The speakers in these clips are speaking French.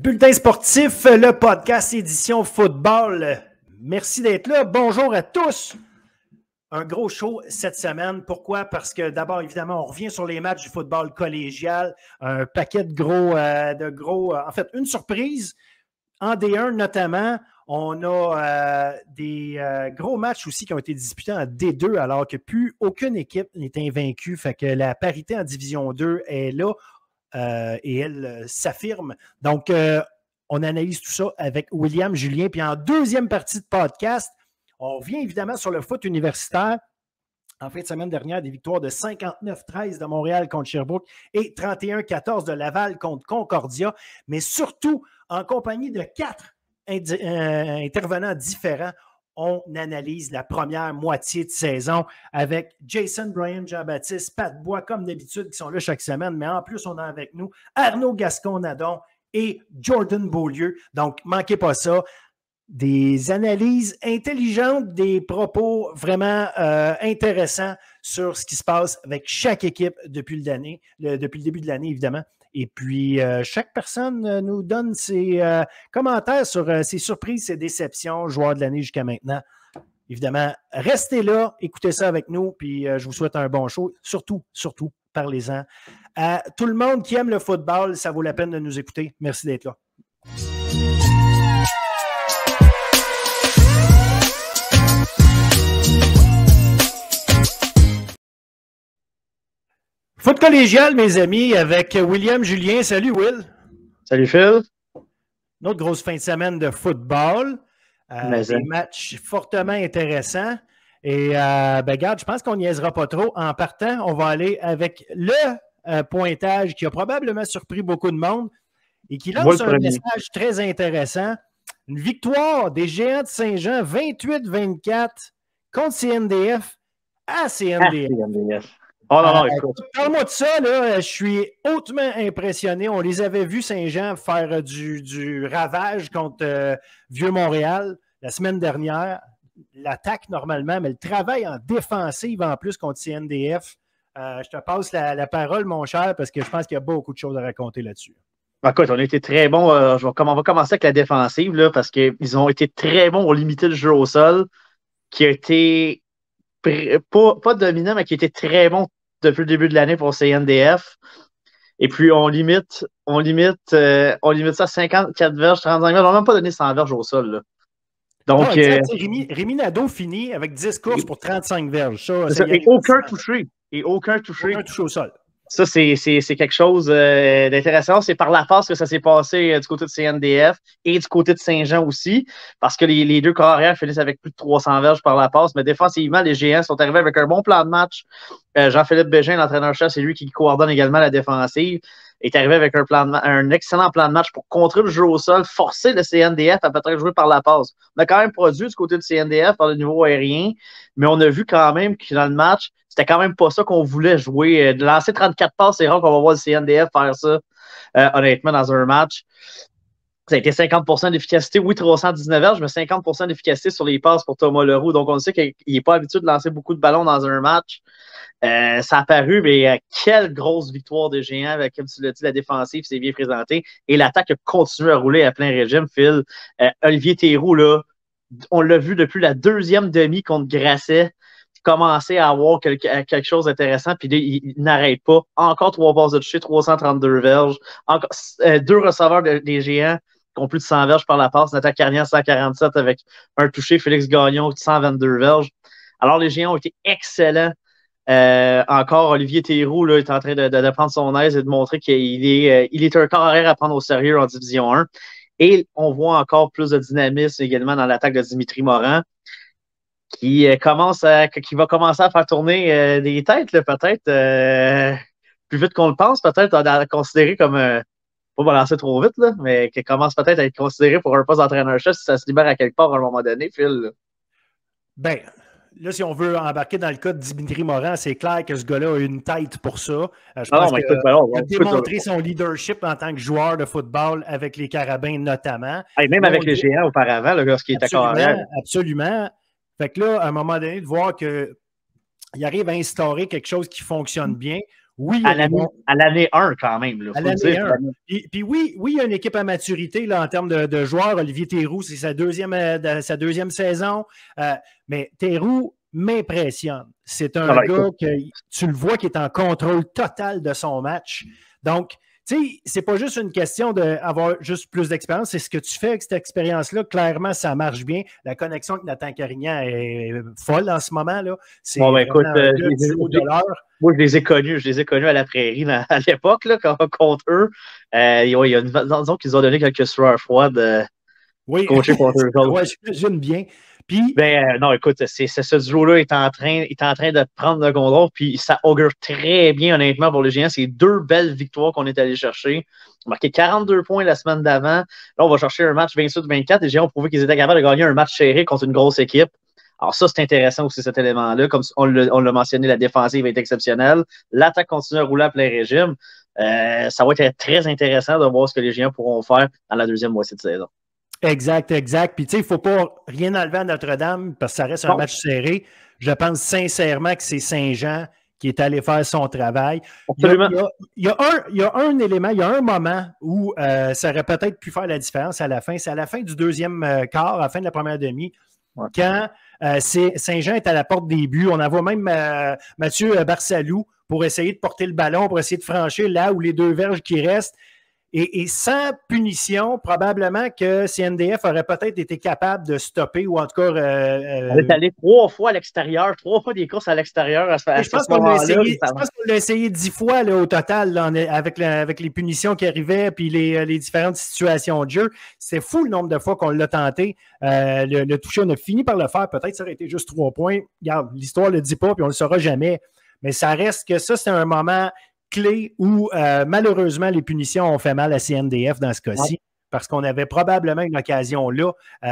Bulletin sportif, le podcast édition football. Merci d'être là. Bonjour à tous. Un gros show cette semaine. Pourquoi? Parce que d'abord, évidemment, on revient sur les matchs du football collégial. Un paquet de gros, en fait, une surprise. En D1 notamment, on a des gros matchs aussi qui ont été disputés en D2 alors que plus aucune équipe n'est invaincue. Fait que la parité en Division 2 est là. Et elle s'affirme. Donc, on analyse tout ça avec William Julien. Puis en deuxième partie de podcast, on revient évidemment sur le foot universitaire. En fin de semaine dernière, des victoires de 59-13 de Montréal contre Sherbrooke et 31-14 de Laval contre Concordia, mais surtout en compagnie de 4 intervenants différents. On analyse la première moitié de saison avec Jason Bryan, Jean-Baptiste, Pat Bois, comme d'habitude, qui sont là chaque semaine. Mais en plus, on a avec nous Arnaud Gascon-Nadon et Jordan Beaulieu. Donc, manquez pas ça. Des analyses intelligentes, des propos vraiment intéressants sur ce qui se passe avec chaque équipe depuis le début de l'année, évidemment. Et puis, chaque personne nous donne ses commentaires sur ses surprises, ses déceptions, joueurs de l'année jusqu'à maintenant. Évidemment, restez là, écoutez ça avec nous, puis je vous souhaite un bon show. Surtout, parlez-en. À tout le monde qui aime le football, ça vaut la peine de nous écouter. Merci d'être là. Foot collégial, mes amis, avec William Julien. Salut, Will. Salut, Phil. Une autre grosse fin de semaine de football. Des matchs fortement intéressants. Et, regarde, je pense qu'on n'y niaisera pas trop. En partant, on va aller avec le pointage qui a probablement surpris beaucoup de monde et qui lance un message très intéressant. Une victoire des Géants de Saint-Jean, 28-24 contre CNDF à CNDF. Oh non, écoute. Parle-moi de ça, là, je suis hautement impressionné. On les avait vus, Saint-Jean, faire du ravage contre Vieux-Montréal la semaine dernière. L'attaque, normalement, mais le travail en défensive, en plus, contre CNDF. Je te passe la parole, mon cher, parce que je pense qu'il y a beaucoup de choses à raconter là-dessus. Écoute, on a été très bons. On va commencer avec la défensive, là, parce qu'ils ont été très bons pour limiter le jeu au sol, qui a été pas dominant, mais qui a été très bon depuis le début de l'année pour CNDF. Et puis, on limite ça à 54 verges, 35 verges. On n'a même pas donné 100 verges au sol. Là. Donc, Rémi Nadeau finit avec 10 courses pour 35 verges. Et aucun touché. Aucun touché au sol. Ça, c'est quelque chose d'intéressant. C'est par la passe que ça s'est passé du côté de CNDF et du côté de Saint-Jean aussi, parce que les deux carrières finissent avec plus de 300 verges par la passe. Mais défensivement, les Géants sont arrivés avec un bon plan de match. Jean-Philippe Bégin, l'entraîneur-chef, c'est lui qui coordonne également la défensive, est arrivé avec un excellent plan de match pour contrer le jeu au sol, forcer le CNDF à peut-être jouer par la passe. On a quand même produit du côté de CNDF par le niveau aérien, mais on a vu quand même que dans le match, c'était quand même pas ça qu'on voulait jouer. De lancer 34 passes, c'est rare qu'on va voir le CNDF faire ça, honnêtement, dans un match. Ça a été 50% d'efficacité. Oui, 319 verges, mais 50% d'efficacité sur les passes pour Thomas Leroux. Donc, on sait qu'il n'est pas habitué de lancer beaucoup de ballons dans un match. Ça a paru, mais quelle grosse victoire des Géants, avec, comme tu l'as dit, la défensive s'est bien présentée. Et l'attaque a continué à rouler à plein régime, Phil. Olivier Théroux, là, on l'a vu depuis la deuxième demi contre Grasset, commencer à avoir quelque chose d'intéressant, puis il n'arrête pas. Encore 3 passes de toucher, 332 verges. Encore 2 receveurs des Géants qui ont plus de 100 verges par la passe. Nathan Carnier, 147 avec un touché. Félix Gagnon, 122 verges. Alors, les Géants ont été excellents. Encore, Olivier Théroux là, est en train de prendre son aise et de montrer qu'il est un corps arrière à prendre au sérieux en Division 1. Et on voit encore plus de dynamisme également dans l'attaque de Dimitri Morin, qui va commencer à faire tourner des têtes, là, peut-être plus vite qu'on le pense, peut-être à considérer comme, pas balancer trop vite, là, mais qui commence peut-être à être considéré pour un poste d'entraîneur-chef si ça se libère à quelque part à un moment donné, Phil. Là. Ben, là, si on veut embarquer dans le cas de Dimitri Morin, c'est clair que ce gars-là a une tête pour ça. Je pense qu'il a démontré son leadership en tant que joueur de football avec les Carabins notamment. Et même avec les Géants auparavant, lorsqu'il était carrière. Absolument. Fait que là, à un moment donné, de voir qu'il arrive à instaurer quelque chose qui fonctionne bien. Oui, à l'année 1 quand même. Là, à l'année 1. Puis oui, il y a une équipe à maturité là, en termes de joueurs. Olivier Théroux, c'est sa deuxième saison. Mais Théroux m'impressionne. C'est un gars que tu le vois qui est en contrôle total de son match. Donc, tu sais, c'est pas juste une question d'avoir juste plus d'expérience, c'est ce que tu fais avec cette expérience-là. Clairement, ça marche bien. La connexion avec Nathan Carignan est folle en ce moment. Là. C'est écoute, moi, je les ai connus à la Prairie à l'époque, là, contre eux. Disons qu'ils ont donné quelques sueurs froides coachés contre eux autres. Oui, j'imagine bien. Puis, non, écoute, ce duo-là est en train de prendre le contrôle, puis ça augure très bien, honnêtement, pour les Géants. C'est 2 belles victoires qu'on est allé chercher. On a marqué 42 points la semaine d'avant. Là, on va chercher un match 28-24. Les Géants ont prouvé qu'ils étaient capables de gagner un match serré contre une grosse équipe. Alors ça, c'est intéressant aussi, cet élément-là. Comme on l'a mentionné, la défensive est exceptionnelle. L'attaque continue à rouler à plein régime. Ça va être très intéressant de voir ce que les Géants pourront faire dans la deuxième moitié de saison. Exact. Puis, tu sais, il ne faut pas rien enlever à Notre-Dame parce que ça reste un match serré. Je pense sincèrement que c'est Saint-Jean qui est allé faire son travail. Absolument. Il y a un élément, il y a un moment où ça aurait peut-être pu faire la différence à la fin. C'est à la fin du deuxième quart, à la fin de la première demi, quand Saint-Jean est à la porte des buts. On envoie même Mathieu Barsalou pour essayer de porter le ballon, pour essayer de franchir là où les 2 verges qui restent. Et sans punition, probablement que CNDF aurait peut-être été capable de stopper ou en tout cas. On est allé 3 fois à l'extérieur, 3 fois des courses à l'extérieur à ce moment-là. Je pense qu'on l'a essayé 10 fois là, au total là, avec les punitions qui arrivaient puis les différentes situations de jeu. C'est fou le nombre de fois qu'on l'a tenté. Le toucher, on a fini par le faire. Peut-être que ça aurait été juste 3 points. Regarde, l'histoire ne le dit pas puis on ne le saura jamais. Mais ça reste que ça, c'est un moment clé où malheureusement les punitions ont fait mal à CNDF dans ce cas-ci, parce qu'on avait probablement une occasion là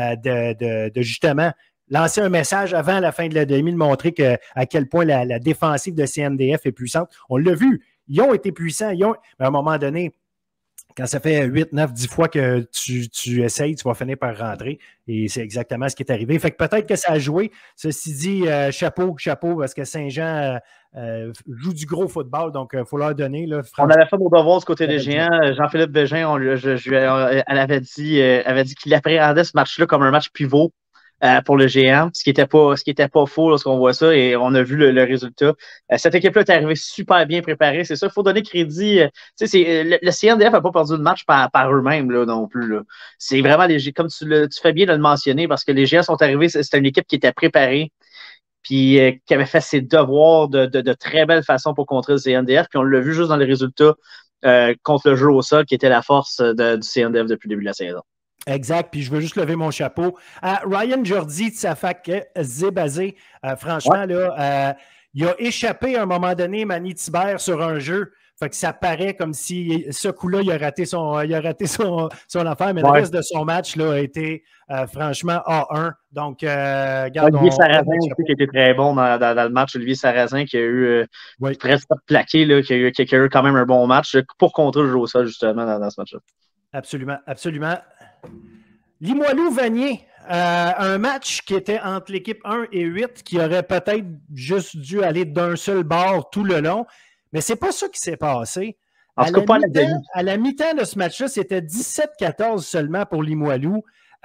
de justement lancer un message avant la fin de la demi, de montrer à quel point la défensive de CNDF est puissante. On l'a vu, ils ont été puissants, mais à un moment donné, quand ça fait 8, 9, 10 fois que tu essayes, tu vas finir par rentrer. Et c'est exactement ce qui est arrivé. Fait que peut-être que ça a joué. Ceci dit, chapeau, parce que Saint-Jean joue du gros football, donc il faut leur donner. Là, on avait fait nos devoirs du côté des Géants. Jean-Philippe Bégin, elle avait dit qu'il appréhendait ce match-là comme un match pivot pour le Géant, ce qui était pas faux lorsqu'on voit ça, et on a vu le résultat. Cette équipe-là est arrivée super bien préparée, c'est ça, il faut donner crédit. Le CNDF n'a pas perdu le match par eux-mêmes là, non plus. Là. C'est vraiment, comme tu fais bien de le mentionner, parce que les Géants sont arrivés, c'était une équipe qui était préparée, puis qui avait fait ses devoirs de très belle façon pour contrer le CNDF, puis on l'a vu juste dans les résultats contre le jeu au sol, qui était la force du CNDF depuis le début de la saison. Exact, puis je veux juste lever mon chapeau à Ryan Jordi de sa fac Zébazé. Franchement, là, il a échappé à un moment donné Manny Thibert sur un jeu. Fait que ça paraît comme si ce coup-là, il a raté son affaire, mais le reste de son match là, a été franchement A1. Donc, Olivier Sarrazin aussi, qui était très bon dans le match. Olivier Sarrazin qui a eu presque plaqué, là, qui a eu quand même un bon match pour contrer le jeu au sol, justement, dans ce match-là. Absolument. Limoilou-Vanier, un match qui était entre l'équipe 1 et 8, qui aurait peut-être juste dû aller d'un seul bord tout le long, mais c'est pas ça qui s'est passé. À la mi-temps de ce match-là, c'était 17-14 seulement pour Limoilou.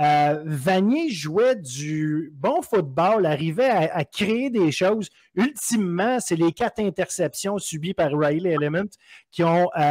Vanier jouait du bon football, arrivait à créer des choses. Ultimement, c'est les 4 interceptions subies par Riley Element qui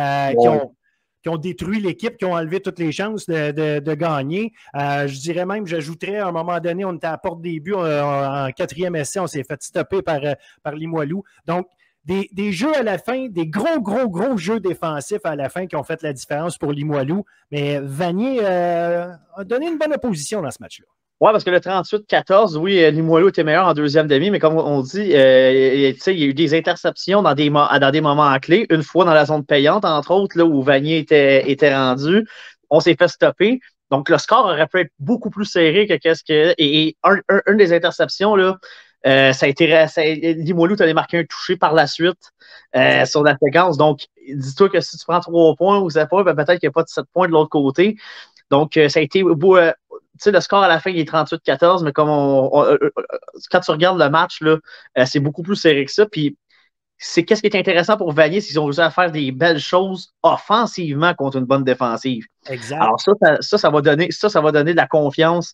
ont détruit l'équipe, qui ont enlevé toutes les chances de gagner. Je dirais même, j'ajouterais, à un moment donné, on était à la porte des buts, en 4e essai, on s'est fait stopper par Limoilou. Donc, des jeux à la fin, des gros jeux défensifs à la fin qui ont fait la différence pour Limoilou. Mais Vanier a donné une bonne opposition dans ce match-là. Oui, parce que le 38-14, oui, Limoilou était meilleur en deuxième demi, mais comme on dit, il y a eu des interceptions dans des moments clés. Une fois dans la zone payante, entre autres, là, où Vanier était rendu. On s'est fait stopper. Donc, le score aurait pu être beaucoup plus serré que qu'est-ce que... Et une des interceptions, là, ça a été... Limoilou t'allais marquer un touché par la suite sur la séquence. Donc, dis-toi que si tu prends 3 points ou 7 points, ben, peut-être qu'il n'y a pas de 7 points de l'autre côté. Donc, ça a été... Tu sais, le score à la fin, il est 38-14, mais comme quand tu regardes le match, là, c'est beaucoup plus serré que ça. Puis, c'est qu'est-ce qui est intéressant pour Vanier, s'ils ont réussi à faire des belles choses offensivement contre une bonne défensive. Exact. Alors ça va donner de la confiance,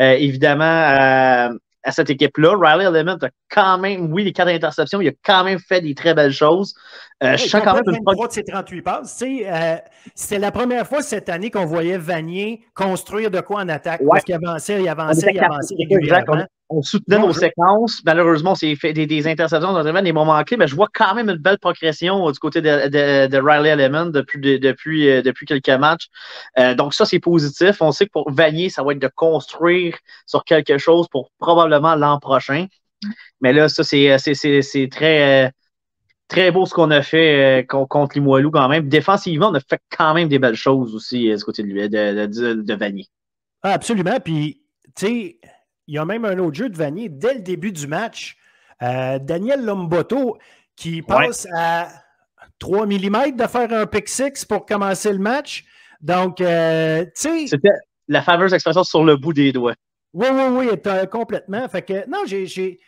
évidemment, à cette équipe-là. Riley Element a quand même, oui, les 4 interceptions, il a quand même fait des très belles choses. Je sens quand même 23 de ses 38 passes. C'était la première fois cette année qu'on voyait Vanier construire de quoi en attaque. Parce qu'il avançait régulièrement. On soutenait nos séquences. Malheureusement, on s'est fait des interceptions dans des moments clés, mais je vois quand même une belle progression du côté de Riley Element depuis quelques matchs. Donc ça, c'est positif. On sait que pour Vanier, ça va être de construire sur quelque chose pour probablement l'an prochain. Mais là, ça, c'est très, très beau ce qu'on a fait contre Limoilou quand même. Défensivement, on a fait quand même des belles choses aussi du côté de Vanier. Ah, absolument. Puis, tu sais, il y a même un autre jeu de Vanier dès le début du match. Daniel Lomboto qui passe à 3 mm de faire un pick six pour commencer le match. Donc, tu sais. C'était la fameuse expression sur le bout des doigts. Oui, complètement. Fait que, non, j'ai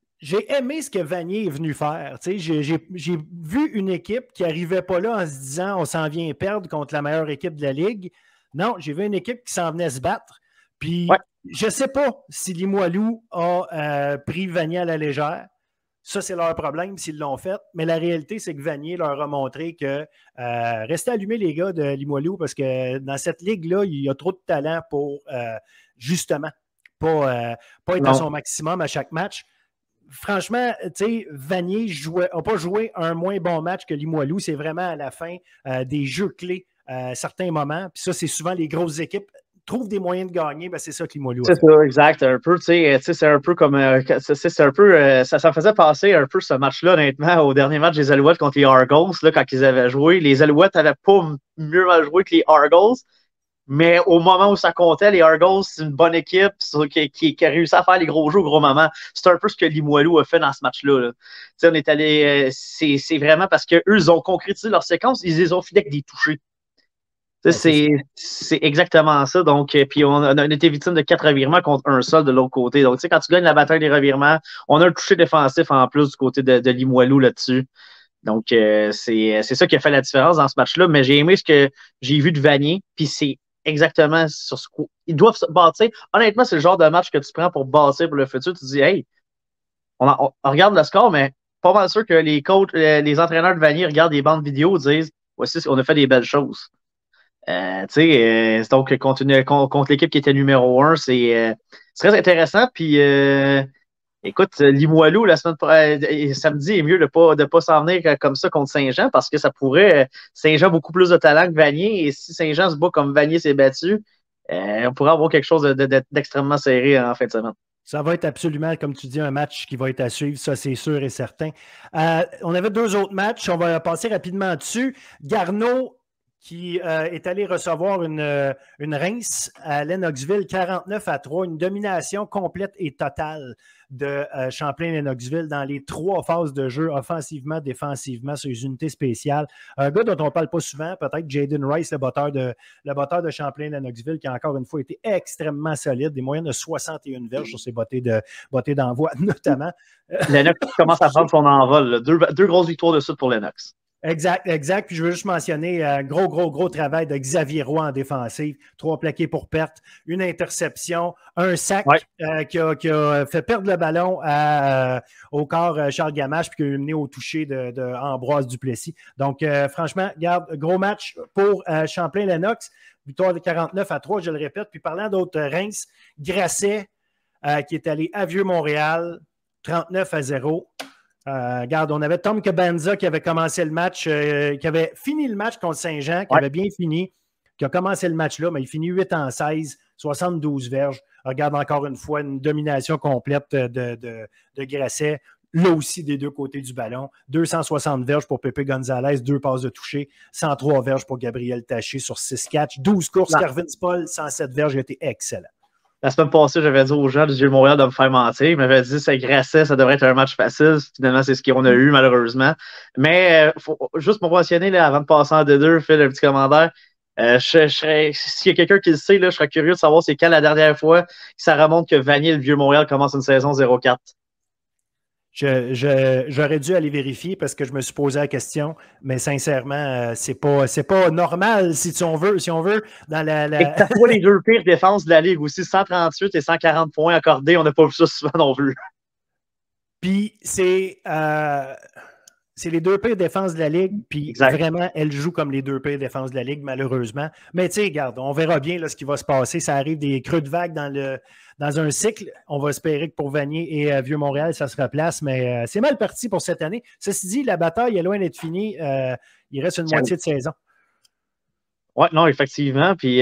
aimé ce que Vanier est venu faire. J'ai vu une équipe qui n'arrivait pas là en se disant on s'en vient perdre contre la meilleure équipe de la Ligue. Non, j'ai vu une équipe qui s'en venait se battre. Puis, je ne sais pas si Limoilou a pris Vanier à la légère. Ça, c'est leur problème s'ils l'ont fait. Mais la réalité, c'est que Vanier leur a montré que restez allumés, les gars de Limoilou, parce que dans cette ligue-là, il y a trop de talent pour justement pas être à son maximum à chaque match. Franchement, tu sais, Vanier n'a pas joué un moins bon match que Limoilou. C'est vraiment à la fin des jeux clés à certains moments. Puis ça, c'est souvent les grosses équipes trouvent des moyens de gagner. Ben c'est ça que Limoilou a fait. C'est ça, exact. Un peu, tu sais, c'est un peu comme... c'est un peu... ça faisait passer un peu ce match-là, honnêtement, au dernier match des Alouettes contre les Argos, là, quand ils avaient joué. Les Alouettes n'avaient pas mieux mal joué que les Argos. Mais au moment où ça comptait, les Argos, c'est une bonne équipe qui a réussi à faire les gros jeux au gros moment. C'est un peu ce que Limoilou a fait dans ce match-là. Là. On est allé. C'est vraiment parce qu'eux, ils ont concrétisé leur séquence, ils les ont filés avec des touchés. C'est exactement ça. Donc, puis on a été victime de 4 revirements contre un seul de l'autre côté. Donc, quand tu gagnes la bataille des revirements, on a un touché défensif en plus du côté de Limoilou là-dessus. Donc, c'est ça qui a fait la différence dans ce match-là. Mais j'ai aimé ce que j'ai vu de Vanier, puis c'est exactement sur ce coup. Ils doivent se bâtir. Honnêtement, c'est le genre de match que tu prends pour bâtir pour le futur. Tu te dis, hey, on regarde le score, mais pas mal sûr que les coachs, les entraîneurs de Vanier regardent des bandes vidéo et disent, voici, on a fait des belles choses. Donc, contre l'équipe qui était numéro 1, c'est très intéressant. Puis, écoute, Limoilou, samedi, est mieux de pas s'en venir comme ça contre Saint-Jean parce que ça pourrait. Saint-Jean a beaucoup plus de talent que Vanier. Et si Saint-Jean se bat comme Vanier s'est battu, on pourrait avoir quelque chose d'extrêmement serré en fin de semaine. Ça va être absolument, comme tu dis, un match qui va être à suivre, ça c'est sûr et certain. On avait 2 autres matchs, on va passer rapidement dessus. Garneau qui est allé recevoir une rince à Lennoxville, 49-3, une domination complète et totale de Champlain-Lennoxville dans les 3 phases de jeu, offensivement, défensivement, sur les unités spéciales. Un gars dont on ne parle pas souvent, peut-être Jaden Rice, le batteur de Champlain-Lennoxville, qui a encore une fois été extrêmement solide, des moyennes de 61 verges sur ses bottées d'envoi, notamment. Lennox commence à prendre son envol. 2 grosses victoires de suite pour Lennox. Exact. Puis je veux juste mentionner un gros travail de Xavier Roy en défensive. 3 plaqués pour perte, une interception, un sac qui a fait perdre le ballon au corps Charles Gamache puis qui a mené au toucher de Ambroise Duplessis. Donc, franchement, regarde, gros match pour Champlain-Lennox. Victoire de 49-3, je le répète. Puis parlant d'autres Reims, Grasset qui est allé à Vieux-Montréal, 39-0. Regarde, on avait Tom Cabanza qui avait commencé le match, qui avait fini le match contre Saint-Jean, qui avait bien fini, qui a commencé le match-là, mais il finit 8-16, 72 verges. Regarde encore une fois une domination complète de Grasset, là aussi des 2 côtés du ballon. 260 verges pour Pepe Gonzalez, 2 passes de toucher, 103 verges pour Gabriel Taché sur 6 catchs, 12 courses, Carvin Spall, 107 verges, il a été excellent. La semaine passée, j'avais dit aux gens du Vieux-Montréal de me faire mentir. Ils m'avaient dit que ça grassait, ça devrait être un match facile. Finalement, c'est ce qu'on a eu, malheureusement. Mais juste pour mentionner, là, avant de passer en D2, Phil, un petit commentaire. S'il y a quelqu'un qui le sait, là, je serais curieux de savoir c'est quand la dernière fois que ça remonte que Vanier, le Vieux-Montréal, commence une saison 0-4. J'aurais dû aller vérifier parce que je me suis posé la question, mais sincèrement, c'est pas normal si on veut dans Et que ça soit les deux pires défenses de la Ligue aussi, 138 et 140 points accordés, on n'a pas vu ça souvent non plus. Puis c'est les deux pires défenses de la Ligue, puis vraiment, elle joue comme les deux pires défenses de la Ligue, malheureusement. Mais tu sais, regarde, on verra bien là, ce qui va se passer. Ça arrive des creux de vague dans un cycle. On va espérer que pour Vanier et Vieux-Montréal, ça se replace, mais c'est mal parti pour cette année. Ceci dit, la bataille est loin d'être finie. Il reste une moitié de saison. Oui, non, effectivement. Puis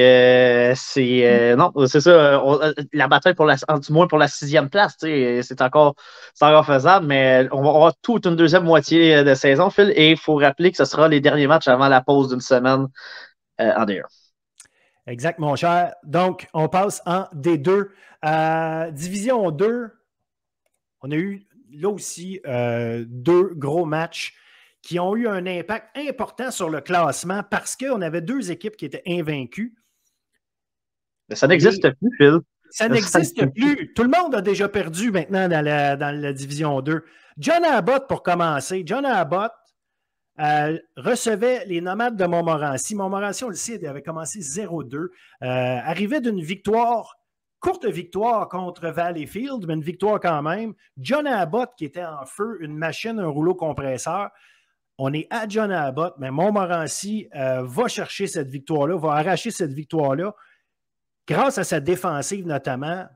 non, c'est ça. La bataille du moins pour la 6e place, c'est encore faisable, mais on va avoir toute une deuxième moitié de saison, Phil, et il faut rappeler que ce sera les derniers matchs avant la pause d'une semaine en D1. Exact, mon cher. Donc, on passe en D2. Division 2, on a eu là aussi 2 gros matchs qui ont eu un impact important sur le classement parce qu'on avait 2 équipes qui étaient invaincues. Mais ça n'existe plus, Phil. Ça n'existe plus. Tout le monde a déjà perdu maintenant dans la Division 2. John Abbott, pour commencer. John Abbott recevait les Nomades de Montmorency. Montmorency, on le sait, avait commencé 0-2. Arrivait d'une victoire, courte victoire contre Valleyfield, mais une victoire quand même. John Abbott qui était en feu, une machine, un rouleau compresseur. On est à John Abbott, mais Montmorency va chercher cette victoire-là, va arracher cette victoire-là grâce à sa défensive notamment.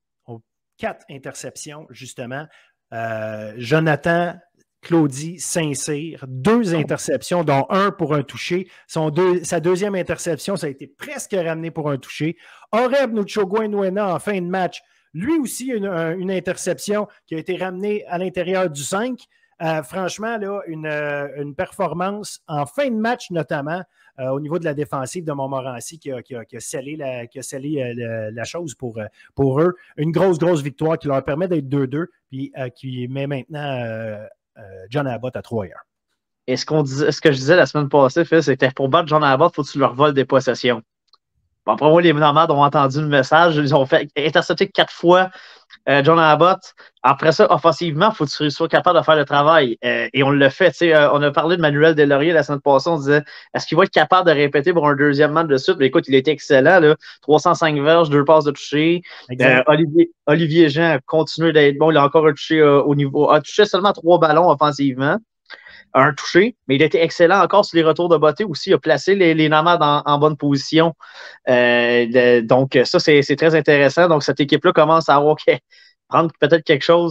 4 interceptions, justement. Jonathan Claudie Saint-Cyr, 2 interceptions, dont 1 pour un touché. Sa deuxième interception, ça a été presque ramené pour un touché. Oreb Nuchogwe-Nwena, en fin de match, lui aussi, une interception qui a été ramenée à l'intérieur du 5. Franchement, là, une performance en fin de match, notamment au niveau de la défensive de Montmorency qui a scellé la chose pour eux. Une grosse victoire qui leur permet d'être 2-2 puis qui met maintenant John Abbott à 3-1. Et ce que je disais la semaine passée, Phil, c'était pour battre John Abbott, il faut que tu leur voles des possessions. Bon, après moi, les Nomades ont entendu le message. Ils ont fait intercepter 4 fois John Abbott. Après ça, offensivement, il faut que tu sois capable de faire le travail. Et on le fait. On a parlé de Manuel Deslauriers la semaine passée. On disait, est-ce qu'il va être capable de répéter pour un deuxième match de suite? Mais écoute, il était excellent. Là. 305 verges, 2 passes de toucher. Olivier Jean a continué d'être bon. Il a encore touché au niveau. A touché seulement 3 ballons offensivement. Un touché, mais il était excellent encore sur les retours de beauté aussi. Il a placé les Nomades en bonne position. Donc, ça, c'est très intéressant. Donc, cette équipe-là commence à avoir prendre peut-être quelque chose.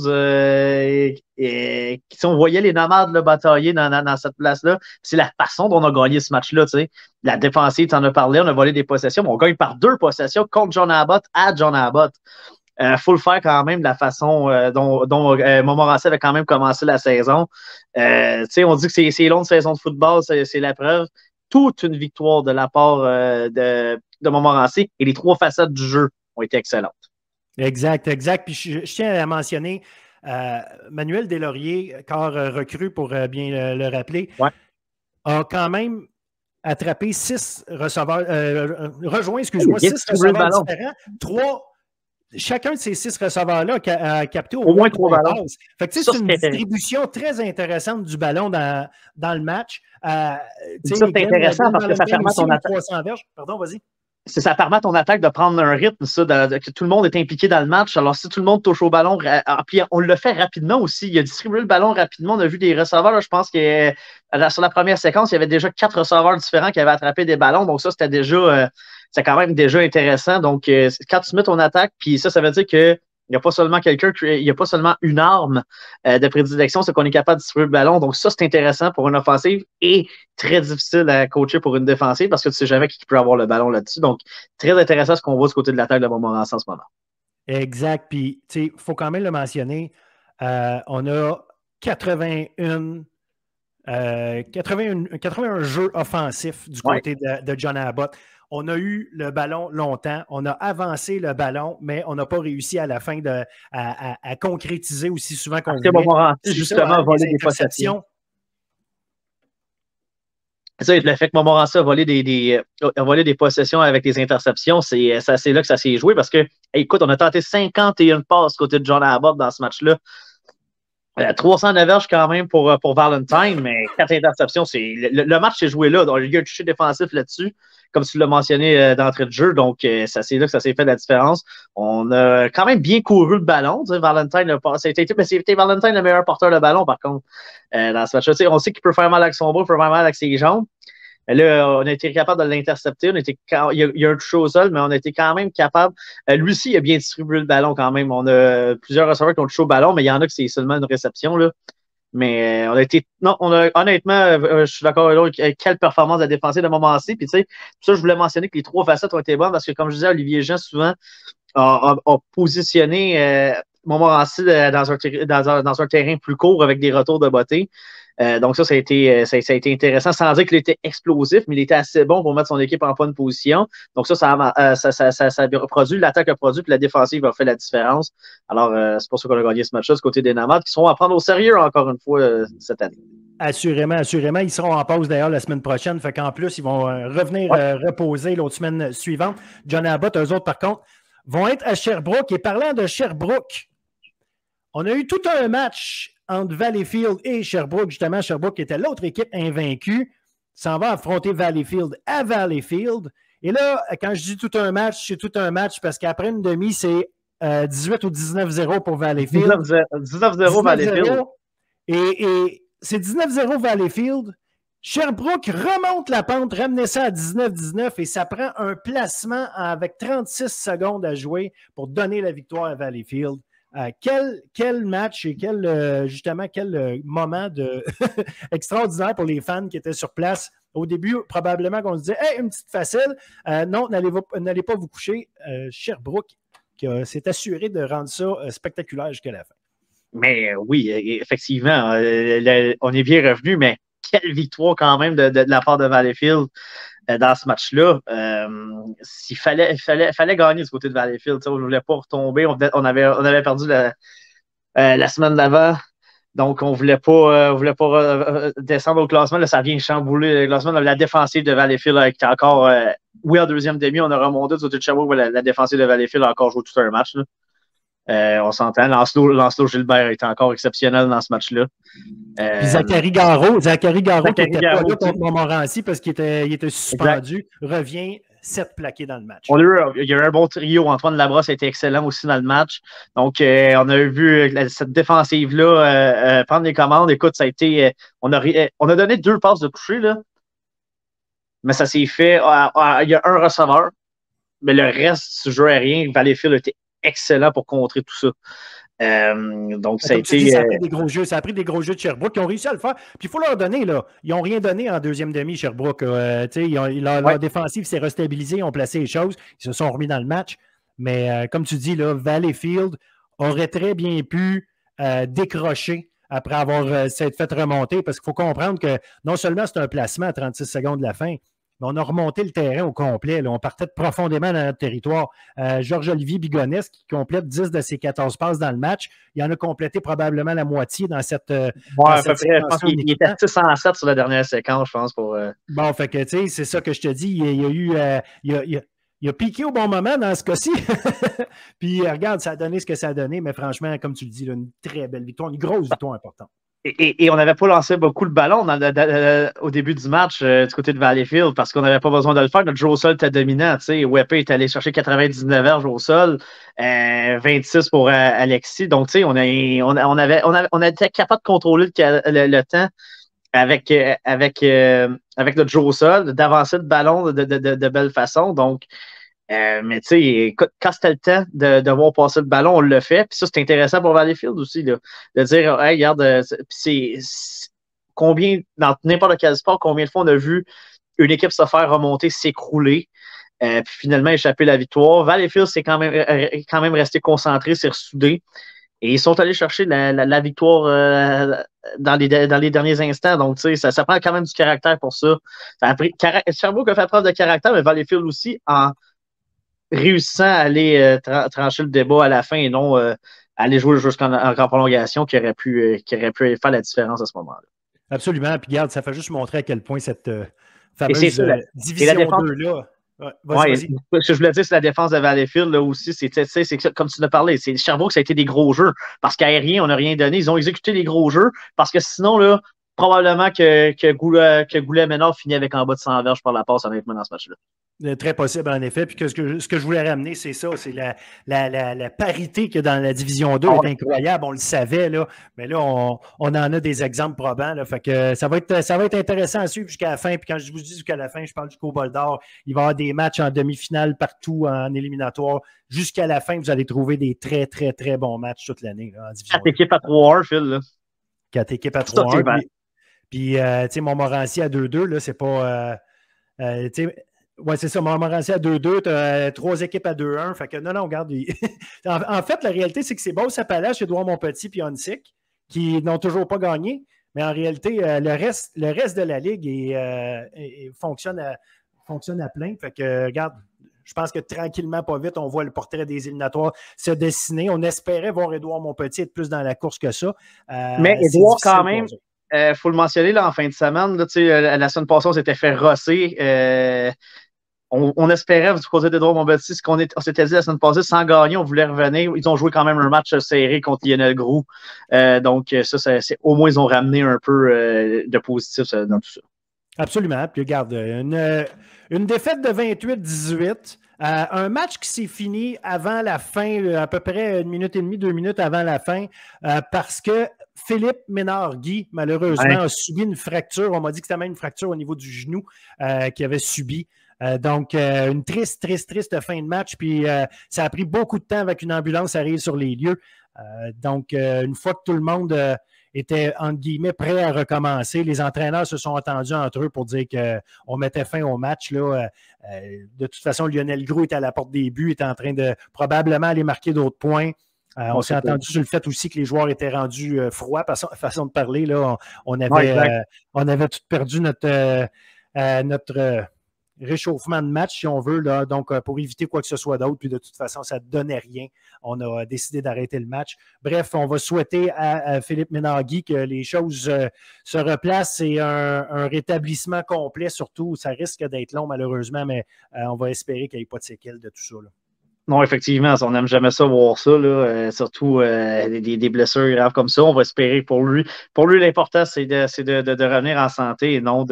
Si on voyait les Nomades là, batailler dans cette place-là, c'est la façon dont on a gagné ce match-là. La défensive, tu en as parlé, on a volé des possessions, mais on gagne par 2 possessions contre John Abbott à John Abbott. Faut le faire quand même de la façon dont Montmorency avait quand même commencé la saison. On dit que c'est long de saison de football, c'est la preuve. Toute une victoire de la part de Montmorency et les 3 facettes du jeu ont été excellentes. Exact. Puis je tiens à mentionner Manuel Deslauriers, corps recru pour bien le rappeler, a quand même attrapé 6 receveurs, rejoint 6 receveurs différents, 3. Chacun de ces 6 receveurs-là a capté au moins 3 ballons. Fait que c'est une distribution très intéressante du ballon dans le match. Ça, c'est intéressant parce que ça permet ton attaque. 300 verges. Pardon, vas-y. Ça permet à ton attaque de prendre un rythme, que tout le monde est impliqué dans le match. Alors, si tout le monde touche au ballon, puis on le fait rapidement aussi. Il a distribué le ballon rapidement. On a vu des receveurs, là, je pense que sur la première séquence, il y avait déjà 4 receveurs différents qui avaient attrapé des ballons. Donc, ça, c'était déjà... c'est quand même déjà intéressant. Donc, quand tu mets ton attaque, puis ça veut dire que il n'y a pas seulement il n'y a pas seulement une arme de prédilection, c'est qu'on est capable de distribuer le ballon. Donc, ça, c'est intéressant pour une offensive et très difficile à coacher pour une défensive parce que tu ne sais jamais qui peut avoir le ballon là-dessus. Donc, très intéressant ce qu'on voit du côté de l'attaque de Montmorency en ce moment. Exact. Puis, tu sais, il faut quand même le mentionner. On a 81 jeux offensifs du côté de John Abbott. On a eu le ballon longtemps, on a avancé le ballon, mais on n'a pas réussi à la fin à concrétiser aussi souvent qu'on voulait. Justement, voler des possessions. Ça, le fait que Montmorency a volé des possessions avec des interceptions, c'est là que ça s'est joué parce que, écoute, on a tenté 51 passes côté de John Abbott dans ce match-là. 309 verges quand même pour Valentine, mais 4 interceptions, le match s'est joué là. Donc, il y a un touché défensif là-dessus, comme tu l'as mentionné d'entrée de jeu. Donc, c'est là que ça s'est fait la différence. On a quand même bien couru le ballon. Valentine c'était Valentine le meilleur porteur de ballon, par contre, dans ce match-là. On sait qu'il peut faire mal avec son bras, il peut faire mal avec ses jambes. Là, on a été capable de l'intercepter. Il y a un touché au sol, mais on a été quand même capable. Lui aussi, il a bien distribué le ballon quand même. On a plusieurs receveurs qui ont touché au ballon, mais il y en a que c'est seulement une réception. Là. Mais on a été. Non, honnêtement, je suis d'accord avec l'autre. Quelle performance à défensive de moment-ci. Puis, tu sais, ça, je voulais mentionner que les 3 facettes ont été bonnes parce que, comme je disais, Olivier Jean, souvent, a positionné Montmorency dans un terrain plus court avec des retours de beauté. Donc ça a été intéressant, sans dire qu'il était explosif, mais il était assez bon pour mettre son équipe en bonne position. Donc ça a produit, l'attaque a produit, puis la défensive a fait la différence. Alors, c'est pour ça qu'on a gagné ce match-là, du côté des Nomades, qui seront à prendre au sérieux encore une fois cette année. Assurément. Ils seront en pause d'ailleurs la semaine prochaine. Fait qu'en plus, ils vont revenir reposer l'autre semaine suivante. John Abbott, eux autres, par contre, vont être à Sherbrooke. Et parlant de Sherbrooke, on a eu tout un match entre Valleyfield et Sherbrooke. Justement, Sherbrooke était l'autre équipe invaincue. S'en va affronter Valleyfield à Valleyfield. Et là, quand je dis tout un match, c'est tout un match parce qu'après une demi, c'est 18 ou 19-0 pour Valleyfield. 19-0 Valleyfield. Et c'est 19-0 Valleyfield. Sherbrooke remonte la pente, ramener ça à 19-19 et ça prend un placement avec 36 secondes à jouer pour donner la victoire à Valleyfield. Quel match et quel moment extraordinaire pour les fans qui étaient sur place. Au début, probablement qu'on se disait hey, une petite facile. Non, n'allez pas vous coucher. Sherbrooke s'est assuré de rendre ça spectaculaire jusqu'à la fin. Mais oui, effectivement, on est bien revenu, mais quelle victoire quand même de la part de Valleyfield dans ce match-là. S'il fallait gagner du côté de Valleyfield, on ne voulait pas retomber. On avait perdu la semaine d'avant, donc on ne voulait pas descendre au classement. Là, ça vient chambouler le classement. La défensive de Valleyfield avec encore, oui, en deuxième demi, on a remonté du côté de Sherbrooke, la défensive de Valleyfield a encore joué tout un match. Là. On s'entend. Lancelot Gilbert était encore exceptionnel dans ce match-là. Puis Zachary Garreau qui n'était pas là contre Montmorency parce qu'il était suspendu, revient 7 plaqués dans le match. Il y a eu un bon trio. Antoine Labrosse a été excellent aussi dans le match. Donc, on a vu cette défensive-là prendre les commandes. Écoute, ça a été. On a donné 2 passes de toucher, là. Mais ça s'est fait. Il y a un receveur. Mais le reste du jeu aérien, Valleyfield a été excellent pour contrer tout ça. Donc, ça a été. Ça a pris des gros jeux de Sherbrooke qui ont réussi à le faire. Puis, il faut leur donner, là. Ils n'ont rien donné en deuxième demi, Sherbrooke. Leur défensive s'est restabilisée, ils ont placé les choses. Ils se sont remis dans le match. Mais, comme tu dis, là, Valleyfield aurait très bien pu décrocher après avoir s'être fait remonter parce qu'il faut comprendre que non seulement c'est un placement à 36 secondes de la fin, mais on a remonté le terrain au complet. Là. On partait profondément dans notre territoire. Georges-Olivier Bigonès, qui complète 10 de ses 14 passes dans le match, il en a complété probablement la moitié dans cette. À peu près. Je pense qu'il était 607 sur la dernière séquence, je pense. Bon, fait que, tu sais, c'est ça que je te dis. Il a piqué au bon moment dans ce cas-ci. Puis, regarde, ça a donné ce que ça a donné. Mais franchement, comme tu le dis, là, une très belle victoire, une grosse victoire importante. Et on n'avait pas lancé beaucoup le ballon au début du match du côté de Valleyfield parce qu'on n'avait pas besoin de le faire. Notre jeu au sol était dominant. Wepe est allé chercher 99 verges au sol, 26 pour Alexis. Donc, on était capable de contrôler le temps avec notre jeu au sol, d'avancer le ballon de belle façon. Donc, mais tu sais, quand c'était le temps de voir passer le ballon, on le fait. Puis ça, c'est intéressant pour Valleyfield aussi, là, de dire, hey, regarde, c'est combien, dans n'importe quel sport, combien de fois on a vu une équipe se faire remonter, s'écrouler, puis finalement échapper la victoire. Valleyfield, c'est quand même resté concentré, c'est ressoudé. Et ils sont allés chercher la victoire dans les derniers instants. Donc, tu sais, ça prend quand même du caractère pour ça. Sherbrooke a fait preuve de caractère, mais Valleyfield aussi, en réussissant à aller trancher le débat à la fin et non aller jouer jusqu'en prolongation qui aurait pu faire la différence à ce moment-là. Absolument. Puis, regarde, ça fait juste montrer à quel point cette fameuse division 2-là. Ouais, ce que je voulais dire, c'est la défense de Valleyfield, là aussi, c'est comme tu l'as parlé, c'est Sherbrooke, ça a été des gros jeux. Parce qu'aérien, on n'a rien donné. Ils ont exécuté les gros jeux. Parce que sinon, là, probablement que Goulet-Ménard finit avec en bas de 100 verges par la passe, honnêtement, dans ce match-là. Très possible, en effet. Puis ce que je voulais ramener, c'est ça, c'est la parité qu'il y a dans la Division 2 est incroyable. On le savait, là. Mais là, on en a des exemples probants. Là. Fait que ça va être intéressant à suivre jusqu'à la fin. Puis quand je vous dis jusqu'à la fin, je parle jusqu'au bol d'or. Il va y avoir des matchs en demi-finale partout, en éliminatoire. Jusqu'à la fin, vous allez trouver des très, très, très bons matchs toute l'année là, en Division 2. 4 équipes à 3-1, Phil. Là. 4 équipes à 3-1. Puis tu sais, Montmorency à 2-2, là, c'est pas... tu sais, oui, c'est ça. Montmorency à 2-2, tu as 3 équipes à 2-1. Fait que non, regarde. En fait, la réalité, c'est que c'est Beauce-Appalaches, Édouard-Montpetit puis Huntsic qui n'ont toujours pas gagné. Mais en réalité, le reste de la ligue fonctionne à plein. Fait que, regarde, je pense que tranquillement, pas vite, on voit le portrait des éliminatoires se dessiner. On espérait voir Édouard-Montpetit être plus dans la course que ça. Mais Édouard, quand même, il faut le mentionner là, en fin de semaine. Là, la semaine passée, on s'était fait rosser. On espérait du côté d'Édouard Montpetit, ce qu'on s'était dit la semaine passée, sans gagner, on voulait revenir. Ils ont joué quand même un match serré contre Lionel Groulx. Donc, c'est au moins, ils ont ramené un peu de positif dans tout ça. Absolument. Puis regarde, une défaite de 28-18. Un match qui s'est fini avant la fin, à peu près 1 minute et demie, 2 minutes avant la fin, parce que Philippe Ménard-Guy, malheureusement, a subi une fracture. On m'a dit que c'était même une fracture au niveau du genou qu'il avait subi. Donc, une triste fin de match. Puis, ça a pris beaucoup de temps avec une ambulance arrive sur les lieux. Donc, une fois que tout le monde était, entre guillemets, prêt à recommencer, les entraîneurs se sont entendus entre eux pour dire qu'on mettait fin au match. Là. De toute façon, Lionel Groulx était à la porte des buts, était en train de probablement aller marquer d'autres points. On s'est entendu sur le fait aussi que les joueurs étaient rendus froids, façon de parler. Là. On avait tout perdu notre réchauffement de match, si on veut, là, donc pour éviter quoi que ce soit d'autre, puis de toute façon, ça ne donnait rien. On a décidé d'arrêter le match. Bref, on va souhaiter à Philippe Ménard-Guy que les choses se replacent et un rétablissement complet, surtout, ça risque d'être long malheureusement, mais on va espérer qu'il n'y ait pas de séquelles de tout ça. Là. Non, effectivement, on n'aime jamais ça voir ça, là, surtout des blessures graves comme ça. On va espérer pour lui. Pour lui, l'important, c'est de revenir en santé et non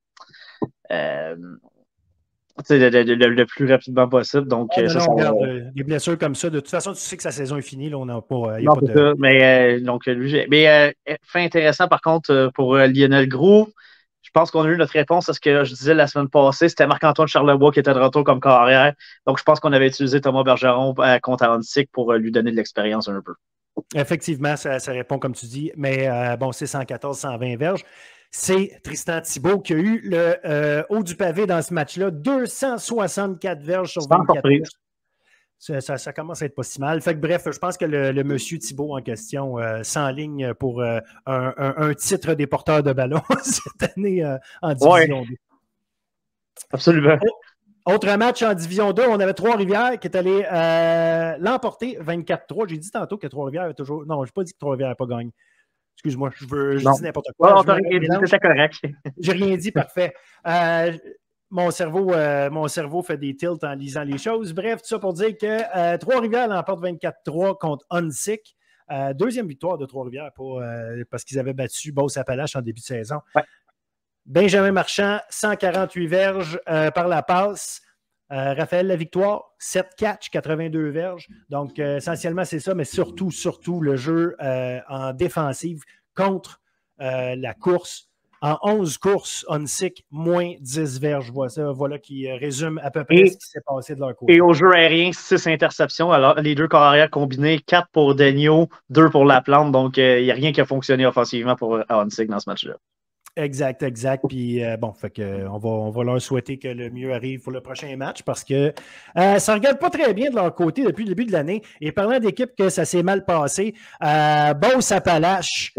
le plus rapidement possible. Donc, regarde, des blessures comme ça, de toute façon, tu sais que sa saison est finie. Là, on n'a pas. Non, pas de... ça, mais donc, lui, fait intéressant, par contre, pour Lionel Groulx. Je pense qu'on a eu notre réponse à ce que je disais la semaine passée. C'était Marc-Antoine Charlebois qui était de retour comme carrière. Donc, je pense qu'on avait utilisé Thomas Bergeron contre Huntsic pour lui donner de l'expérience un peu. Effectivement, ça répond comme tu dis. Mais bon, c'est 114-120 verges. C'est Tristan Thibault qui a eu le haut du pavé dans ce match-là. 264 verges sur 24 verges. Ça commence à être pas si mal. Fait que, bref, je pense que le monsieur Thibault en question s'enligne pour un titre des porteurs de ballon cette année en Division 2. Absolument. Autre match en Division 2, on avait Trois-Rivières qui est allé l'emporter 24-3. J'ai dit tantôt que Trois-Rivières a toujours... Non, je n'ai pas dit que Trois-Rivières n'a pas gagné. Excuse-moi, je dis n'importe quoi. Non, c'est correct. J'ai rien dit, parfait. Mon cerveau fait des tilts en lisant les choses. Bref, tout ça pour dire que Trois-Rivières l'emporte 24-3 contre Huntsic. Deuxième victoire de Trois-Rivières parce qu'ils avaient battu Beauce-Appalaches en début de saison. Ouais. Benjamin Marchand, 148 verges par la passe. Raphaël Lavictoire, 7 catchs, 82 verges. Donc, essentiellement, c'est ça, mais surtout, le jeu en défensive contre la course. En 11 courses, Huntsic, moins 10 verges. Voilà qui résume à peu près ce qui s'est passé de leur côté. Et au jeu aérien, 6 interceptions. Alors, les deux corps arrière combinés, 4 pour Degnaud, 2 pour Laplante. Donc, il n'y a rien qui a fonctionné offensivement pour Huntsic dans ce match-là. Exact. Puis bon, fait que on va leur souhaiter que le mieux arrive pour le prochain match parce que ça ne regarde pas très bien de leur côté depuis le début de l'année. Et parlant d'équipe que ça s'est mal passé, Beauce-Appalaches,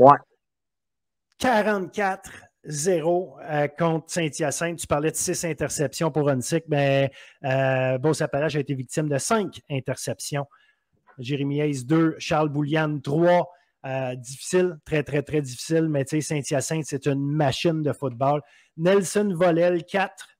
44-0 contre Saint-Hyacinthe. Tu parlais de 6 interceptions pour Huntsic, mais Beauce-Appalaches a été victime de 5 interceptions. Jérémy Hayes 2, Charles Boulian 3. Difficile, très, difficile, mais tu sais, Saint-Hyacinthe, c'est une machine de football. Nelson Volel, 4,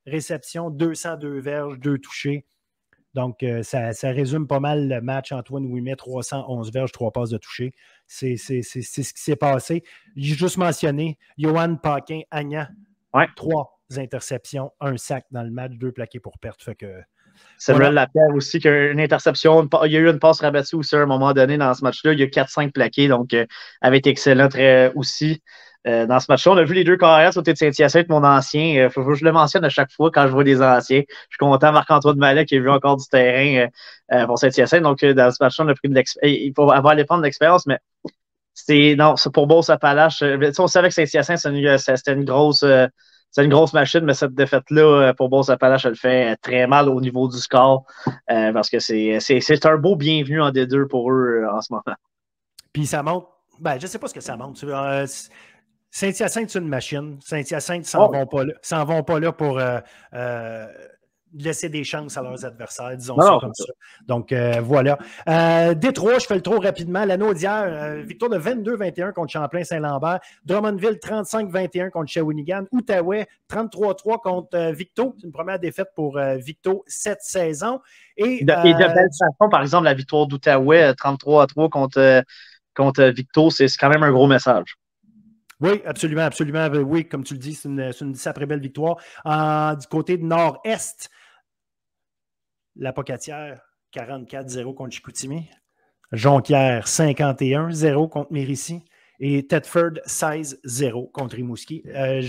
réceptions, 202 verges, 2 touchés. Donc, ça résume pas mal le match. Antoine Ouimet, 311 verges, 3 passes de toucher. C'est ce qui s'est passé. J'ai juste mentionné Johan Paquin-Agnan, 3 interceptions, 1 sac dans le match, 2 plaqués pour perte. Fait que, Samuel Lapierre aussi, qui a une interception. Il y a eu une passe rabattue aussi à un moment donné dans ce match-là. Il y a 4-5 plaqués, donc avait été excellent aussi. Dans ce match-là, on a vu les deux carrières sauter de Saint-Hyacinthe, mon ancien. Faut que je le mentionne à chaque fois quand je vois des anciens. Je suis content, Marc-Antoine Mallet qui a vu encore du terrain pour Saint-Hyacinthe. Donc, dans ce match-là, on a pris de l'expérience. Il faut aller prendre de l'expérience, mais c'est pour Beauce-Appalaches. On savait que Saint-Hyacinthe, c'était une grosse. C'est une grosse machine, mais cette défaite-là, pour Beauce-Appalaches, elle fait très mal au niveau du score parce que c'est un beau bienvenu en D2 pour eux en ce moment. Puis ça montre. Ben, je ne sais pas ce que ça montre. Saint-Hyacinthe, c'est une machine. Saint-Hyacinthe, s'en vont pas là pour laisser des chances à leurs adversaires, disons ça comme ça. Donc, voilà. Détroit, je fais le tour rapidement. L'anneau d'hier, victoire de 22-21 contre Champlain-Saint-Lambert. Drummondville, 35-21 contre Shawinigan. Outaouais, 33-3 contre Victo. C'est une première défaite pour Victo cette saison. Et de belle façon, par exemple, la victoire d'Outaouais, 33-3 contre Victo, c'est quand même un gros message. Oui, absolument, absolument. Oui, comme tu le dis, c'est une sacrée belle victoire. Du côté de nord-est, la Pocatière, 44-0 contre Chicoutimi. Jonquière, 51-0 contre Mérissi. Et Thetford, 16-0 contre Rimouski.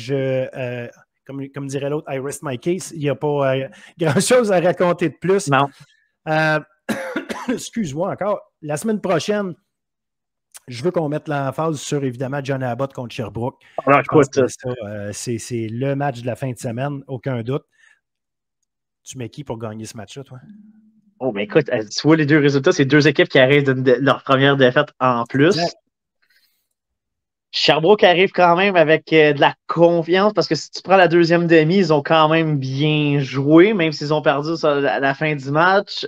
Comme dirait l'autre, I rest my case. Il n'y a pas grand-chose à raconter de plus. Non. Excuse-moi encore. La semaine prochaine, je veux qu'on mette l'emphase sur, évidemment, John Abbott contre Sherbrooke. C'est le match de la fin de semaine, aucun doute. Tu mets qui pour gagner ce match-là, toi? Oh, ben écoute, tu vois les deux résultats, c'est deux équipes qui arrivent de leur première défaite en plus. Exact. Sherbrooke arrive quand même avec de la confiance parce que si tu prends la deuxième demi, ils ont quand même bien joué, même s'ils ont perdu à la fin du match.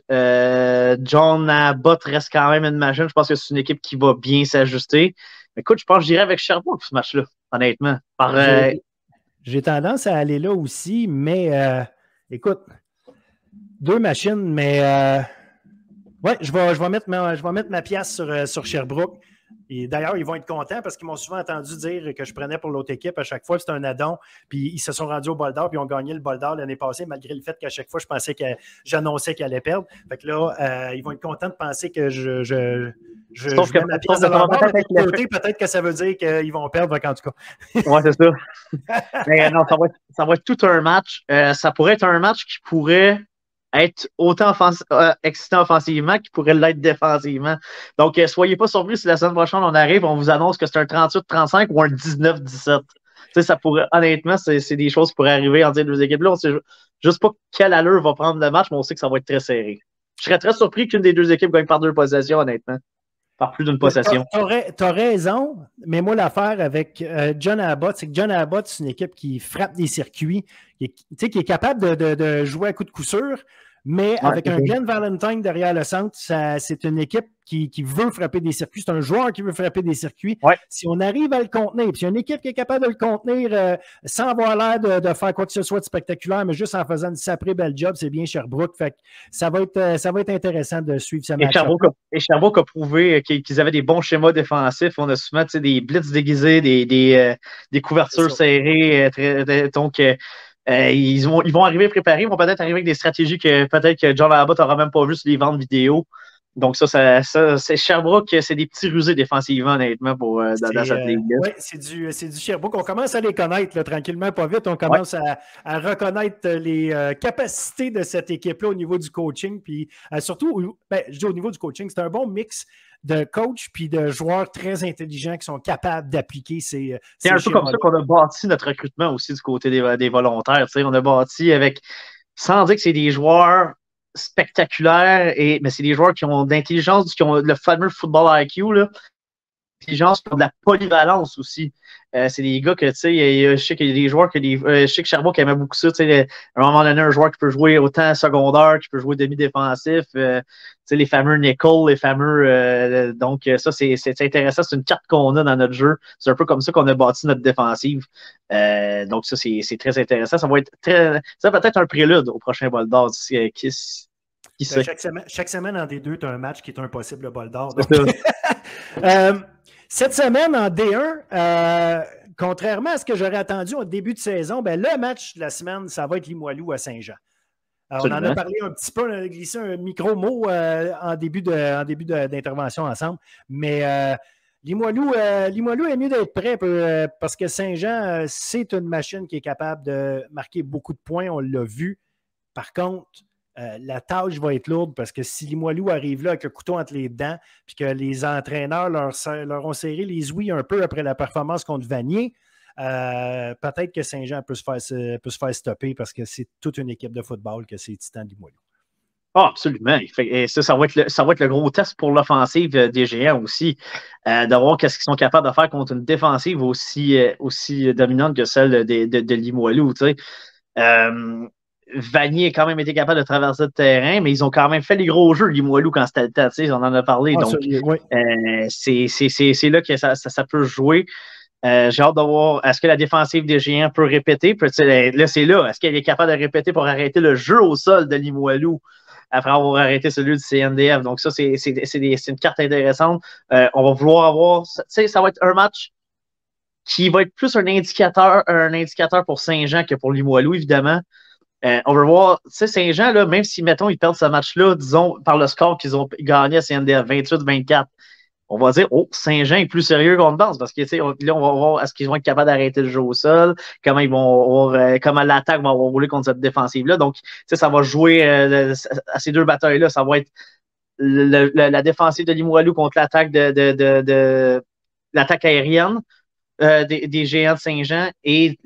John Abbott reste quand même une machine. Je pense que c'est une équipe qui va bien s'ajuster. Écoute, je pense que je dirais avec Sherbrooke pour ce match-là, honnêtement. J'ai tendance à aller là aussi, mais écoute, deux machines, mais ouais, je vais mettre ma pièce sur Sherbrooke. Et d'ailleurs, ils vont être contents parce qu'ils m'ont souvent entendu dire que je prenais pour l'autre équipe à chaque fois. C'était un addon. Puis ils se sont rendus au bol d'or puis ils ont gagné le bol d'or l'année passée, malgré le fait qu'à chaque fois, je pensais que j'annonçais qu'ils allaient perdre. Fait que là, ils vont être contents de penser que je mets ma pièce de leur bord. Peut-être que ça veut dire qu'ils vont perdre, en tout cas. Oui, c'est ça. Mais non, ça va être tout un match. Ça pourrait être un match qui pourrait être autant excitant offensivement qu'il pourrait l'être défensivement. Donc, soyez pas surpris si la semaine prochaine, on arrive, on vous annonce que c'est un 38-35 ou un 19-17. Tu sais, ça pourrait, honnêtement, c'est des choses qui pourraient arriver entre les deux équipes-là. On sait juste pas quelle allure va prendre le match, mais on sait que ça va être très serré. Je serais très surpris qu'une des deux équipes gagne par 2 possessions, honnêtement. Par plus d'une possession. T'as raison, mais moi, l'affaire avec John Abbott, c'est que John Abbott, c'est une équipe qui frappe des circuits, qui est capable de jouer à coup de coup sûr, mais avec un Glenn Valentine derrière le centre, c'est une équipe qui veut frapper des circuits. C'est un joueur qui veut frapper des circuits. Ouais. Si on arrive à le contenir, puis il y a une équipe qui est capable de le contenir sans avoir l'air de faire quoi que ce soit de spectaculaire, mais juste en faisant une sacrée belle job, c'est bien Sherbrooke. Fait que ça va être intéressant de suivre ce match. Et Sherbrooke a prouvé qu'ils avaient des bons schémas défensifs. On a souvent des blitz déguisés, des couvertures serrées. Donc, ils vont arriver préparés. Ils vont peut-être arriver avec des stratégies que peut-être que John Abbott n'aura même pas vu sur les ventes vidéo. Donc, ça c'est Sherbrooke, c'est des petits rusés défensivement, honnêtement, dans cette ligue-là. Oui, c'est du Sherbrooke. On commence à les connaître, là, tranquillement, pas vite. On commence à reconnaître les capacités de cette équipe-là au niveau du coaching. Puis surtout, je dis au niveau du coaching, c'est un bon mix de coach puis de joueurs très intelligents qui sont capables d'appliquer ces c'est un peu comme ça qu'on a bâti notre recrutement aussi du côté des volontaires. On a bâti avec, sans dire que c'est des joueurs spectaculaires, mais c'est des joueurs qui ont d'intelligence, qui ont le fameux football IQ, là. Puis genre, c'est pour de la polyvalence aussi. C'est des gars que, tu sais, je sais qu'il y a des joueurs je sais que Sherbrooke aimait beaucoup ça, tu sais, à un moment donné, un joueur qui peut jouer autant secondaire, qui peut jouer demi-défensif, tu sais, les fameux nickel, les fameux, donc ça, c'est intéressant, c'est une carte qu'on a dans notre jeu. C'est un peu comme ça qu'on a bâti notre défensive. Donc ça, c'est très intéressant. Ça va être ça va peut-être un prélude au prochain bol d'or. Qui sait? Chaque semaine en D2, tu as un match qui est un possible bol d'or. Donc... Cette semaine en D1, contrairement à ce que j'aurais attendu au début de saison, ben, le match de la semaine, ça va être Limoilou à Saint-Jean. On en a parlé un petit peu, on a glissé un micro-mot en début d'intervention ensemble, mais Limoilou est mieux d'être prêt parce que Saint-Jean, c'est une machine qui est capable de marquer beaucoup de points, on l'a vu. Par contre, la tâche va être lourde parce que si Limoilou arrive là avec un couteau entre les dents puis que les entraîneurs leur ont serré les ouïes un peu après la performance contre Vanier, peut-être que Saint-Jean peut se faire stopper parce que c'est toute une équipe de football que c'est Titan de Limoilou. Ah, absolument. Et ça va être le gros test pour l'offensive des Géants aussi, de voir qu'est-ce qu'ils sont capables de faire contre une défensive aussi dominante que celle de Limoilou. Tu sais. Vanier a quand même été capable de traverser le terrain, mais ils ont quand même fait les gros jeux, Limoilou, quand c'était le temps. On en a parlé. Donc, oui. c'est là que ça peut jouer. J'ai hâte de voir, est-ce que la défensive des Géants peut répéter? Là, c'est là. Est-ce qu'elle est capable de répéter pour arrêter le jeu au sol de Limoilou après avoir arrêté celui du CNDF? Donc, ça, c'est une carte intéressante. On va vouloir avoir... Ça va être un match qui va être plus un indicateur pour Saint-Jean que pour Limoilou, évidemment. On va voir, tu sais, Saint-Jean, là, même si, mettons, ils perdent ce match-là, disons, par le score qu'ils ont gagné à CNDF, 28-24, on va dire, oh, Saint-Jean est plus sérieux qu'on ne pense, parce que, tu sais, là, on va voir est-ce qu'ils vont être capables d'arrêter le jeu au sol, comment ils vont comment l'attaque va rouler contre cette défensive-là. Donc, tu sais, ça va jouer à ces deux batailles-là. Ça va être la défensive de Limoilou contre l'attaque de l'attaque aérienne. Des Géants de Saint-Jean et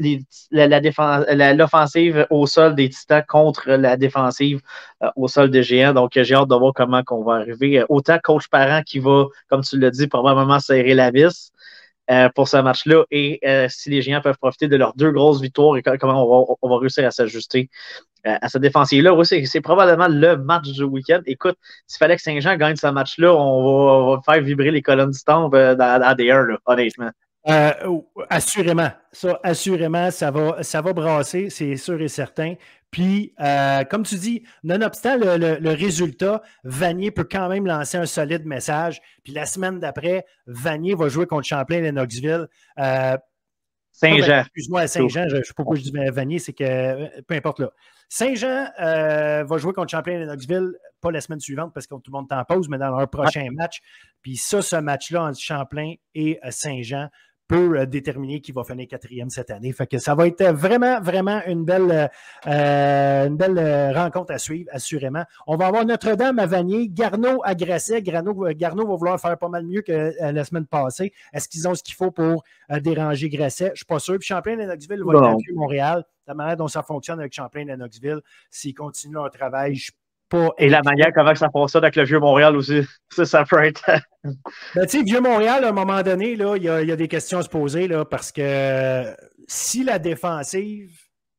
l'offensive au sol des Titans contre la défensive au sol des Géants. Donc, j'ai hâte de voir comment on va arriver. Autant coach parent qui va, comme tu l'as dit, probablement serrer la vis pour ce match-là et si les Géants peuvent profiter de leurs deux grosses victoires et comment on va réussir à s'ajuster à cette défensive-là. Oui, c'est probablement le match du week-end. Écoute, s'il fallait que Saint-Jean gagne ce match-là, on va faire vibrer les colonnes du temple dans D1, là, honnêtement. Assurément. Assurément, ça va brasser, c'est sûr et certain. Puis, comme tu dis, nonobstant le résultat, Vanier peut quand même lancer un solide message. Puis la semaine d'après, Vanier va jouer contre Champlain-Lennoxville. Saint-Jean. Excuse-moi, Saint-Jean, je ne sais pas pourquoi je dis Vanier, c'est que peu importe là. Saint-Jean va jouer contre Champlain-Lennoxville, pas la semaine suivante parce que tout le monde est en pause, mais dans leur prochain match. Puis ça, ce match-là entre Champlain et Saint-Jean peut déterminer qui va finir quatrième cette année. Fait que ça va être vraiment, vraiment une belle rencontre à suivre, assurément. On va avoir Notre-Dame à Vanier, Garneau à Grasset. Garneau va vouloir faire pas mal mieux que la semaine passée. Est-ce qu'ils ont ce qu'il faut pour déranger Grasset? Je ne suis pas sûr. Puis Champlain-Lennoxville va être à Vieux-Montréal. La manière dont ça fonctionne avec Champlain-Lennoxville, s'ils continuent leur travail, je pas. Et la manière comment ça passe ça avec le Vieux-Montréal aussi. Ça peut être. Ben, tu sais, Vieux-Montréal, à un moment donné, il y a des questions à se poser là, parce que si la défensive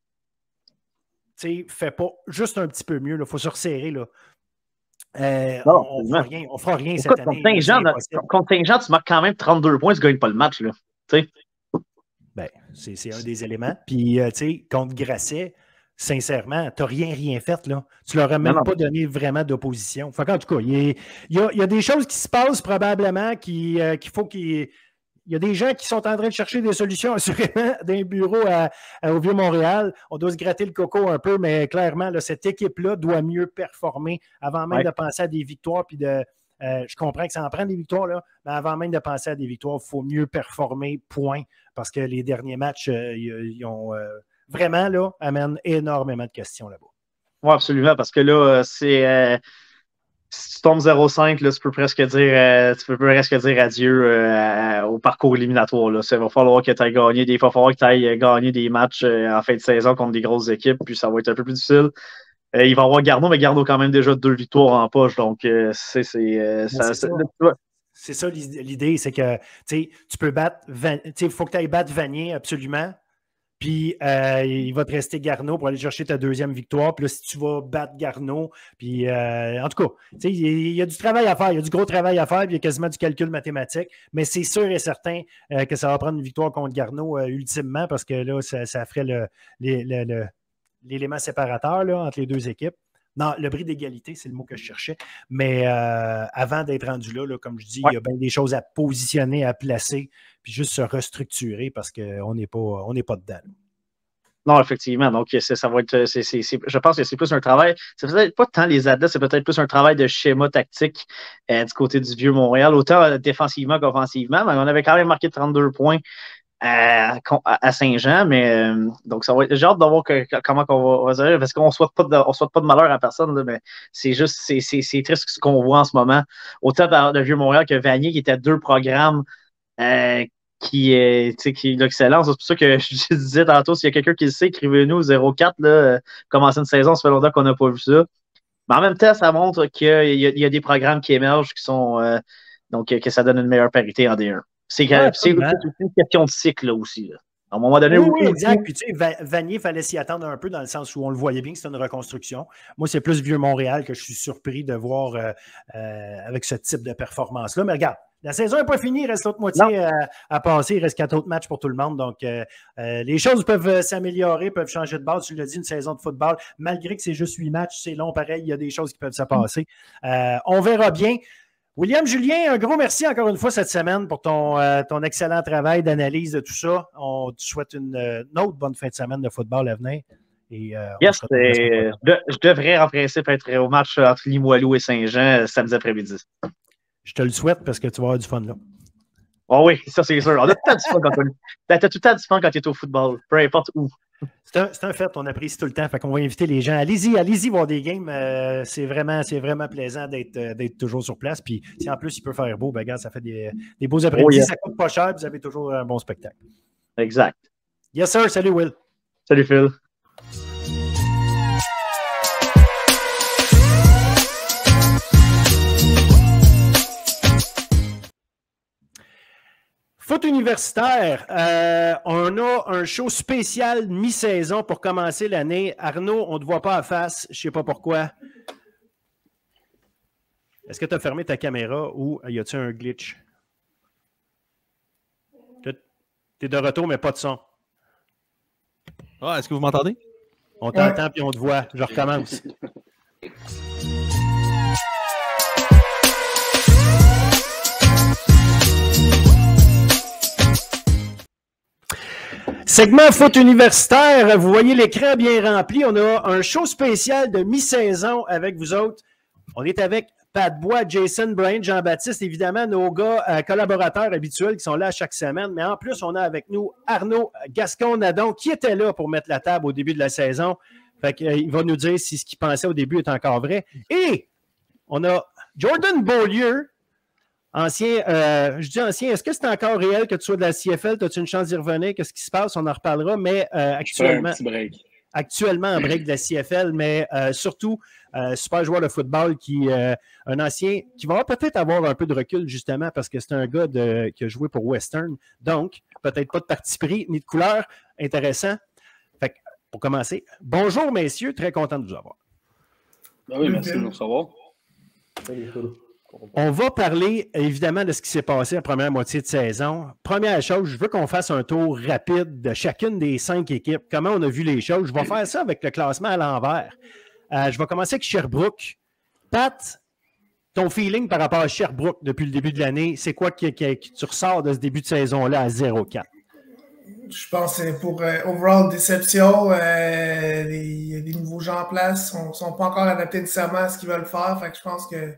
ne fait pas juste un petit peu mieux, il faut se resserrer. Là. On ne fera rien cette année. Contre Saint-Jean, tu marques quand même 32 points, tu ne gagnes pas le match. Là. Ben, c'est un des éléments. Puis, tu sais, contre Grasset, sincèrement, tu n'as rien fait. Là. Tu ne leur as même pas donné vraiment d'opposition. En tout cas, il y a des choses qui se passent probablement qu'il faut qu'il... Il y a des gens qui sont en train de chercher des solutions, assurément, d'un bureau au Vieux-Montréal. On doit se gratter le coco un peu, mais clairement, là, cette équipe-là doit mieux performer avant même de penser à des victoires. Puis je comprends que ça en prend des victoires, là, mais avant même de penser à des victoires, il faut mieux performer, point. Parce que les derniers matchs, ils ont... vraiment, là, amène énormément de questions là-bas. Oui, absolument, parce que là, si tu tombes 0-5, là, tu peux presque dire adieu au parcours éliminatoire. Là. Il va falloir que tu ailles gagner il va falloir que tu ailles gagner des matchs en fin de saison contre des grosses équipes, puis ça va être un peu plus difficile. Il va y avoir Garneau, mais Garneau quand même déjà 2 victoires en poche, donc C'est ça l'idée, c'est que tu peux battre, il faut que tu ailles battre Vanier absolument. Puis, il va te rester Garneau pour aller chercher ta deuxième victoire. Puis là, si tu vas battre Garneau, puis en tout cas, il y a du travail à faire. Il y a du gros travail à faire, puis il y a quasiment du calcul mathématique. Mais c'est sûr et certain que ça va prendre une victoire contre Garneau ultimement, parce que là, ça ferait l'élément séparateur là, entre les deux équipes. Non, le bris d'égalité, c'est le mot que je cherchais. Mais avant d'être rendu là, comme je dis, il y a bien des choses à positionner, à placer, puis juste se restructurer parce qu'on n'est pas dedans. Non, effectivement. Donc, ça va être. Je pense que c'est plus un travail. C'est peut-être pas tant les athlètes, c'est peut-être plus un travail de schéma tactique du côté du vieux Montréal, autant défensivement qu'offensivement. Mais on avait quand même marqué 32 points à Saint-Jean, mais donc ça va être. J'ai hâte de voir comment on va dire, parce qu'on ne souhaite pas de malheur à personne, là, mais c'est juste c'est triste ce qu'on voit en ce moment. Autant dans le vieux Montréal que Vanier, qui était 2 programmes qui est l'excellence. C'est pour ça que je disais tantôt, s'il y a quelqu'un qui le sait, écrivez-nous 04, là, commencer une saison, ça fait longtemps qu'on n'a pas vu ça. Mais en même temps, ça montre qu'il y a des programmes qui émergent qui sont donc que ça donne une meilleure parité en D1. C'est une question de cycle là, aussi. Là. À un moment donné, oui, exact. Puis tu sais, Vanier, il fallait s'y attendre un peu dans le sens où on le voyait bien que c'était une reconstruction. Moi, c'est plus Vieux-Montréal que je suis surpris de voir avec ce type de performance-là. Mais regarde, la saison n'est pas finie, il reste l'autre moitié à passer, il reste 4 autres matchs pour tout le monde. Donc, les choses peuvent s'améliorer, peuvent changer de base. Tu l'as dit, une saison de football, malgré que c'est juste 8 matchs, c'est long pareil, il y a des choses qui peuvent se passer. On verra bien. William Julien, un gros merci encore une fois cette semaine pour ton excellent travail d'analyse de tout ça. On te souhaite une autre bonne fin de semaine de football à venir. Et, yes, je devrais en principe être au match entre Limoilou et Saint-Jean samedi après-midi. Je te le souhaite parce que tu vas avoir du fun là. Oh oui, ça c'est sûr. On a tout le temps du fun quand t'as tout le temps du fun quand tu es au football, peu importe où. C'est un fait, on apprécie tout le temps. Fait qu'on va inviter les gens. Allez-y voir des games. C'est vraiment plaisant d'être toujours sur place. Puis si en plus il peut faire beau, ben regarde, ça fait des beaux après-midi. Ça coûte pas cher, vous avez toujours un bon spectacle. Exact. Yes, sir. Salut, Will. Salut, Phil. Foot universitaire, on a un show spécial mi-saison pour commencer l'année. Arnaud, on ne te voit pas en face, je ne sais pas pourquoi. Est-ce que tu as fermé ta caméra ou y a-t-il un glitch? Tu es de retour, mais pas de son. Ah, est-ce que vous m'entendez? On t'entend puis on te voit. Je recommence. Segment foot universitaire, vous voyez l'écran bien rempli. On a un show spécial de mi-saison avec vous autres. On est avec Pat Bois, Jason, Brian, Jean-Baptiste, évidemment, nos gars collaborateurs habituels qui sont là chaque semaine. Mais en plus, on a avec nous Arnaud Gascon-Nadon qui était là pour mettre la table au début de la saison. Fait qu'il va nous dire si ce qu'il pensait au début est encore vrai. Et on a Jordan Beaulieu, ancien, je dis ancien, est-ce que c'est encore réel que tu sois de la CFL? As-tu une chance d'y revenir? Qu'est-ce qui se passe? On en reparlera, mais actuellement, un break de la CFL, mais surtout, super joueur de football un ancien qui va peut-être avoir un peu de recul, justement, parce que c'est un gars qui a joué pour Western. Donc, peut-être pas de parti pris ni de couleur. Intéressant. Fait que, pour commencer, bonjour, messieurs. Très content de vous avoir. Ben oui, merci de nous recevoir. On va parler évidemment de ce qui s'est passé en première moitié de saison. Première chose, je veux qu'on fasse un tour rapide de chacune des 5 équipes. Comment on a vu les choses? Je vais faire ça avec le classement à l'envers. Je vais commencer avec Sherbrooke. Pat, ton feeling par rapport à Sherbrooke depuis le début de l'année, c'est quoi que tu ressors de ce début de saison-là à 0-4? Je pense que c'est pour overall déception. Les nouveaux gens en place ne sont pas encore adaptés nécessairement à ce qu'ils veulent faire. Fait que je pense que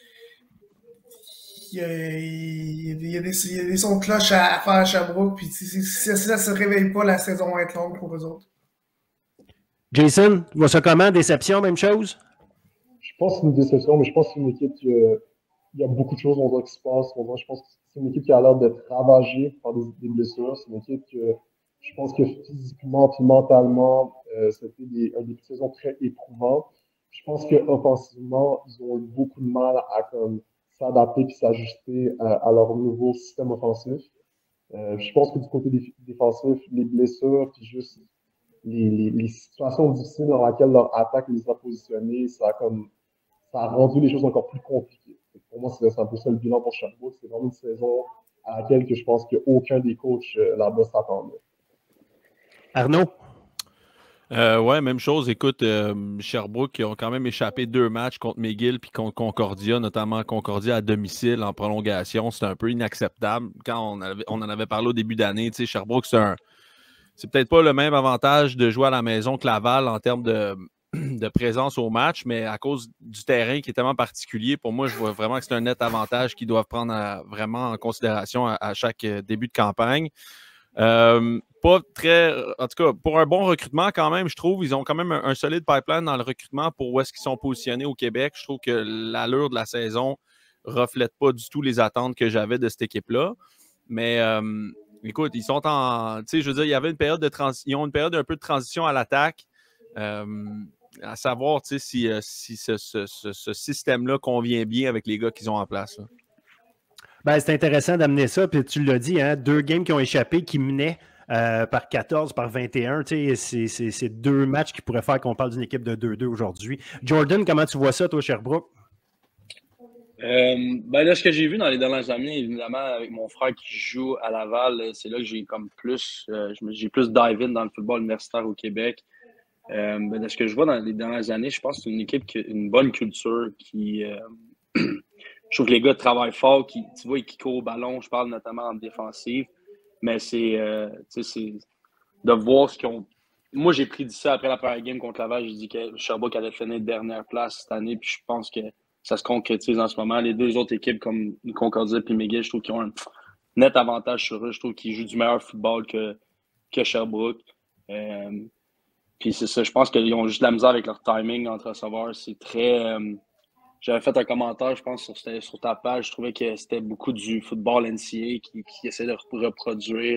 il y a des sons de cloche à faire à Sherbrooke. Puis si ça ne se réveille pas, la saison va être longue pour eux autres. Jason, tu vois ça comment? Déception, même chose? Je pense que c'est une déception, mais je pense que c'est une équipe qui il y a beaucoup de choses qui se passent. Je pense que c'est une équipe qui a l'air d'être ravagée par des blessures. C'est une équipe que je pense que physiquement et mentalement, c'était un début de saison très éprouvant. Je pense qu'offensivement, ils ont eu beaucoup de mal à s'adapter et s'ajuster à leur nouveau système offensif. Je pense que du côté défensif, les blessures, puis juste les situations difficiles dans lesquelles leur attaque les a positionnés, ça a rendu les choses encore plus compliquées. Pour moi, c'est un peu ça le bilan pour Sherbrooke. C'est vraiment une saison à laquelle que je pense qu'aucun des coachs là-bas s'attendait. Arnaud? Ouais, même chose. Écoute, Sherbrooke, qui ont quand même échappé 2 matchs contre McGill puis contre Concordia, notamment Concordia à domicile en prolongation. C'est un peu inacceptable. Quand on en avait parlé au début d'année, tu sais, Sherbrooke, c'est peut-être pas le même avantage de jouer à la maison que Laval en termes de présence au match, mais à cause du terrain qui est tellement particulier, pour moi, je vois vraiment que c'est un net avantage qu'ils doivent prendre vraiment en considération à chaque début de campagne. Pas très. En tout cas, pour un bon recrutement, quand même, je trouve, ils ont quand même un solide pipeline dans le recrutement pour où est-ce qu'ils sont positionnés au Québec. Je trouve que l'allure de la saison reflète pas du tout les attentes que j'avais de cette équipe-là. Mais écoute, ils sont en. Tu sais, je veux dire, il y avait une période de transition. Ils ont une période un peu de transition à l'attaque. À savoir, tu sais, si ce système-là convient bien avec les gars qu'ils ont en place. Là. Ben, c'est intéressant d'amener ça, puis tu l'as dit, hein, 2 games qui ont échappé, qui menaient par 14, par 21. C'est 2 matchs qui pourraient faire qu'on parle d'une équipe de 2-2 aujourd'hui. Jordan, comment tu vois ça, toi, Sherbrooke? Là, ce que j'ai vu dans les dernières années, évidemment, avec mon frère qui joue à Laval, c'est là que j'ai comme plus, j'ai plus dive-in dans le football universitaire au Québec. De ce que je vois dans les dernières années, je pense que c'est une équipe qui a une bonne culture, qui... je trouve que les gars travaillent fort, tu vois, qui courent au ballon, je parle notamment en défensive, mais c'est de voir ce qu'ils ont... Moi, j'ai prédit ça après la première game contre Laval, j'ai dit que Sherbrooke allait finir dernière place cette année, puis je pense que ça se concrétise en ce moment. Les 2 autres équipes comme Concordia et McGill, je trouve qu'ils ont un net avantage sur eux. Je trouve qu'ils jouent du meilleur football que Sherbrooke. Puis c'est ça, je pense qu'ils ont juste de la misère avec leur timing entre recevoir. C'est très... j'avais fait un commentaire, je pense, sur ta page. Je trouvais que c'était beaucoup du football NCAA qui essaie de reproduire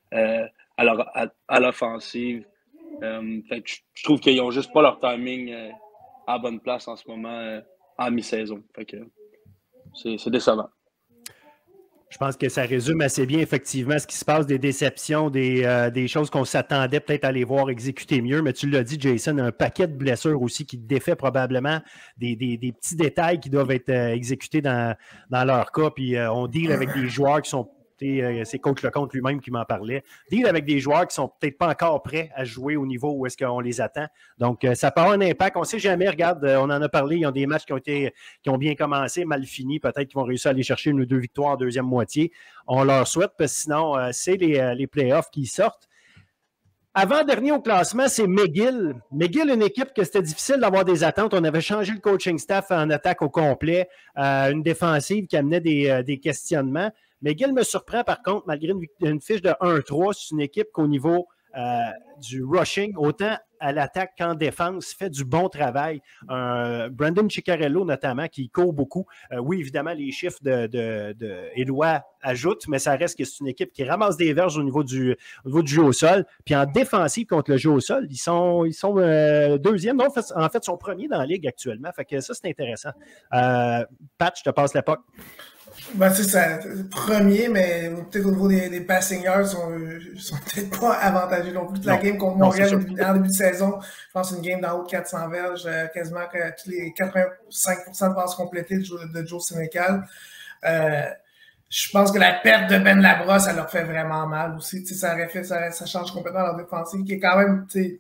à l'offensive. Fait que je trouve qu'ils n'ont juste pas leur timing à la bonne place en ce moment en mi-saison. Fait que c'est décevant. Je pense que ça résume assez bien, effectivement, ce qui se passe, des déceptions, des choses qu'on s'attendait peut-être à les voir exécuter mieux. Mais tu l'as dit, Jason, un paquet de blessures aussi qui défait probablement des petits détails qui doivent être exécutés dans leur cas. Puis on deal avec des joueurs qui sont... C'est Coach Lecomte lui-même qui m'en parlait. Deal avec des joueurs qui sont peut-être pas encore prêts à jouer au niveau où est-ce qu'on les attend. Donc, ça peut avoir un impact. On ne sait jamais. Regarde, on en a parlé. Ils ont des matchs qui ont bien commencé, mal finis. Peut-être qu'ils vont réussir à aller chercher 1 ou 2 victoires en deuxième moitié. On leur souhaite, parce que sinon, c'est les playoffs qui sortent. Avant-dernier au classement, c'est McGill. McGill, une équipe que c'était difficile d'avoir des attentes. On avait changé le coaching staff en attaque au complet. Une défensive qui amenait des questionnements. McGill me surprend, par contre, malgré une fiche de 1-3. C'est une équipe qu'au niveau du rushing, autant à l'attaque qu'en défense, fait du bon travail. Brandon Ciccarello, notamment, qui court beaucoup. Oui, évidemment, les chiffres de Éloi ajoutent, mais ça reste que c'est une équipe qui ramasse des verges au niveau du jeu au sol. Puis en défensive contre le jeu au sol, ils sont deuxième. Non, en fait, ils sont premiers dans la ligue actuellement. Fait que ça, c'est intéressant. Pat, je te passe l'époque. Ben, c'est ça, premier, mais peut-être au niveau des passing yards, ils sont peut-être pas avantagés non plus. La game contre Montréal en début de saison, je pense une game d'en haut de 400 verges, quasiment que tous les 85% de passes complétées de Joe Sénécal. Je pense que la perte de Ben Labrosse, ça leur fait vraiment mal aussi. Ça change complètement leur défensive, qui est quand même, qui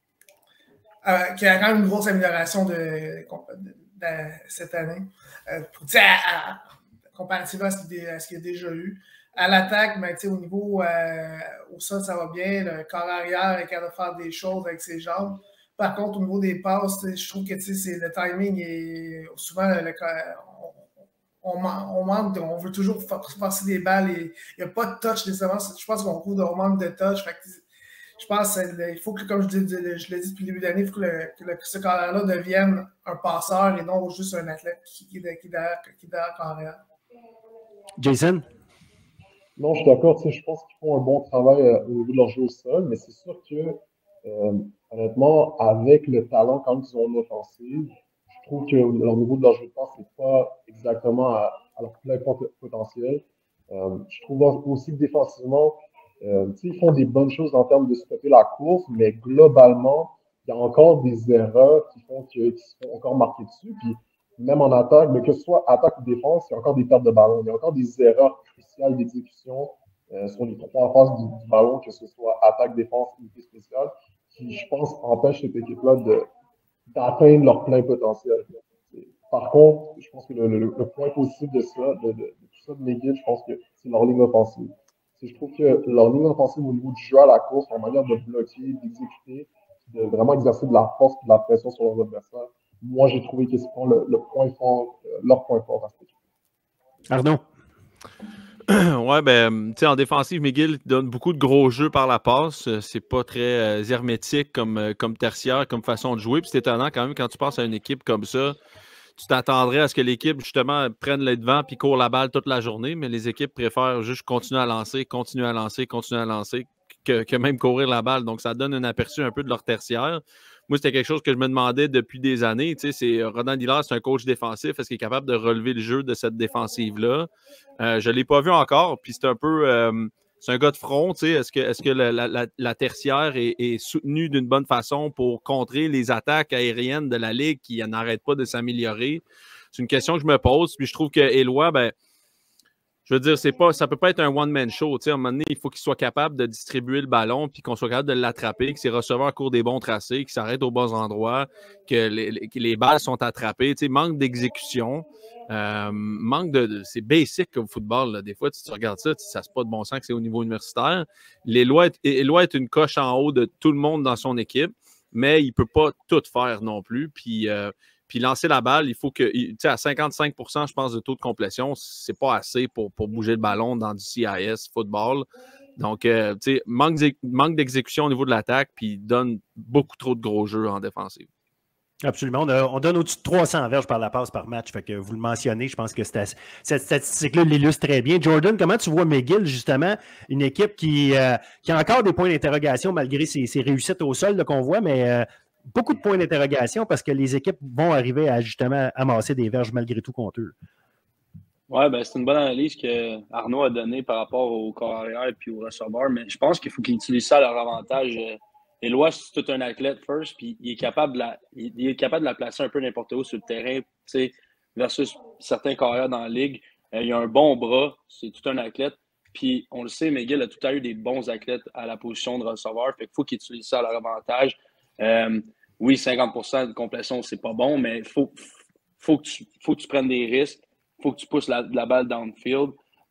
a quand même une grosse amélioration cette année. Comparativement à ce qu'il y a déjà eu. À l'attaque, ben, au niveau au sol, ça va bien. Le corps arrière est capable de faire des choses avec ses jambes. Par contre, au niveau des passes, je trouve que le timing est souvent on manque, on veut toujours passer des balles et il n'y a pas de touch nécessairement. Je pense qu'on manque de touch. Fait que, je pense qu'il faut que, comme je l'ai dit depuis le début de l'année, il faut que ce carrière-là devienne un passeur et non juste un athlète qui est derrière carrière. Jason? Non, je suis d'accord. Je pense qu'ils font un bon travail au niveau de leur jeu au sol, mais c'est sûr que, honnêtement, avec le talent quand ils ont en offensive, je trouve que leur niveau de leur jeu de passe n'est pas exactement à leur plein potentiel. Je trouve aussi que défensivement, ils font des bonnes choses en termes de stopper la course, mais globalement, il y a encore des erreurs qui se font encore marquer dessus. Puis même en attaque, mais que ce soit attaque ou défense, il y a encore des pertes de ballon. Il y a encore des erreurs cruciales d'exécution sur les 3 phases du ballon, que ce soit attaque, défense, unité spéciale, qui, je pense, empêchent cette équipe-là d'atteindre leur plein potentiel. Par contre, je pense que le point positif de ça, de tout ça de McGill, je pense que c'est leur ligne offensive. Je trouve que leur ligne offensive au niveau du jeu à la course, leur manière de bloquer, d'exécuter, de vraiment exercer de la force et de la pression sur leurs adversaires, moi, j'ai trouvé que c'est le point fort, leur point fort à cette équipe. Arnaud? Ouais, ben, tu sais, en défensive, McGill donne beaucoup de gros jeux par la passe. C'est pas très hermétique comme tertiaire, comme façon de jouer. Puis c'est étonnant quand même, quand tu passes à une équipe comme ça, tu t'attendrais à ce que l'équipe, justement, prenne les devants puis court la balle toute la journée, mais les équipes préfèrent juste continuer à lancer, que même courir la balle. Donc, ça donne un aperçu un peu de leur tertiaire. Moi, c'était quelque chose que je me demandais depuis des années. Tu sais, Ronan Hillard, c'est un coach défensif. Est-ce qu'il est capable de relever le jeu de cette défensive-là? Je ne l'ai pas vu encore. Puis c'est un peu... c'est un gars de front. Tu sais, est-ce que la tertiaire est soutenue d'une bonne façon pour contrer les attaques aériennes de la Ligue qui n'arrêtent pas de s'améliorer? C'est une question que je me pose. Puis je trouve que Éloi, ben, je veux dire, ça ne peut pas être un one-man show. À un moment donné, il faut qu'il soit capable de distribuer le ballon puis qu'on soit capable de l'attraper, que ses receveurs courent des bons tracés, qu'il s'arrête aux bons endroits, que les balles sont attrapées. Manque d'exécution, c'est basic au football. Là. Des fois, tu regardes ça, ça se pas de bon sens que c'est au niveau universitaire. Éloi est une coche en haut de tout le monde dans son équipe, mais il ne peut pas tout faire non plus. Puis lancer la balle, il faut que, à 55%, je pense, de taux de complétion, c'est pas assez pour bouger le ballon dans du CIS football. Donc, manque d'exécution au niveau de l'attaque, puis il donne beaucoup trop de gros jeux en défensive. Absolument. On donne au-dessus de 300 verges par la passe par match. Fait que vous le mentionnez, je pense que cette statistique-là l'illustre très bien. Jordan, comment tu vois McGill, justement, une équipe qui a encore des points d'interrogation malgré ses réussites au sol qu'on voit, mais beaucoup de points d'interrogation parce que les équipes vont arriver à justement amasser des verges malgré tout contre eux. Oui, ben, c'est une bonne analyse que Arnaud a donnée par rapport au corps arrière et puis au receveur, mais je pense qu'il faut qu'ils utilisent ça à leur avantage. Éloi, c'est tout un athlète first, puis il est capable de la placer un peu n'importe où sur le terrain, versus certains carrières dans la ligue. Il a un bon bras, c'est tout un athlète. Puis on le sait, McGill a tout à eu des bons athlètes à la position de receveur, fait qu'il faut qu'ils utilisent ça à leur avantage. Oui, 50% de complétion, c'est pas bon, mais il faut que tu prennes des risques. Il faut que tu pousses la balle downfield.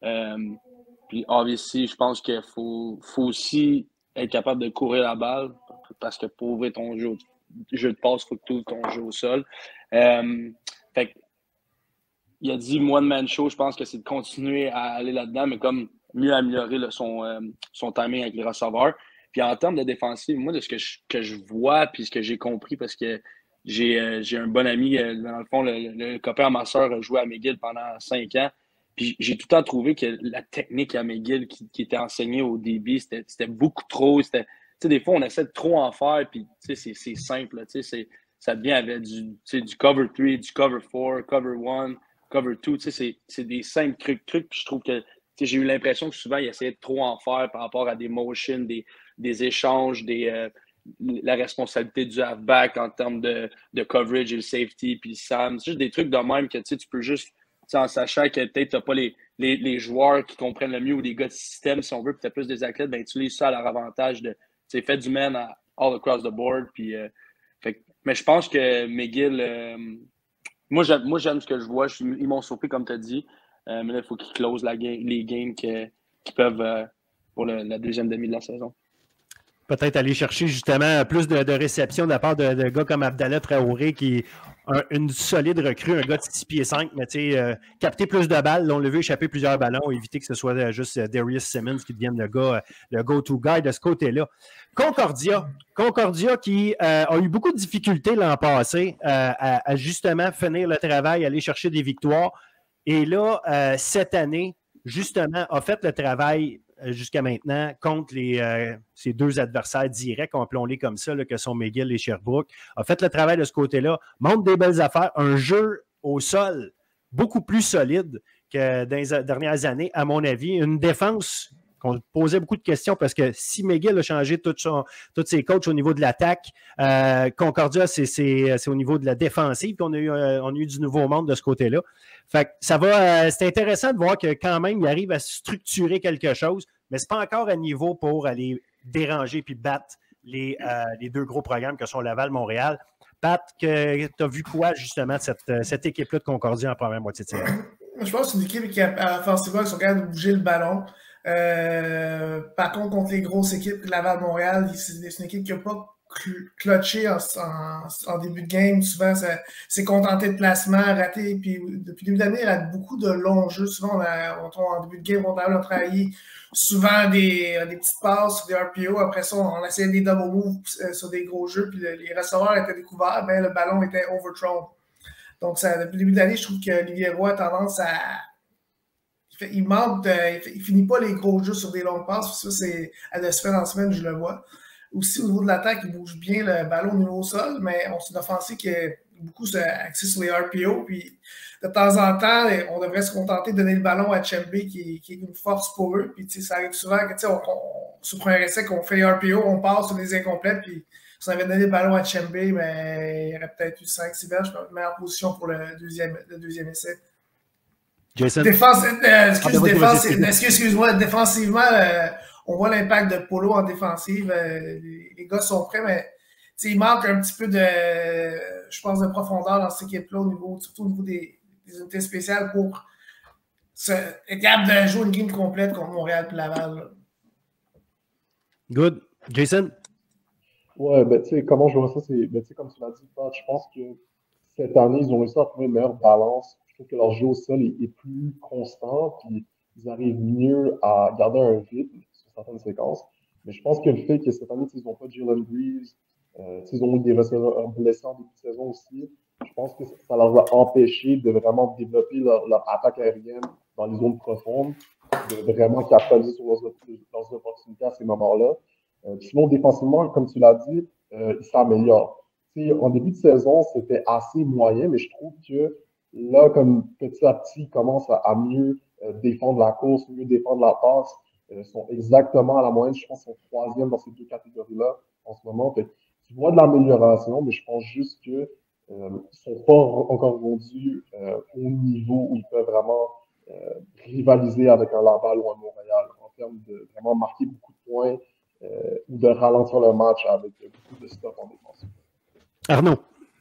Puis, obviously, je pense qu'il faut aussi être capable de courir la balle parce que pour ouvrir ton jeu de passe, il faut que tu ouvres ton jeu au sol. Fait il a dit one-man show, je pense que c'est de continuer à aller là-dedans, mais comme mieux améliorer son timing avec les receveurs. Puis en termes de défensive, moi, de ce que je vois puis ce que j'ai compris, parce que j'ai un bon ami, dans le fond, le copain à ma soeur a joué à McGill pendant 5 ans. Puis j'ai tout le temps trouvé que la technique à McGill qui était enseignée au début, c'était beaucoup trop. Des fois, on essaie de trop en faire, puis c'est simple. Ça devient avec du cover 3, du cover 4, cover 1, cover 2. C'est des simples trucs. Puis je trouve que j'ai eu l'impression que souvent, ils essayaient de trop en faire par rapport à des motions, des échanges, la responsabilité du halfback en termes de coverage et le safety, puis le SAM. C'est juste des trucs de même que tu peux juste, en sachant que peut-être tu n'as pas les joueurs qui comprennent le mieux ou des gars de système, si on veut, puis tu as plus des athlètes, ben utilise ça à leur avantage de fait du man all across the board. Puis, mais je pense que McGill, moi j'aime ce que je vois. Ils m'ont surpris, comme tu as dit. Mais là, il faut qu'ils closent les games qu'ils peuvent pour la deuxième demi de la saison. Peut-être aller chercher justement plus de réception de la part de gars comme Abdallah Traoré, qui est une solide recrue, un gars de 6 pieds 5, mais capter plus de balles. On l'a vu échapper plusieurs ballons, éviter que ce soit juste Darius Simmons qui devienne le go-to guy de ce côté-là. Concordia qui a eu beaucoup de difficultés l'an passé à justement finir le travail, aller chercher des victoires. Et là, cette année, justement, a fait le travail jusqu'à maintenant contre ces deux adversaires directs, appelons-les comme ça, là, que sont McGill et Sherbrooke. A fait le travail de ce côté-là, montre des belles affaires, un jeu au sol beaucoup plus solide que dans les dernières années, à mon avis. Une défense qu'on posait beaucoup de questions parce que si McGill a changé tous ses coachs au niveau de l'attaque, Concordia, c'est au niveau de la défensive qu'on on a eu du nouveau monde de ce côté-là. Fait que c'est intéressant de voir que quand même, il arrive à structurer quelque chose, mais ce n'est pas encore à niveau pour aller déranger puis battre les deux gros programmes que sont Laval-Montréal. Pat, tu as vu quoi justement de cette équipe-là de Concordia en première moitié de série? Je pense que c'est une équipe qui, offensivement, ils sont capables de bouger le ballon. Par contre les grosses équipes, Laval-Montréal, c'est une équipe qui n'a pas clutché en début de game. Souvent, c'est contenté de placement, raté. Puis depuis le début d'année, il y a beaucoup de longs jeux. Souvent, en début de game, on a travaillé souvent des petites passes sur des RPO. Après ça, on essayait des double moves sur des gros jeux. Puis les receveurs étaient découverts, mais le ballon était overthrown. Donc, depuis le début d'année, je trouve que Olivier Roy a tendance à... Il finit pas les gros jeux sur des longues passes. Ça, c'est à de semaine en semaine, je le vois. Aussi, au niveau de l'attaque, il bouge bien le ballon au niveau sol, mais c'est une offensive qui est beaucoup axée sur les RPO. Puis, de temps en temps, on devrait se contenter de donner le ballon à Chembe, qui est une force pour eux. Puis, ça arrive souvent que, sur premier essai, qu'on fait les RPO, on passe sur les incomplètes. Puis, si on avait donné le ballon à Chembe, ben, il aurait peut-être eu 5-6 verges, meilleure position pour le deuxième essai. Jason? Excuse-moi, défensivement, on voit l'impact de Polo en défensive. Les gars sont prêts, mais il manque un petit peu je pense, de profondeur dans cette équipe-là, surtout au niveau des unités spéciales pour être capable de jouer une game complète contre Montréal et Laval. Là. Good. Jason? Ouais, comment je vois ça, comme tu l'as dit, je pense que cette année, ils ont réussi à trouver une meilleure balance. Je trouve que leur jeu au sol est plus constant, puis ils arrivent mieux à garder un rythme sur certaines séquences. Mais je pense que le fait que cette année, ils n'ont pas Jalen Breeze, ils ont eu des receveurs blessés en début de saison aussi, je pense que ça leur a empêché de vraiment développer leur attaque aérienne dans les zones profondes, de vraiment capitaliser sur leurs opportunités à ces moments-là. Sinon, défensivement, comme tu l'as dit, ils s'améliorent. En début de saison, c'était assez moyen, mais je trouve que là, comme petit à petit, ils commencent à mieux défendre la course, mieux défendre la passe. Ils sont exactement à la moyenne. Je pense qu'ils sont troisième dans ces deux catégories-là en ce moment. Fait, tu vois de l'amélioration, mais je pense juste qu'ils ne sont pas encore rendus au niveau où ils peuvent vraiment rivaliser avec un Laval ou un Montréal en termes de vraiment marquer beaucoup de points ou de ralentir le match avec beaucoup de stops en défense. Arnaud?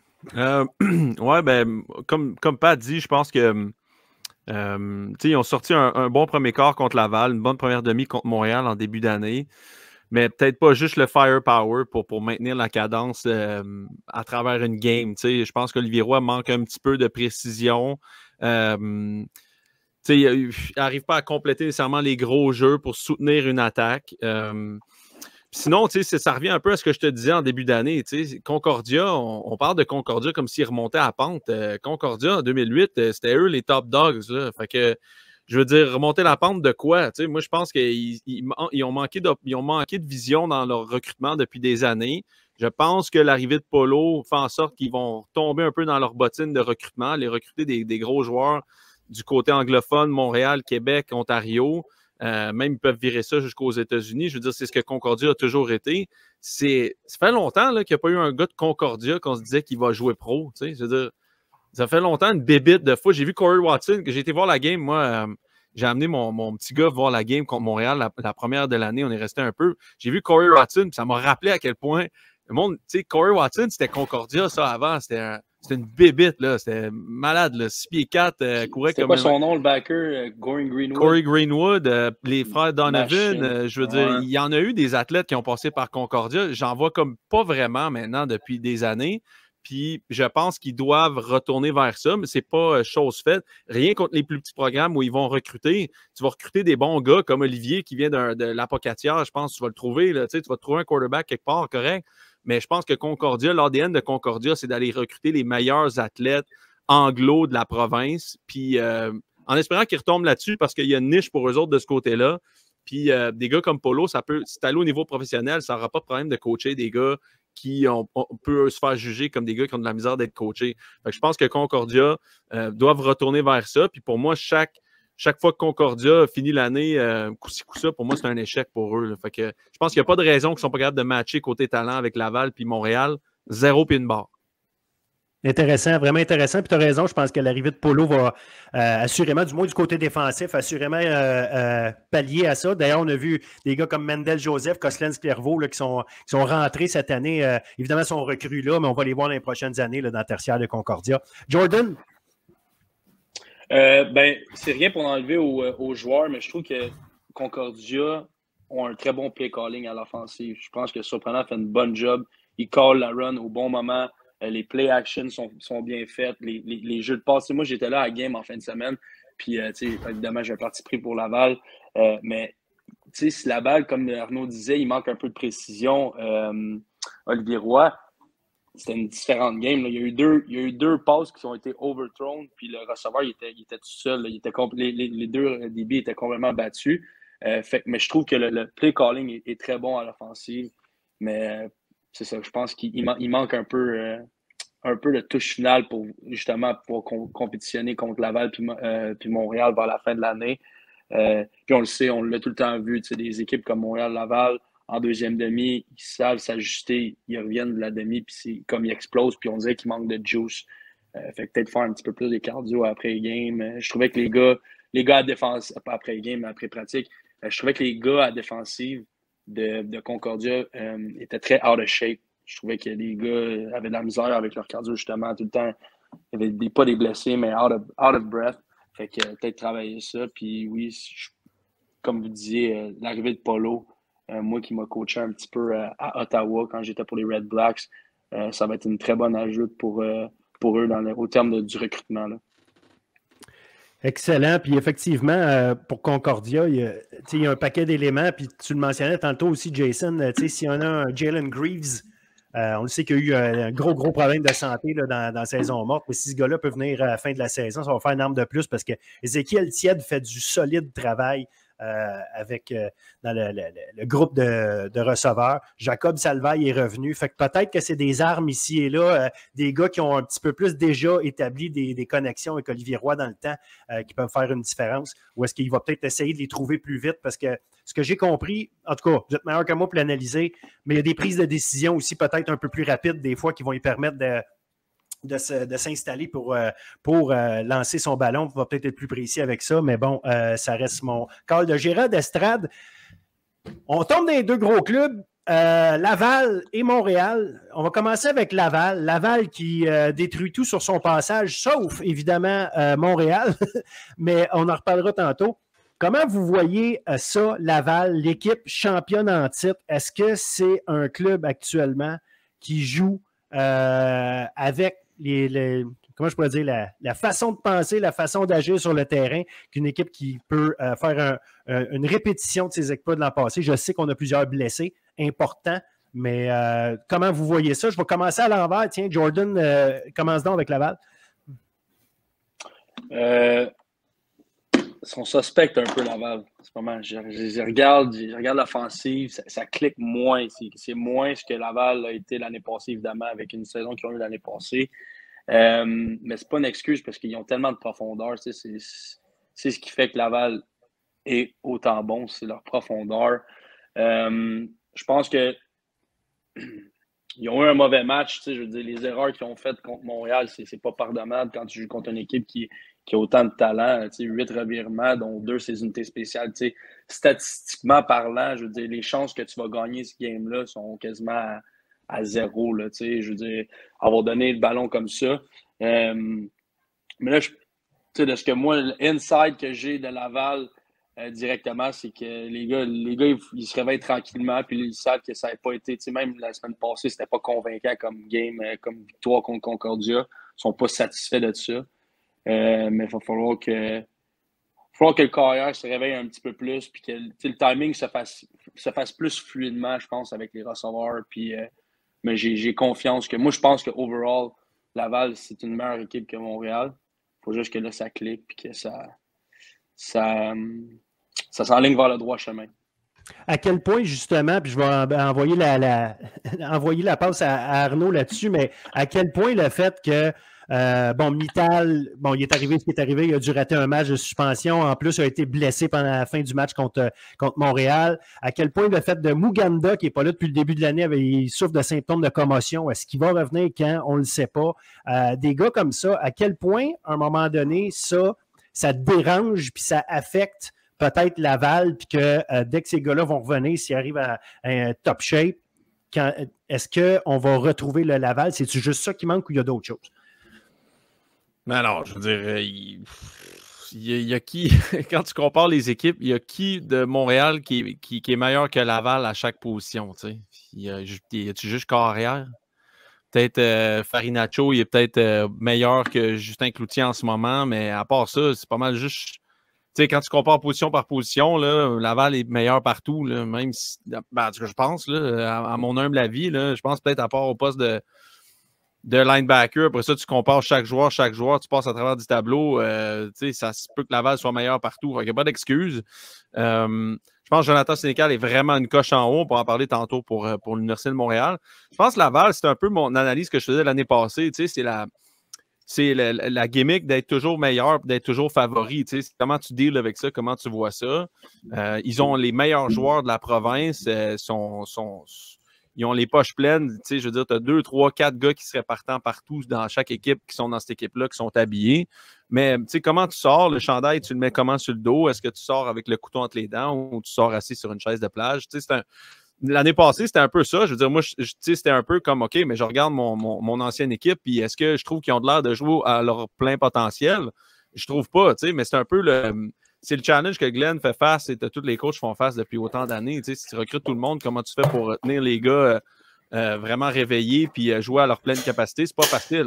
Ouais, comme Pat dit, je pense que ils ont sorti un bon premier quart contre Laval, une bonne première demi contre Montréal en début d'année, mais peut-être pas juste le firepower pour maintenir la cadence à travers une game. Je pense qu'Olivier Roy manque un petit peu de précision. Il n'arrive pas à compléter nécessairement les gros jeux pour soutenir une attaque. Sinon, ça revient un peu à ce que je te disais en début d'année. Concordia, on parle de Concordia comme s'ils remontaient à pente. Concordia, en 2008, c'était eux les top dogs. Là. Fait que, je veux dire, remonter la pente de quoi? Moi, je pense qu'ils ont manqué de vision dans leur recrutement depuis des années. Je pense que l'arrivée de Polo fait en sorte qu'ils vont tomber un peu dans leur bottine de recrutement, aller recruter des gros joueurs du côté anglophone, Montréal, Québec, Ontario. Même ils peuvent virer ça jusqu'aux États-Unis. Je veux dire, c'est ce que Concordia a toujours été. Ça fait longtemps là, qu'il n'y a pas eu un gars de Concordia qu'on se disait qu'il va jouer pro. Je veux dire, ça fait longtemps une bébite de foot. J'ai vu Corey Watson, que j'ai été voir la game. Moi, j'ai amené mon petit gars voir la game contre Montréal la première de l'année. On est resté un peu. J'ai vu Corey Watson, puis ça m'a rappelé à quel point le monde, Corey Watson, c'était Concordia, ça, avant. C'était une bébite, là. C'était malade, là. 6 pieds 4, courait comme... C'était quoi son nom, le backer? Corey Greenwood? Corey Greenwood, les frères Donovan. Je veux dire, il y en a eu des athlètes qui ont passé par Concordia. J'en vois comme pas vraiment maintenant depuis des années. Puis je pense qu'ils doivent retourner vers ça, mais c'est pas chose faite. Rien contre les plus petits programmes où ils vont recruter. Tu vas recruter des bons gars comme Olivier qui vient de l'Apocatière. Je pense que tu vas le trouver. Là, tu vas trouver un quarterback quelque part, correct. Mais je pense que Concordia, l'ADN de Concordia, c'est d'aller recruter les meilleurs athlètes anglo de la province. Puis en espérant qu'ils retombent là-dessus parce qu'il y a une niche pour eux autres de ce côté-là. Puis des gars comme Polo, ça peut, si tu allé au niveau professionnel, ça n'aura pas de problème de coacher des gars qui on peut se faire juger comme des gars qui ont de la misère d'être coachés. Fait que je pense que Concordia doivent retourner vers ça. Puis pour moi, chaque fois que Concordia finit l'année, coup-ci, coup-ça, pour moi, c'est un échec pour eux. Là. Fait que je pense qu'il n'y a pas de raison qu'ils ne sont pas capables de matcher côté talent avec Laval puis Montréal. 0 puis une barre. Intéressant, vraiment intéressant. Puis tu as raison, je pense que l'arrivée de Polo va assurément, du moins du côté défensif, assurément pallier à ça. D'ailleurs, on a vu des gars comme Mendel Joseph, Coslens Clervaux qui sont rentrés cette année. Évidemment, ils sont recrues là, mais on va les voir dans les prochaines années là, dans le tertiaire de Concordia. Jordan? C'est rien pour enlever aux joueurs, mais je trouve que Concordia ont un très bon play calling à l'offensive. Je pense que Surprenant fait une bonne job. Il call la run au bon moment. Les play actions sont bien faites. Les jeux de passe. Moi, j'étais là à game en fin de semaine. Puis, évidemment, j'ai un parti pris pour Laval. Mais, si Laval, comme Arnaud disait, il manque un peu de précision. Olivier Roy, c'était une différente game. Là. Il y a eu deux passes qui ont été overthrown. Puis, le receveur, il était tout seul. Là. Les deux DB étaient complètement battus. Mais je trouve que le play calling est très bon à l'offensive. Mais c'est ça, je pense qu'il manque un peu de touche finale pour justement pour compétitionner contre Laval puis Montréal vers la fin de l'année. Puis on le sait, on l'a tout le temps vu, des équipes comme Montréal-Laval, en deuxième demi, ils savent s'ajuster, ils reviennent de la demi, puis c'est comme ils explosent, puis on dirait qu'il manque de juice. Fait que peut-être faire un petit peu plus de cardio après game. Je trouvais que les gars à défense, pas après game, mais après pratique, je trouvais que les gars à défensive de Concordia étaient très out of shape. Je trouvais que les gars avaient de la misère avec leur cardio, justement, tout le temps. Il y avait pas des blessés, mais out of breath. Fait que peut-être travailler ça. Puis oui, comme vous disiez, l'arrivée de Polo, moi qui m'a coaché un petit peu à Ottawa quand j'étais pour les Red Blacks, ça va être une très bonne ajoute pour eux au terme du recrutement. Là. Excellent. Puis effectivement, pour Concordia, il y a un paquet d'éléments. Puis tu le mentionnais tantôt aussi, Jason, s'il y en a un Jalen Greaves, on le sait qu'il y a eu un gros problème de santé là, dans la saison morte. Mais si ce gars-là peut venir à la fin de la saison, ça va faire une arme de plus parce que Ézéchiel Tiède fait du solide travail avec dans le groupe de receveurs. Jacob Salvaille est revenu. Fait que peut-être que c'est des armes ici et là, des gars qui ont un petit peu plus déjà établi des connexions avec Olivier Roy dans le temps qui peuvent faire une différence. Ou est-ce qu'il va peut-être essayer de les trouver plus vite? Parce que ce que j'ai compris, en tout cas, vous êtes meilleur que moi pour l'analyser, mais il y a des prises de décision aussi peut-être un peu plus rapides des fois qui vont lui permettre de s'installer pour lancer son ballon. On va peut-être être plus précis avec ça, mais bon, ça reste mon call de Gérard d'Estrade. On tombe dans les deux gros clubs, Laval et Montréal. On va commencer avec Laval. Laval qui détruit tout sur son passage, sauf évidemment Montréal, mais on en reparlera tantôt. Comment vous voyez ça, Laval, l'équipe championne en titre? Est-ce que c'est un club actuellement qui joue avec comment je pourrais dire, la façon de penser, la façon d'agir sur le terrain, qu'une équipe qui peut faire une répétition de ses exploits de l'an passé? Je sais qu'on a plusieurs blessés importants, mais comment vous voyez ça? Je vais commencer à l'envers. Tiens, Jordan, commence donc avec Laval. On suspecte un peu Laval. En ce moment, je regarde l'offensive, ça clique moins. C'est moins ce que Laval a été l'année passée, évidemment, avec une saison qu'ils ont eu l'année passée. Mais c'est pas une excuse parce qu'ils ont tellement de profondeur. C'est ce qui fait que Laval est autant bon, c'est leur profondeur. Je pense que ils ont eu un mauvais match. Je veux dire, les erreurs qu'ils ont faites contre Montréal, c'est pas pardonnable quand tu joues contre une équipe qui a autant de talent, 8 revirements, dont 2 ces unités spéciales. Statistiquement parlant, je veux dire, les chances que tu vas gagner ce game-là sont quasiment à zéro. Là, je veux dire, avoir donné le ballon comme ça. Mais là, de ce que moi, l'inside que j'ai de Laval directement, c'est que les gars, ils se réveillent tranquillement, puis ils savent que ça n'a pas été, même la semaine passée, c'était pas convaincant comme game, comme victoire contre Concordia. Ils ne sont pas satisfaits de ça. Mais il va falloir que le carrière se réveille un petit peu plus puis que le timing se fasse plus fluidement, je pense, avec les receveurs. Puis, mais j'ai confiance que moi, je pense que overall, Laval, c'est une meilleure équipe que Montréal. Il faut juste que là, ça clique puis que ça ça s'enligne vers le droit chemin. À quel point, justement, puis je vais envoyer envoyer la passe à Arnaud là-dessus, mais à quel point le fait que, Mittal, il est arrivé ce qui est arrivé, il a dû rater un match de suspension, en plus, il a été blessé pendant la fin du match contre Montréal. À quel point le fait de Muganda, qui n'est pas là depuis le début de l'année, il souffre de symptômes de commotion, est-ce qu'il va revenir quand? On ne le sait pas. Des gars comme ça, à quel point, à un moment donné, ça dérange puis ça affecte peut-être Laval, puis que dès que ces gars-là vont revenir, s'ils arrivent à un top shape, est-ce qu'on va retrouver le Laval? C'est-tu juste ça qui manque ou il y a d'autres choses? Mais non, je veux dire, il y a qui, quand tu compares les équipes, il y a qui de Montréal qui est meilleur que Laval à chaque position, tu sais? Y a-tu juste carrière? Peut-être Farinaccio, il est peut-être meilleur que Justin Cloutier en ce moment, mais à part ça, c'est pas mal juste. Tu sais, quand tu compares position par position, là, Laval est meilleur partout, là, même si, en tout cas, je pense, là, à mon humble avis, là, je pense peut-être à part au poste de linebacker. Après ça, tu compares chaque joueur, tu passes à travers du tableau. Tu sais, ça se peut que Laval soit meilleur partout. Il n'y a pas d'excuse. Je pense que Jonathan Sénécal est vraiment une coche en haut. On pourra en parler tantôt pour l'Université de Montréal. Je pense que Laval, c'est un peu mon analyse que je faisais l'année passée. Tu sais, c'est la gimmick d'être toujours meilleur, d'être toujours favori. Tu sais, comment tu deals avec ça, comment tu vois ça. Ils ont les meilleurs joueurs de la province. Ils ont les poches pleines. Tu sais, je veux dire, tu as 2, 3, 4 gars qui seraient partants partout dans chaque équipe, qui sont dans cette équipe-là, qui sont habillés. Mais tu sais, comment tu sors? Le chandail, tu le mets comment sur le dos? Est-ce que tu sors avec le couteau entre les dents ou tu sors assis sur une chaise de plage? Tu sais, l'année passée, c'était un peu ça. Je veux dire, moi, c'était un peu comme, OK, mais je regarde mon ancienne équipe, puis est-ce que je trouve qu'ils ont de l'air de jouer à leur plein potentiel? Je trouve pas, tu sais, mais c'est un peu c'est le challenge que Glenn fait face et que tous les coachs font face depuis autant d'années. Tu sais, si tu recrutes tout le monde, comment tu fais pour retenir les gars vraiment réveillés puis jouer à leur pleine capacité? C'est pas facile.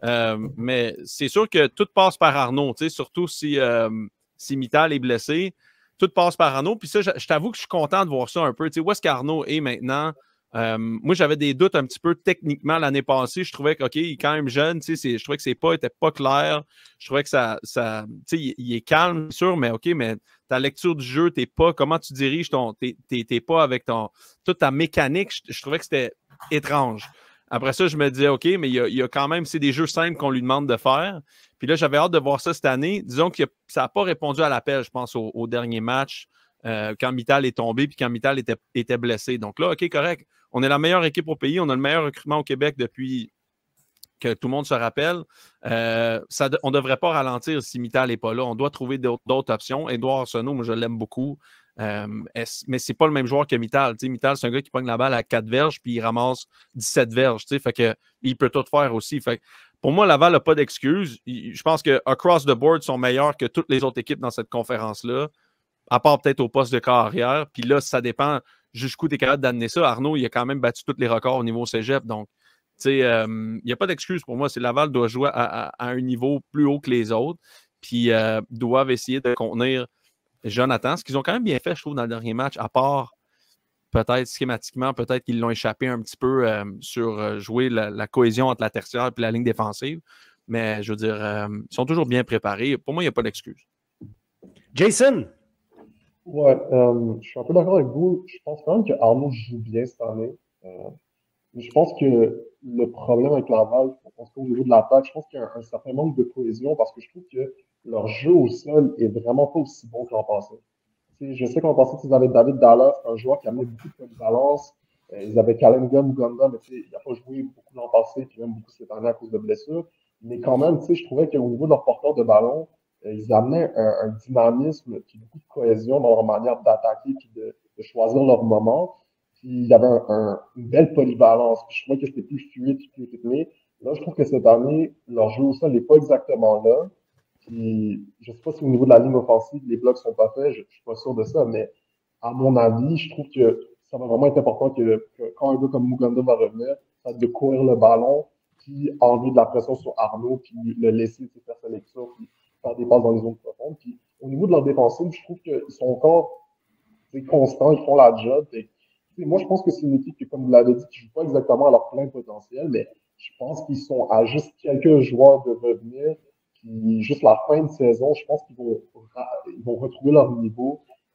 Mais c'est sûr que tout passe par Arnaud, tu sais, surtout si Mittal est blessé. Tout passe par Arnaud. Puis ça, je t'avoue que je suis content de voir ça un peu. Tu sais, où est-ce qu'Arnaud est maintenant? Moi, j'avais des doutes un petit peu techniquement l'année passée. Je trouvais qu'il est quand même jeune. Tu sais, je trouvais que ses pas n'étaient pas clairs. Je trouvais que tu sais, il est calme, sûr, mais OK, mais ta lecture du jeu, t'es pas, comment tu diriges t'es pas avec toute ta mécanique. Je trouvais que c'était étrange. Après ça, je me disais, OK, mais il y a quand même, c'est des jeux simples qu'on lui demande de faire. Puis là, j'avais hâte de voir ça cette année. Disons que ça n'a pas répondu à l'appel, je pense, au dernier match, quand Mittal est tombé puis quand Mittal était blessé. Donc là, OK, correct. On est la meilleure équipe au pays. On a le meilleur recrutement au Québec depuis que tout le monde se rappelle. On ne devrait pas ralentir si Mittal n'est pas là. On doit trouver d'autres options. Édouard Arsenault, moi, je l'aime beaucoup. Mais c'est pas le même joueur que Mittal. T'sais, Mittal, c'est un gars qui pogne la balle à 4 verges puis il ramasse 17 verges. Fait que, il peut tout faire aussi. Fait que, pour moi, Laval n'a pas d'excuses. Je pense que across the board, sont meilleurs que toutes les autres équipes dans cette conférence-là, à part peut-être au poste de carrière. Puis là, ça dépend jusqu'où tu es capable d'amener ça. Arnaud, il a quand même battu tous les records au niveau cégep. Donc, il n'y a pas d'excuse pour moi. Laval doit jouer à un niveau plus haut que les autres. Puis doivent essayer de contenir Jonathan, ce qu'ils ont quand même bien fait, je trouve, dans le dernier match, à part peut-être schématiquement, peut-être qu'ils l'ont échappé un petit peu sur jouer la cohésion entre la tertiaire et la ligne défensive. Mais je veux dire, ils sont toujours bien préparés. Pour moi, il n'y a pas d'excuse. Jason? Ouais, je suis un peu d'accord avec vous. Je pense quand même que Arnaud joue bien cette année. Je pense que le problème avec Laval, au niveau de l'attaque, je pense qu'il y a un certain manque de cohésion parce que je trouve que leur jeu au sol est vraiment pas aussi bon que l'an passé. Je sais qu'en passé, ils avaient David Dallas, un joueur qui amenait beaucoup de polyvalence. Ils avaient Kalenga Muganda, mais il n'a pas joué beaucoup l'an passé, puis même beaucoup cette année à cause de blessures. Mais quand même, je trouvais qu'au niveau de leur porteur de ballon, ils amenaient un dynamisme, puis beaucoup de cohésion dans leur manière d'attaquer, puis de choisir leur moment. Puis il y avait une belle polyvalence. Puis je trouvais que c'était plus fluide, plus rythmé. Là, je trouve que cette année, leur jeu au sol n'est pas exactement là. Puis, je ne sais pas si au niveau de la ligne offensive, les blocs sont pas faits, je ne suis pas sûr de ça, mais à mon avis, je trouve que ça va vraiment être important que quand un gars comme Muganda va revenir, ça va être de courir le ballon, puis enlever de la pression sur Arnaud, puis le laisser faire sa lecture, puis faire des passes dans les zones profondes. Puis au niveau de leur défensive, je trouve qu'ils sont encore constants, ils font la job. Et, moi, je pense que c'est une équipe qui, comme vous l'avez dit, qui ne joue pas exactement à leur plein potentiel, mais je pense qu'ils sont à juste quelques joueurs de revenir. Puis juste la fin de saison, je pense qu'ils vont retrouver leur niveau.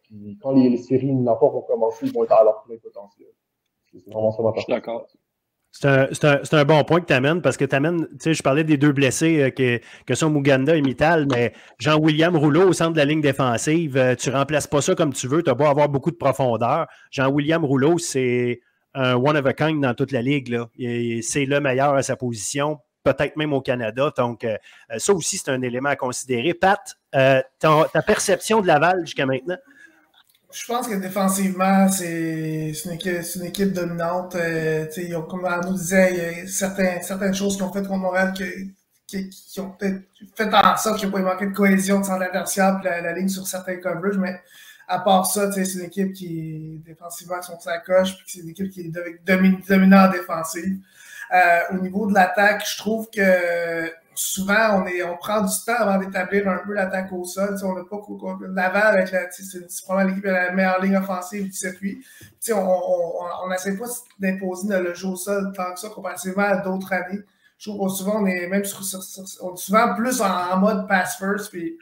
Puis quand les séries éliminatoires vont commencer, ils vont être à leur plein potentiel. C'est vraiment ça ma Je suis d'accord. C'est un bon point que tu amènes parce que tu amènes, tu sais, je parlais des deux blessés que sont Muganda et Mittal, mais Jean-William Rouleau au centre de la ligne défensive, tu ne remplaces pas ça comme tu veux, tu as beau avoir beaucoup de profondeur. Jean-William Rouleau, c'est un one of a kind dans toute la ligue, là. C'est le meilleur à sa position, peut-être même au Canada. Donc, ça aussi, c'est un élément à considérer. Pat, ta perception de Laval jusqu'à maintenant? Je pense que défensivement, c'est une équipe dominante. Comme Arnaud disait, il y a certaines choses qui ont fait contre Montréal qui ont peut-être fait en sorte qu'il n'y a pas manqué de cohésion entre l'adversaire et la ligne sur certains coverages, mais à part ça, c'est une équipe qui défensivement sont sa coche, puis c'est une équipe qui est dominante en défensive. Au niveau de l'attaque, je trouve que souvent, on prend du temps avant d'établir un peu l'attaque au sol. On n'a pas Laval avec c'est probablement l'équipe avec la meilleure ligne offensive du circuit. On n'essaie pas d'imposer le jeu au sol tant que ça comparativement à d'autres années. Je trouve que souvent, on est même on est souvent plus en mode pass first. Puis,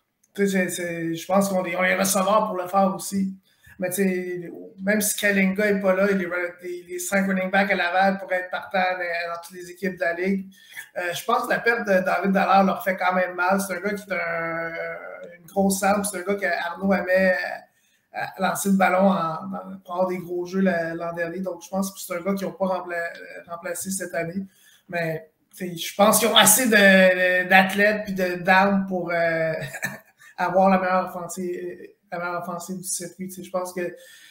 je pense qu'on est receveurs pour le faire aussi. Mais même si Kalinga n'est pas là, les 5 running backs à Laval pourraient être partants dans toutes les équipes de la Ligue. Je pense que la perte de David Dallaire leur fait quand même mal. C'est un gars qui est une grosse arme. C'est un gars qu'Arnaud aimait lancer le ballon pour avoir des gros jeux l'an dernier. Donc, je pense que c'est un gars qu'ils n'ont pas remplacé cette année. Mais je pense qu'ils ont assez d'athlètes et d'armes pour avoir la meilleure offensive du circuit. Je pense que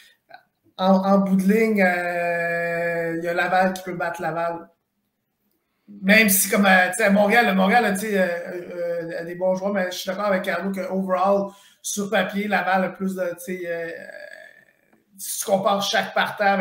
en bout de ligne, il y a Laval qui peut battre Laval. Même si, comme Montréal a des bons joueurs, mais je suis d'accord avec Arnaud que overall, sur papier, Laval a plus de. Si tu compares chaque partant,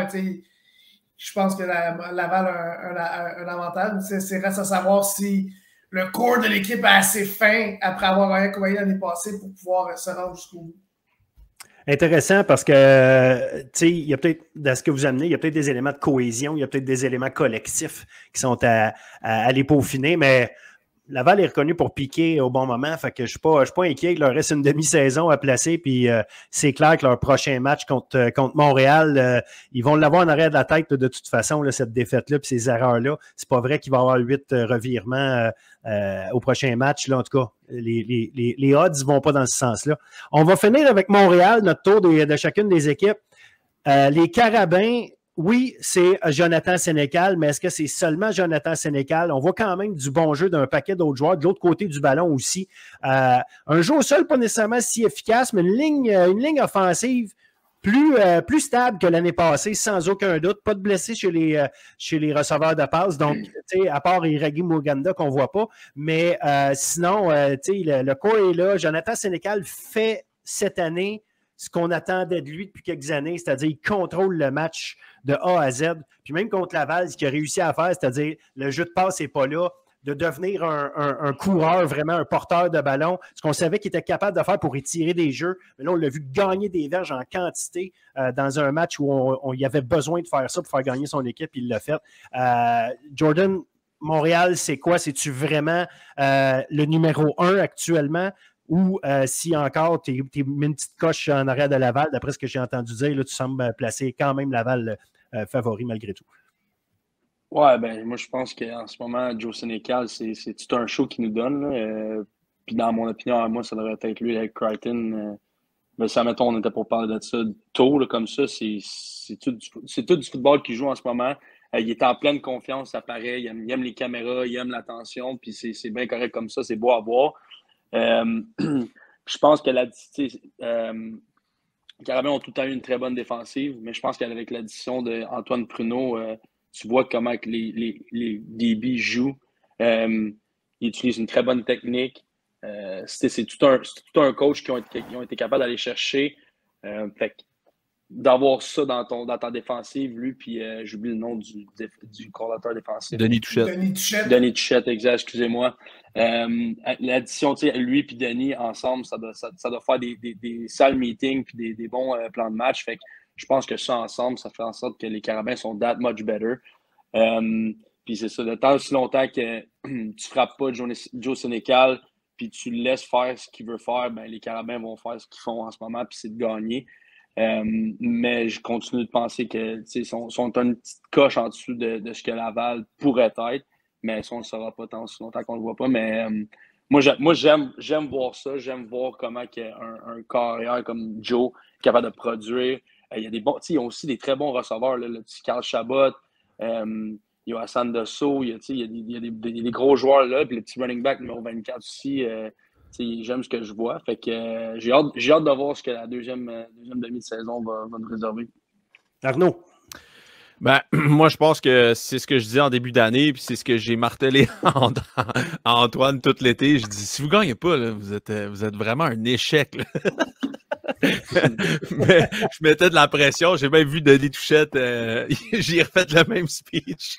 je pense que Laval a un avantage. C'est reste à savoir si le corps de l'équipe est assez fin après avoir rien commis l'année passée pour pouvoir se rendre jusqu'au bout. Intéressant parce que, il y a peut-être, dans ce que vous amenez, il y a peut-être des éléments de cohésion, il y a peut-être des éléments collectifs qui sont à aller peaufiner, mais Laval est reconnu pour piquer au bon moment, fait que je ne suis pas inquiet. Il leur reste une demi-saison à placer, puis c'est clair que leur prochain match contre Montréal, ils vont l'avoir en arrière de la tête de toute façon, là, cette défaite-là, puis ces erreurs-là. C'est pas vrai qu'il va y avoir 8 revirements au prochain match. Là, en tout cas, les odds ne vont pas dans ce sens-là. On va finir avec Montréal, notre tour de chacune des équipes. Les Carabins, oui, c'est Jonathan Sénécal, mais est-ce que c'est seulement Jonathan Sénécal? On voit quand même du bon jeu d'un paquet d'autres joueurs, de l'autre côté du ballon aussi. Un jeu au sol, pas nécessairement si efficace, mais une ligne offensive plus stable que l'année passée, sans aucun doute. Pas de blessés chez les receveurs de passe, donc, à part Iragi Muganda qu'on ne voit pas. Mais sinon, le corps est là. Jonathan Sénécal fait cette année ce qu'on attendait de lui depuis quelques années, c'est-à-dire il contrôle le match de A à Z. Puis même contre Laval, ce qu'il a réussi à faire, c'est-à-dire le jeu de passe n'est pas là, de devenir un coureur, vraiment un porteur de ballon, ce qu'on savait qu'il était capable de faire pour étirer des jeux. Mais là, on l'a vu gagner des verges en quantité dans un match où on y avait besoin de faire ça pour faire gagner son équipe, il l'a fait. Jordan, Montréal, c'est quoi? C'est-tu vraiment le numéro 1 actuellement? Ou si encore tu mets une petite coche en arrière de Laval, d'après ce que j'ai entendu dire, là, tu sembles placer quand même Laval favori malgré tout. Ouais, moi je pense qu'en ce moment, Joe Sénécal, c'est tout un show qu'il nous donne. Puis dans mon opinion, à moi, ça devrait être lui avec Crichton. Mais ça, mettons, on était pour parler de ça tôt, là, comme ça, c'est tout du football qu'il joue en ce moment. Il est en pleine confiance, ça paraît. Il aime les caméras, il aime l'attention, puis c'est bien correct comme ça, c'est beau à voir. Je pense que les Carabins ont tout le temps eu une très bonne défensive, mais je pense qu'avec l'addition d'Antoine Pruneau, tu vois comment les DB jouent. Ils utilisent une très bonne technique. C'est tout un coach qui ont été capables d'aller chercher. Fait que d'avoir ça dans ta défensive, lui, puis j'oublie le nom du coordinateur défensif. Denis Touchette. Denis Touchette, exact, excusez-moi. L'addition, lui et Denis, ensemble, ça doit faire des sales meetings puis des bons plans de match. Fait que je pense que ça, ensemble, ça fait en sorte que les Carabins sont that much better. Puis c'est ça, de temps aussi longtemps que tu frappes pas Joe Sénécal, puis tu le laisses faire ce qu'il veut faire, ben, les Carabins vont faire ce qu'ils font en ce moment, puis c'est de gagner. Mais je continue de penser que sont une petite coche en dessous de ce que Laval pourrait être, mais ça, on ne le saura pas tant aussi longtemps qu'on ne le voit pas. Mais moi, j'aime voir ça. J'aime voir comment un carrière comme Joe est capable de produire. Il y a des bons, ils ont aussi des très bons receveurs, là, le petit Carl Chabot, il y a Hassan Desso, il y a des gros joueurs là, puis le petit running back numéro 24 aussi. J'aime ce que je vois. Fait que j'ai hâte de voir ce que la deuxième demi de saison va nous réserver. Arnaud. Ben, moi, je pense que c'est ce que je disais en début d'année, puis c'est ce que j'ai martelé à Antoine tout l'été. Je dis, si vous ne gagnez pas, là, vous êtes vraiment un échec. Mais je mettais de la pression. J'ai même vu Denis Touchette. J'ai refait le même speech.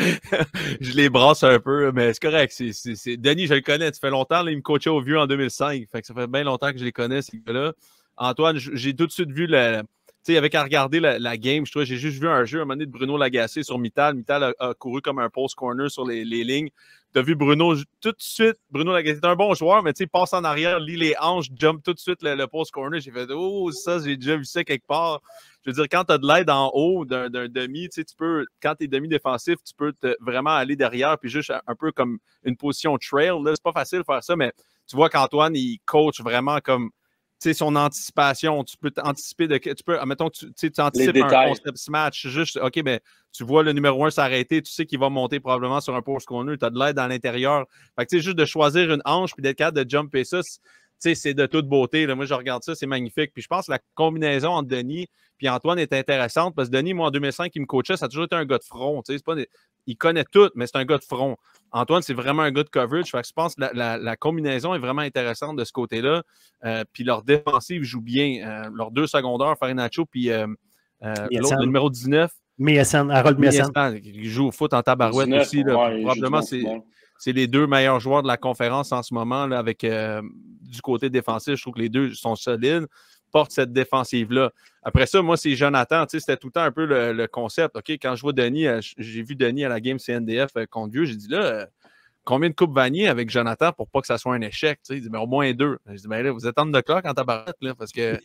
Je les brasse un peu, mais c'est correct. Denis, je le connais. Ça fait longtemps. Là, il me coachait au Vieux en 2005. Fait que ça fait bien longtemps que je les connais, ces gars-là. Antoine, j'ai tout de suite vu tu sais, avec à regarder la game, j'ai juste vu un jeu à un moment donné de Bruno Lagacé sur Mittal. Mittal a couru comme un post corner sur les lignes. Tu as vu Bruno tout de suite. Bruno Lagacé est un bon joueur, mais tu sais, passe en arrière, lit les hanches, jump tout de suite le post corner. J'ai fait, oh, ça, j'ai déjà vu ça quelque part. Je veux dire, quand tu as de l'aide en haut d'un demi, tu sais, quand tu es demi-défensif, tu peux vraiment aller derrière, puis juste un peu comme une position trail. C'est pas facile de faire ça, mais tu vois qu'Antoine, il coach vraiment comme. Son anticipation, tu peux anticiper admettons que tu anticipes un concept smash, juste, OK, mais tu vois le numéro 1 s'arrêter, tu sais qu'il va monter probablement sur un post corner, tu as de l'aide à l'intérieur. Fait que juste de choisir une hanche puis d'être capable de jumper ça, c'est de toute beauté. Là. Moi, je regarde ça, c'est magnifique. Puis je pense que la combinaison entre Denis et Antoine est intéressante parce que Denis, moi, en 2005, il me coachait, ça a toujours été un gars de front. Il connaît tout, mais c'est un gars de front. Antoine, c'est vraiment un gars de coverage. Fait que je pense que la combinaison est vraiment intéressante de ce côté-là. Puis leur défensive joue bien. Leurs deux secondaires, Farinaccio, puis l'autre, le numéro 19. Harold Miessen. Il joue au foot en tabarouette 19, aussi. Là, ouais, probablement, c'est les deux meilleurs joueurs de la conférence en ce moment là, avec du côté défensif. Je trouve que les deux sont solides, portent cette défensive-là. Après ça, moi, c'est Jonathan. C'était tout le temps un peu le concept. OK, quand je vois Denis, j'ai vu Denis à la game CNDF contre Dieu, j'ai dit là, combien de coupes Vanier avec Jonathan pour pas que ça soit un échec? Il dit, mais au moins 2. Je dis, ben là, vous êtes en de clock en tabarette, là, parce que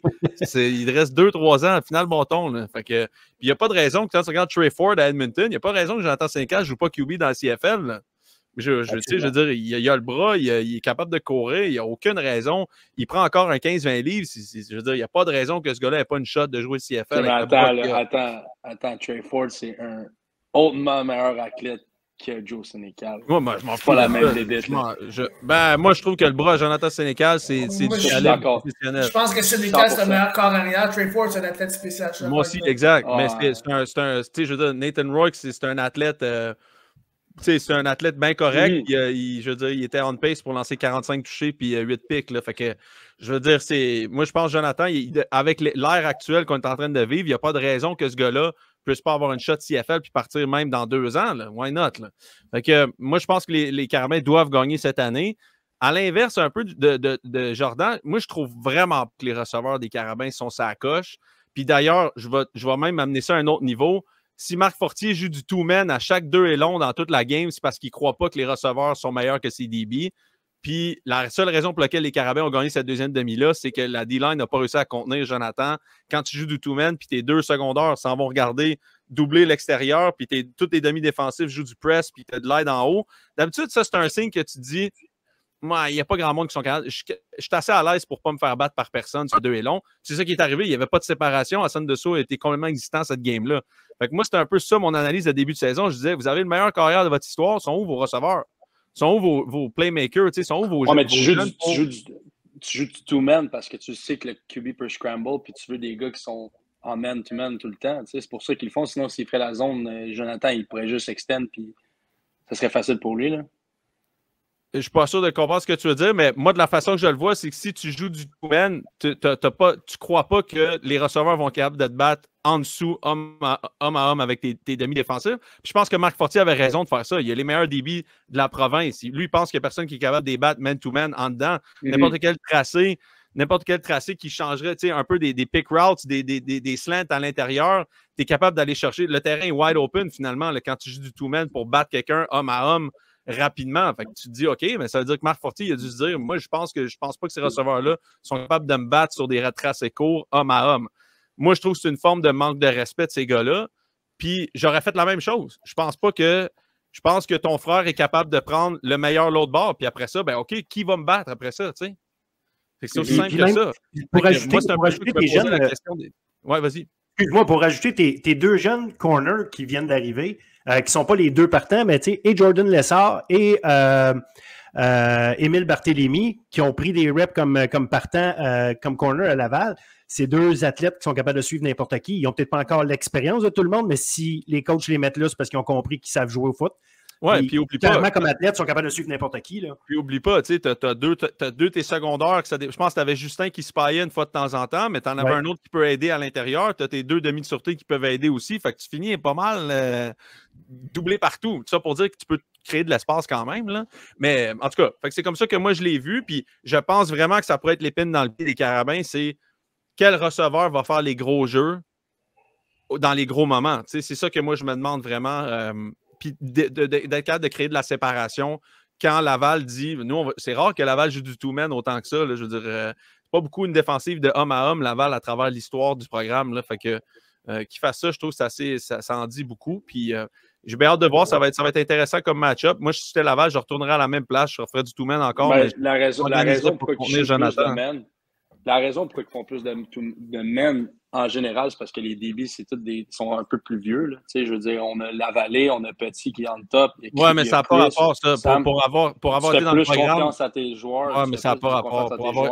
il reste 2-3 ans, final bâton. Là. Fait que, il n'y a pas de raison que quand tu regardes Trey Ford à Edmonton, il n'y a pas de raison que Jonathan 5 joue pas QB dans la CFL. Là. Je veux dire, il a le bras, il est capable de courir, il n'y a aucune raison. Il prend encore un 15-20 livres. Je veux dire, il n'y a pas de raison que ce gars-là n'ait pas une shot de jouer CFL. Mais attends, Trey Ford, c'est un hautement meilleur athlète que Joe Sénécal. Moi, je m'en fous. Pas la même débite. Moi, je trouve que le bras à Jonathan Sénécal, c'est du talent professionnel. Je pense que Sénécal, c'est le meilleur corps arrière. Trey Ford, c'est un athlète spécial. Moi aussi, exact. Mais je veux dire, Nathan Rourke, c'est un athlète... c'est un athlète bien correct. Je veux dire, il était on pace pour lancer 45 touchés puis 8 pics. Là, fait que, je veux dire, moi, je pense que Jonathan, avec l'ère actuelle qu'on est en train de vivre, il n'y a pas de raison que ce gars-là ne puisse pas avoir une shot CFL puis partir même dans 2 ans. Là. Why not? Là? Fait que, moi, je pense que les Carabins doivent gagner cette année. À l'inverse, un peu de Jordan, moi, je trouve vraiment que les receveurs des Carabins sont sa coche. Puis d'ailleurs, je vais même amener ça à un autre niveau. Si Marc Fortier joue du two-man à chaque 2 et long dans toute la game, c'est parce qu'il ne croit pas que les receveurs sont meilleurs que ses DB. Puis la seule raison pour laquelle les Carabins ont gagné cette deuxième demi-là, c'est que la D-line n'a pas réussi à contenir Jonathan. Quand tu joues du two-man, puis tes 2 secondaires s'en vont regarder doubler l'extérieur, puis tous tes demi-défensifs jouent du press, puis tu as de l'aide en haut. D'habitude, ça, c'est un signe que tu dis il n'y a pas grand monde qui sont capables. Je suis assez à l'aise pour ne pas me faire battre par personne sur 2 et long. C'est ça qui est arrivé. Il n'y avait pas de séparation. Hassan Desso était complètement existant cette game-là. Fait que moi, c'était un peu ça mon analyse de début de saison. Je disais, vous avez le meilleur carrière de votre histoire. Sont où vos receveurs? Sont où vos playmakers? Sont où vos jeunes? Mais tu joues du two-man parce que tu sais que le QB peut scramble puis tu veux des gars qui sont en man-to-man tout le temps. C'est pour ça qu'ils le font. Sinon, s'il ferait la zone, Jonathan, il pourrait juste extend puis ça serait facile pour lui. Là. Je ne suis pas sûr de comprendre ce que tu veux dire, mais moi, de la façon que je le vois, c'est que si tu joues du two-man, tu ne crois pas que les receveurs vont être capables de te battre en dessous, homme à homme, avec tes demi-défensifs. Puis je pense que Marc Fortier avait raison de faire ça. Il y a les meilleurs DB de la province. Lui, il pense qu'il n'y a personne qui est capable de les battre man-to-man en dedans. N'importe quel tracé qui changerait un peu des pick routes, des slants à l'intérieur, tu es capable d'aller chercher. Le terrain est wide open finalement là, quand tu joues du two-man pour battre quelqu'un homme à homme. rapidement. Fait que tu te dis, OK, mais ça veut dire que Marc Fortier il a dû se dire, moi, je pense pas que ces receveurs-là sont capables de me battre sur des retraits assez courts, homme à homme. Moi, je trouve que c'est une forme de manque de respect de ces gars-là. Puis j'aurais fait la même chose. Je pense que ton frère est capable de prendre le meilleur l'autre bord. Puis après ça, ben OK, qui va me battre après ça, tu sais? C'est aussi simple que ça. Pour ajouter, moi, c'est un peu ajouter tes jeunes, la question des... Ouais, vas-y. Excuse-moi, pour ajouter tes deux jeunes corners qui viennent d'arriver, qui ne sont pas les deux partants, mais tu sais, et Jordan Lessard et Émile Barthélémy, qui ont pris des reps comme partant, comme corner à Laval. Ces deux athlètes qui sont capables de suivre n'importe qui. Ils n'ont peut-être pas encore l'expérience de tout le monde, mais si les coachs les mettent là, c'est parce qu'ils ont compris qu'ils savent jouer au foot. Ouais, puis oublie pas. Clairement, comme athlètes, ils sont capables de suivre n'importe qui. Là. Puis oublie pas, tu sais, t'as deux tes secondaires. Je pense que tu avais Justin qui se paillait une fois de temps en temps, mais tu en avais un autre qui peut aider à l'intérieur. Tu as tes deux demi de sûreté qui peuvent aider aussi. Fait que tu finis pas mal doublé partout. Tout ça pour dire que tu peux créer de l'espace quand même. Là. Mais en tout cas, fait que c'est comme ça que moi je l'ai vu. Puis je pense vraiment que ça pourrait être l'épine dans le pied des Carabins. C'est quel receveur va faire les gros jeux dans les gros moments. Tu sais, c'est ça que moi je me demande vraiment. Puis d'être capable de créer de la séparation quand Laval dit... c'est rare que Laval joue du two-man autant que ça. Là, je veux dire, c'est pas beaucoup une défensive de homme à homme, Laval, à travers l'histoire du programme. Là, fait que qu'il fasse ça, je trouve que ça en dit beaucoup. Puis j'ai bien hâte de voir, ça va être intéressant comme match-up. Moi, si j'étais Laval, je retournerais à la même place, je referais du two-man encore. Ben, mais la raison pour laquelle ils font plus de men en général, c'est parce que les DB, sont un peu plus vieux. Là. Je veux dire, on a Lavalée, on a Petit qui est en top. Ouais, mais ça n'a pas rapport, ça. Pour avoir été dans le programme. Confiance à tes joueurs. Ouais, mais ça n'a pas rapport.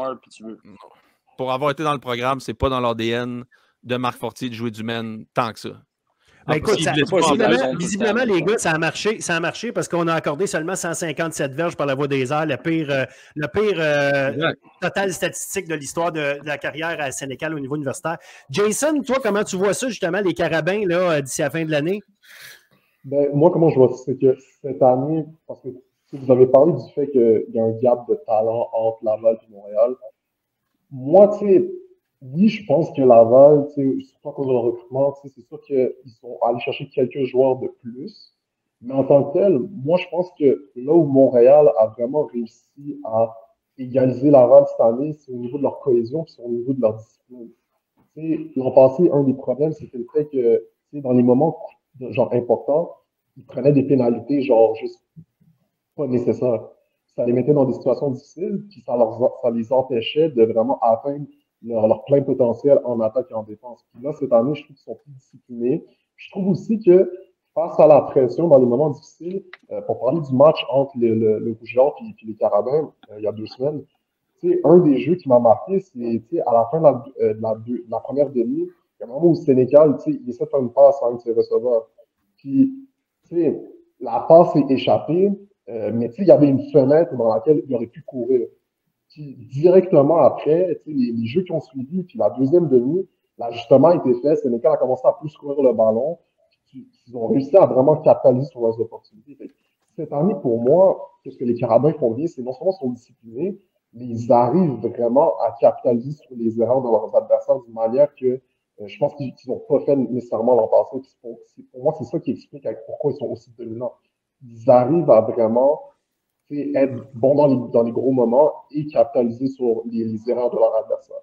Pour avoir été dans le programme, c'est pas dans l'ADN de Marc Fortier de jouer du men tant que ça. Ben écoute, visiblement, les gars, ça a marché parce qu'on a accordé seulement 157 verges par la voie des airs, le pire total statistique de l'histoire de la carrière à Sénécal au niveau universitaire. Jason, toi, comment tu vois ça, justement, les Carabins, là, d'ici la fin de l'année? Ben, moi, comment je vois ça, c'est que cette année, parce que vous avez parlé du fait qu'il y a un gap de talent entre Laval et Montréal. Moi, tu sais, oui, je pense que Laval, surtout à cause de leur recrutement, c'est sûr qu'ils sont allés chercher quelques joueurs de plus. Mais en tant que tel, moi, je pense que là où Montréal a vraiment réussi à égaliser Laval cette année, c'est au niveau de leur cohésion et au niveau de leur discipline. L'an passé, un des problèmes, c'était le fait que dans les moments genre importants, ils prenaient des pénalités genre juste pas nécessaires. Ça les mettait dans des situations difficiles, puis ça les empêchait de vraiment atteindre leur plein potentiel en attaque et en défense. Puis là, cette année, je trouve qu'ils sont plus disciplinés. Je trouve aussi que face à la pression dans les moments difficiles, pour parler du match entre le Rouge-Blanc et les Carabins, il y a 2 semaines, un des jeux qui m'a marqué, c'est à la fin de la première demi, il y a un moment où Sénécal, il essaie de faire une passe à un de ses receveurs. Puis, la passe est échappée, mais il y avait une fenêtre dans laquelle il aurait pu courir. Puis, directement après, les jeux qui ont suivi, puis la deuxième demi, l'ajustement a été fait. Sénécal a commencé à plus courir le ballon. Puis, ils ont réussi à vraiment capitaliser sur leurs opportunités. Cette année, pour moi, ce que les Carabins font bien, c'est non seulement sont disciplinés, mais ils arrivent vraiment à capitaliser sur les erreurs de leurs adversaires d'une manière que je pense qu'ils n'ont pas fait nécessairement l'an passé. Pour moi, c'est ça qui explique pourquoi ils sont aussi dominants. Ils arrivent à vraiment être bons dans les gros moments et capitaliser sur les erreurs de leur adversaire.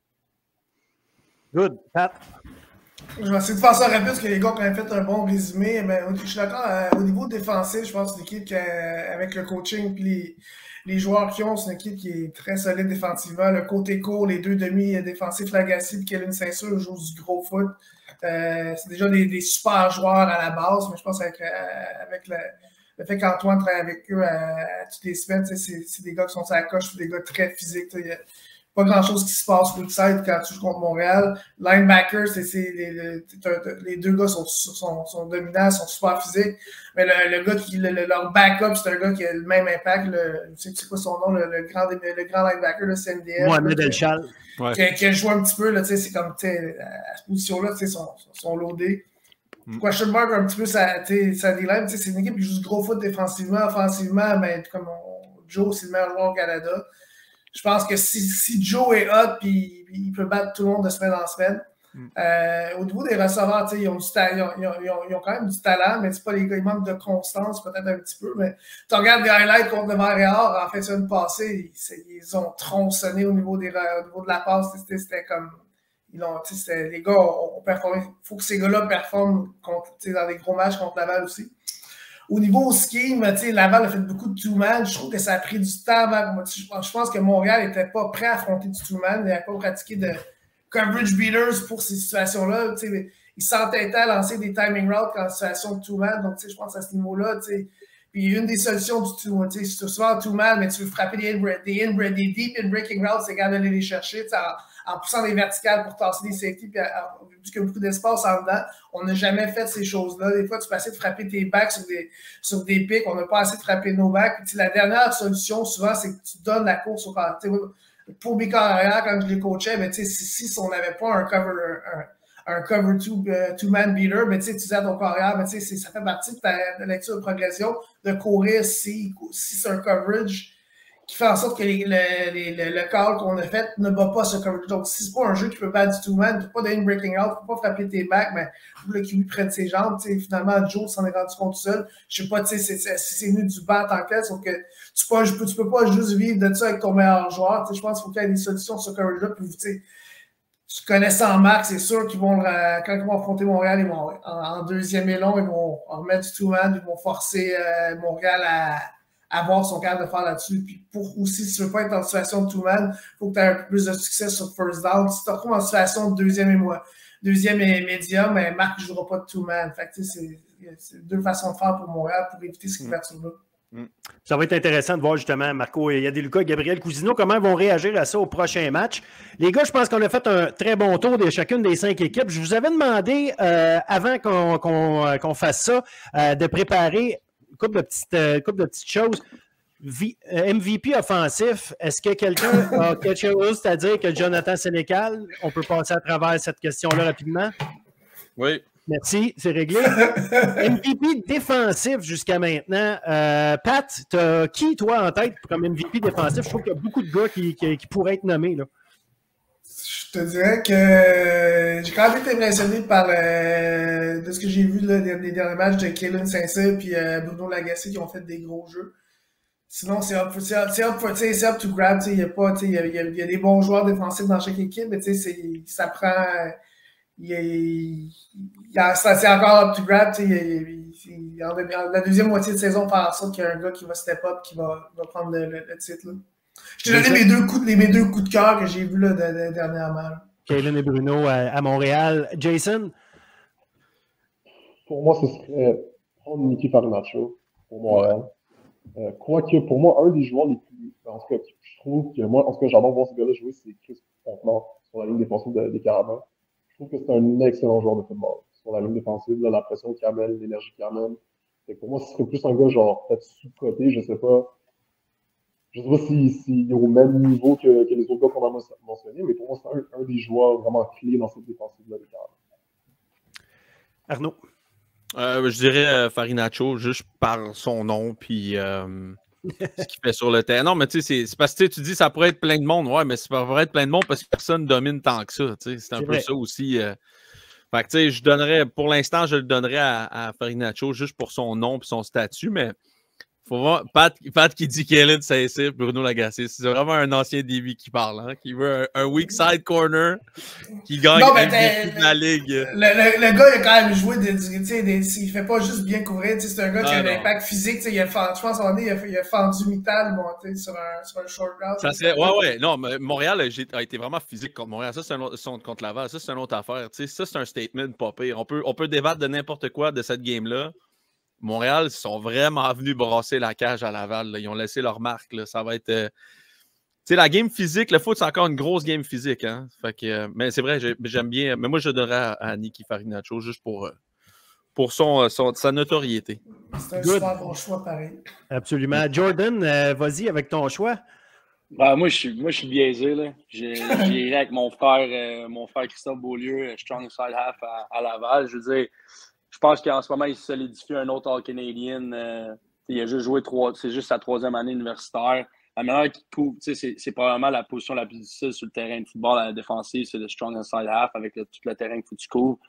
Good. Pat? Je vais essayer de faire ça rapide parce que les gars ont quand même fait un bon résumé. Mais je suis d'accord, au niveau défensif, je pense que c'est une équipe avec le coaching et les joueurs qu'ils ont, c'est une équipe qui est très solide défensivement. Le côté court, les deux demi défensifs, Lagacé et Kellen Saint-Cyr jouent du gros foot. C'est déjà des super joueurs à la base, mais je pense avec le fait qu'Antoine travaille avec eux toutes les semaines, c'est des gars qui sont sur la coche, des gars très physiques. Il n'y a pas grand-chose qui se passe outside quand tu joues contre Montréal. Linebacker, les deux gars sont dominants, sont super physiques. Mais le gars leur backup, c'est un gars qui a le même impact. Tu sais quoi son nom, le grand linebacker, le CNDF. Mohamed Elchal. Qui a joué un petit peu, là, c'est comme à cette position-là, sont loadés. Question mark un petit peu sa D-line. C'est une équipe qui joue du gros foot défensivement, offensivement, mais comme Joe, c'est le meilleur joueur au Canada. Je pense que si Joe est hot, puis il peut battre tout le monde de semaine en semaine. Au niveau des receveurs, ils ont quand même du talent, mais c'est pas les gars, ils manquent de constance, peut-être un petit peu. Mais tu regardes les highlights contre le Montréal en fin de semaine passée, ils ont tronçonné au niveau de la passe. C'était comme. Les gars ont performé. Il faut que ces gars-là performent dans des gros matchs contre Laval aussi. Au niveau scheme, Laval a fait beaucoup de two-man. Je trouve que ça a pris du temps. Je pense que Montréal n'était pas prêt à affronter du two-man. Il n'avait pas pratiqué de coverage beaters pour ces situations-là. Il s'entêtait à lancer des timing routes en situation de two-man. Donc, je pense à ce niveau-là. Puis, une des solutions du two-man, c'est souvent two-man, mais tu veux frapper des deep in-breaking routes, c'est capable d'aller les chercher en poussant des verticales pour tasser des safety, puis vu qu'il y a beaucoup d'espace en dedans, on n'a jamais fait ces choses-là. Des fois, tu peux essayer de frapper tes backs sur des pics, on n'a pas assez de frapper nos backs. Puis, la dernière solution, souvent, c'est que tu donnes la course au corps. Pour mes carrières, quand je les coachais, mais si on n'avait pas un cover two-man beater, mais tu disais à ton carrière, mais ça fait partie de ta lecture de progression de courir si c'est un coverage qui fait en sorte que le call qu'on a fait ne bat pas ce coverage. Donc, si c'est pas un jeu qui peut battre du two-man, tu ne peux pas donner une breaking out, tu ne peux pas frapper tes backs, mais il faut que le QB prenne ses jambes. Finalement, Joe s'en est rendu compte tout seul. Je ne sais pas si c'est venu du banc en tant que tel, sauf que tu peux pas juste vivre de ça avec ton meilleur joueur. Je pense qu'il faut qu'il y ait des solutions sur ce coverage-là. Tu connais ça en marque, c'est sûr qu'ils vont, quand ils vont affronter Montréal, ils vont, en deuxième et long, ils vont remettre du two-man, ils vont forcer Montréal à avoir son cadre de faire là-dessus. Puis aussi, si tu ne veux pas être en situation de two-man, il faut que tu aies un peu plus de succès sur first down. Si tu te retrouves en situation de deuxième et médium, mais Marc ne jouera pas de two-man. Fait que c'est deux façons de faire pour Montréal pour éviter cette couverture-là. Ça va être intéressant de voir justement, Marco et Yadeluka et Gabriel Cousineau, comment ils vont réagir à ça au prochain match. Les gars, je pense qu'on a fait un très bon tour de chacune des 5 équipes. Je vous avais demandé, avant qu'on fasse ça, de préparer une couple de petites choses. MVP offensif, est-ce que quelqu'un a quelque chose à dire que Jonathan Sénécal? On peut passer à travers cette question-là rapidement. Oui. Merci, c'est réglé. MVP défensif jusqu'à maintenant. Pat, t'as qui, toi, en tête comme MVP défensif? Je trouve qu'il y a beaucoup de gars qui pourraient être nommés, là. Je te dirais que j'ai quand même été impressionné par de ce que j'ai vu là, des derniers matchs de Kalen Saint-Cyr et Bruno Lagacé qui ont fait des gros jeux. Sinon, c'est up to grab. Il y a des bons joueurs défensifs dans chaque équipe, mais ça prend... c'est encore up to grab. La deuxième moitié de saison, faire en sorte qu'il y a un gars qui va step up, qui va prendre le titre. Là. Je t'ai donné mes deux coups de cœur que j'ai vus dernièrement. Kalen et Bruno à Montréal. Jason? Pour moi, ce serait prendre Nicky Farinacho pour Montréal. Quoique, pour moi, un des joueurs les plus... En tout cas, je trouve que moi, en tout cas, j'adore voir ce gars-là jouer, c'est Chris Fontenot sur la ligne défensive des Carabins. Je trouve que c'est un excellent joueur de football. Sur la ligne défensive, là, la pression qu'il amène, l'énergie qu'il amène. Pour moi, ce serait plus un gars, genre, peut-être sous-coté, je sais pas. Je sais pas s'il est au même niveau que les autres gars qu'on a mentionnés, mais pour moi, c'est un des joueurs vraiment clés dans cette défensive-là des Carabins. Arnaud? Je dirais Farinacho, juste par son nom, puis ce qu'il fait sur le terrain. Non, mais tu sais, c'est parce que tu dis ça pourrait être plein de monde. Ouais, mais ça pourrait être plein de monde parce que personne ne domine tant que ça. C'est un peu ça aussi. Fait que tu sais, pour l'instant, je le donnerais à Farinacho juste pour son nom et son statut, mais faut voir, Pat qui dit Kalen Saint-Cyr, Bruno Lagacé, c'est vraiment un ancien DB qui parle, hein, qui veut un weak side corner qui gagne la ligue. Le gars, il a quand même joué il fait pas juste bien couvrir, c'est un gars qui a un impact physique, je pense qu'à un moment donné, il a fendu Mittal sur un short route. Ouais, non, mais Montréal a été vraiment physique contre Montréal. Ça, c'est un autre, contre Laval. Ça, c'est une autre affaire. Ça, c'est un statement pas pire. On peut débattre de n'importe quoi de cette game-là. Montréal, ils sont vraiment venus brasser la cage à Laval. Là. Ils ont laissé leur marque. Là. Ça va être... la game physique, le foot, c'est encore une grosse game physique. Hein? Fait que, mais c'est vrai, j'aime bien... Mais moi, je donnerais à Nicky Farinacho juste pour sa notoriété. C'est un super bon choix, pareil. Absolument. Jordan, vas-y avec ton choix. Moi, je suis biaisé. Là. J'irai avec mon frère Christophe Beaulieu, Strong Side Half à Laval. Je veux dire... Je pense qu'en ce moment, il se solidifie un autre All-Canadian. Il a juste joué c'est juste sa 3e année universitaire. la manière qu'il couvre, c'est probablement la position la plus difficile sur le terrain de football à la défensive, c'est le strong inside half avec tout le terrain que tu couvres.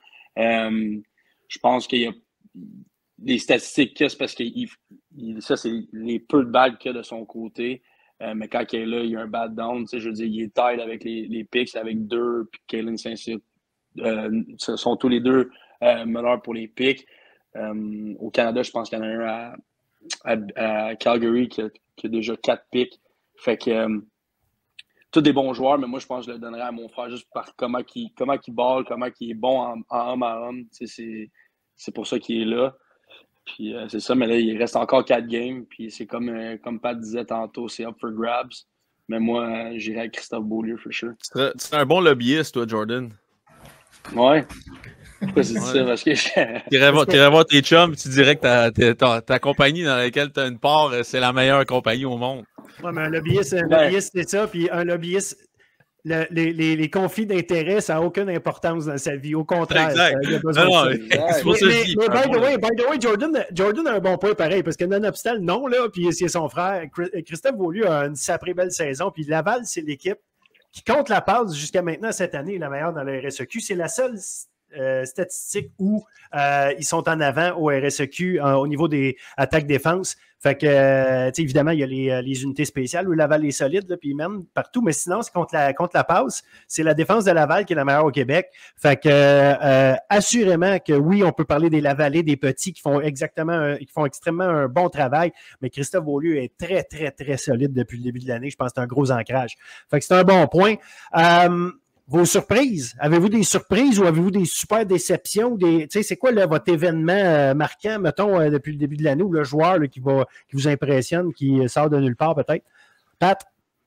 Je pense qu'il y a des statistiques qu'il y a, c'est parce que ça, c'est les peu de balles qu'il y a de son côté. Mais quand il est là, il y a un bad down. Je veux dire, il est tied avec les picks, avec 2, puis Kalen Saint-Cyr sont tous les 2 meneurs pour les picks. Au Canada, je pense qu'il y en a un à Calgary qui a déjà 4 picks. Fait que tous des bons joueurs, mais moi, je pense que je le donnerais à mon frère juste par comment il balle, comment il est bon en homme à homme. C'est pour ça qu'il est là. Puis c'est ça, mais là, il reste encore 4 games. Puis c'est comme Pat disait tantôt, c'est up for grabs. Mais moi, j'irais avec Christophe Beaulieu, for sure. Tu serais un bon lobbyiste, toi, Jordan. Ouais. Pourquoi c'est ça? Parce que tu irais voir tes chums, tu dirais que ta compagnie dans laquelle tu as une part, c'est la meilleure compagnie au monde. Oui, mais un lobbyiste, c'est ça. Puis un lobbyiste, les conflits d'intérêt, ça n'a aucune importance dans sa vie. Au contraire, il y a besoin de ça. C'est pour ça que je dis. Mais by the way, Jordan a un bon point pareil, parce que nonobstant le nom, là, puis c'est son frère, Christophe Beaulieu a une sacrée belle saison. Puis Laval, c'est l'équipe qui compte la passe jusqu'à maintenant cette année, la meilleure dans le RSEQ. C'est la seule statistique où ils sont en avant au RSEQ au niveau des attaques-défense. Fait que, évidemment, il y a les unités spéciales où Laval est solide, là, puis même partout, mais sinon, c'est contre la passe. C'est la défense de Laval qui est la meilleure au Québec. Fait que, assurément que oui, on peut parler des Lavalais, des petits qui font extrêmement un bon travail, mais Christophe Beaulieu est très, très, très solide depuis le début de l'année. Je pense que c'est un gros ancrage. Fait que c'est un bon point. Vos surprises, avez-vous des surprises ou avez-vous des super déceptions? C'est quoi là, votre événement marquant, mettons, depuis le début de l'année, ou le joueur là, qui vous impressionne, qui sort de nulle part peut-être? Pat?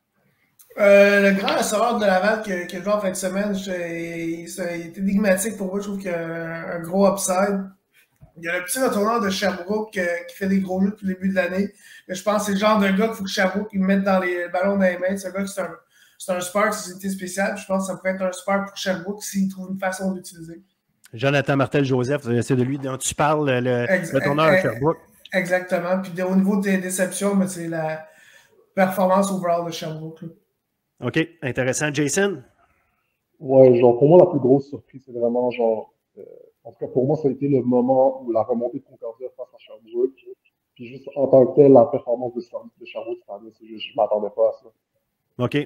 Le grand receveur de Laval qui a joué en fin de semaine, ça a été énigmatique pour moi. Je trouve qu'il y a un gros upside. Il y a le petit retourneur de Sherbrooke qui fait des gros jeux depuis le début de l'année. Mais je pense que c'est le genre de gars qu'il faut que Sherbrooke il mette dans les ballons dans les mains. C'est un gars qui c'est un spark, c'est une unité spéciale. Je pense que ça pourrait être un spark pour Sherbrooke s'il trouve une façon d'utiliser. Jonathan Martel-Joseph, c'est de lui dont tu parles, le tourneur de Sherbrooke. Exactement. Puis au niveau des déceptions, c'est la performance overall de Sherbrooke. Là. OK, intéressant. Jason? Ouais, genre, pour moi, la plus grosse surprise, c'est vraiment, genre, en tout cas, pour moi, ça a été le moment où la remontée de Concordia face à Sherbrooke. Puis juste en tant que tel, la performance de Sherbrooke cette année, c'est juste, je m'attendais pas à ça. OK.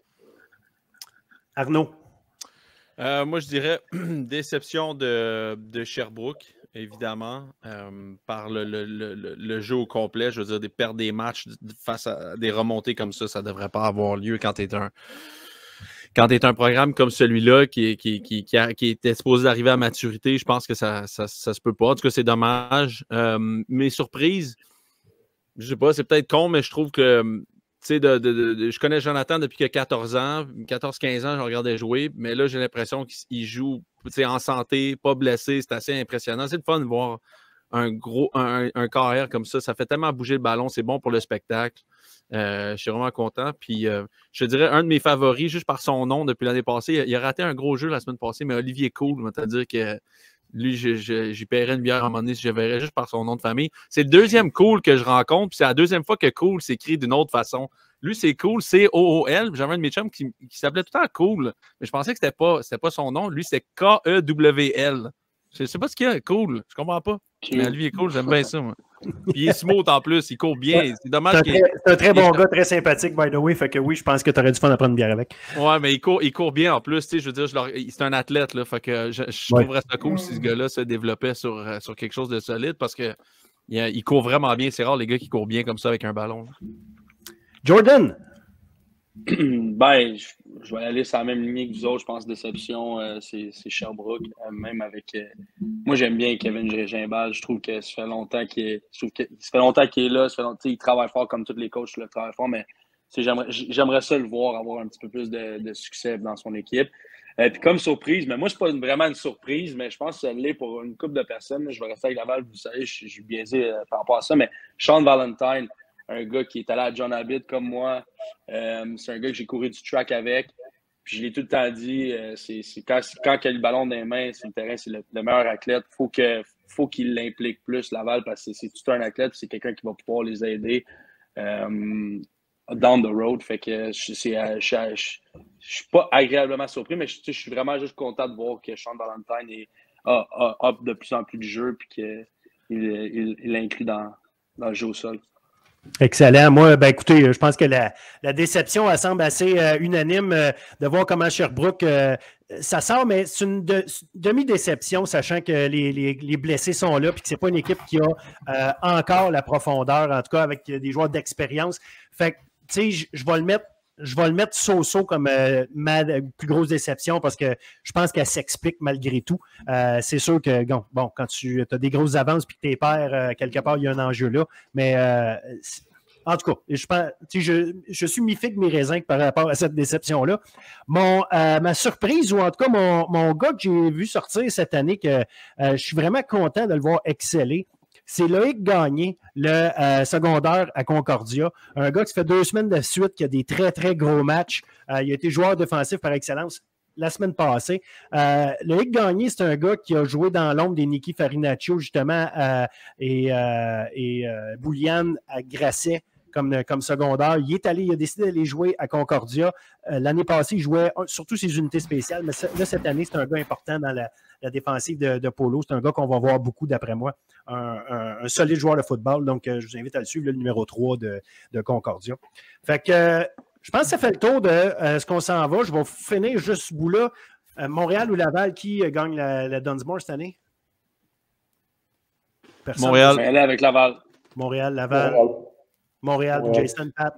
Arnaud? Moi, je dirais déception de Sherbrooke, évidemment, par le jeu au complet. Je veux dire, perdre des matchs face à des remontées comme ça ne devrait pas avoir lieu quand tu es un programme comme celui-là qui était supposé d'arriver à maturité. Je pense que ça se peut pas. En tout cas, c'est dommage. Mes surprises, je sais pas, c'est peut-être con, mais je trouve que je connais Jonathan depuis qu'il a 14 ans, 14-15 ans, je regardais jouer, mais là, j'ai l'impression qu'il joue en santé, pas blessé, c'est assez impressionnant. C'est le fun de voir un carrière comme ça. Ça fait tellement bouger le ballon, c'est bon pour le spectacle. Je suis vraiment content. Puis, je dirais, un de mes favoris, juste par son nom depuis l'année passée, il a raté un gros jeu la semaine passée, mais Olivier Cool, c'est-à-dire que lui, j'y paierais une bière à un moment donné si je verrais juste par son nom de famille. C'est le deuxième Cool que je rencontre, puis c'est la deuxième fois que Cool s'écrit d'une autre façon. Lui, c'est Cool, C-O-O-L. J'avais un de mes chums qui s'appelait tout le temps Cool, mais je pensais que c'était pas son nom. Lui, c'est K-E-W-L. Je sais pas ce qu'il y a, Cool. Je comprends pas. Mais lui, il est cool, j'aime bien ça, moi. Puis il est smooth en plus, il court bien. C'est dommage qu'il c'est un très bon gars, très sympathique, by the way. Fait que oui, je pense que tu aurais du fun à prendre une bière avec. Ouais, mais il court bien en plus. Je veux dire, c'est un athlète, là. Fait que je trouverais ça cool si ce gars-là se développait sur quelque chose de solide parce que il court vraiment bien. C'est rare les gars qui courent bien comme ça avec un ballon. Jordan! Ben, je vais aller sur la même ligne que vous autres. Je pense déception, c'est Sherbrooke. Même avec. Moi, j'aime bien Kevin Gimbal. Je trouve que ça fait longtemps qu'il est là. Il travaille fort comme tous les coachs le travaillent fort, mais j'aimerais ça le voir avoir un petit peu plus de succès dans son équipe. Puis comme surprise, mais moi, c'est pas vraiment une surprise, mais je pense que ça l'est pour une couple de personnes. Je vais rester avec Laval, vous savez, je suis biaisé par rapport à ça, mais Sean Valentine, un gars qui est allé à John Abbott comme moi. C'est un gars que j'ai couru du track avec. Puis je l'ai tout le temps dit, c'est quand il a le ballon dans les mains sur le terrain, c'est le meilleur athlète. Faut qu'il l'implique plus, Laval, parce que c'est tout un athlète, c'est quelqu'un qui va pouvoir les aider. down the road. Fait que je suis pas agréablement surpris, mais je suis vraiment juste content de voir que Sean Valentine a de plus en plus de jeu et qu'il l'inclut dans le jeu au sol. Excellent. Moi, ben écoutez, je pense que la déception, elle semble assez unanime de voir comment Sherbrooke, ça sort, mais c'est une demi-déception, sachant que les blessés sont là, puis que c'est pas une équipe qui a encore la profondeur, en tout cas avec des joueurs d'expérience. Fait que, tu sais, je vais le mettre so-so comme ma plus grosse déception parce que je pense qu'elle s'explique malgré tout. C'est sûr que, bon, quand tu as des grosses avances et que tu es père, quelque part, il y a un enjeu là. Mais en tout cas, je suis mi-figue, mi-raisin par rapport à cette déception-là. Ma surprise, ou en tout cas mon gars que j'ai vu sortir cette année, que je suis vraiment content de le voir exceller, c'est Loïc Gagné, le secondaire à Concordia. Un gars qui fait 2 semaines de suite, qui a des très, très gros matchs. Il a été joueur défensif par excellence la semaine passée. Loïc Gagné, c'est un gars qui a joué dans l'ombre des Nicky Farinaccio, justement, et Boulian à Grasset comme secondaire. Il a décidé d'aller jouer à Concordia. L'année passée, il jouait surtout ses unités spéciales, mais là, cette année, c'est un gars important dans la défensive de Polo. C'est un gars qu'on va voir beaucoup, d'après moi. Un solide joueur de football. Donc, je vous invite à le suivre, le numéro 3 de Concordia. Fait que je pense que ça fait le tour de ce qu'on s'en va. Je vais finir juste ce bout-là. Montréal ou Laval, qui gagne la Dunsmore cette année? Personne. Montréal. Je vais aller avec Laval. Montréal, Laval. Montréal, Jason, Pat.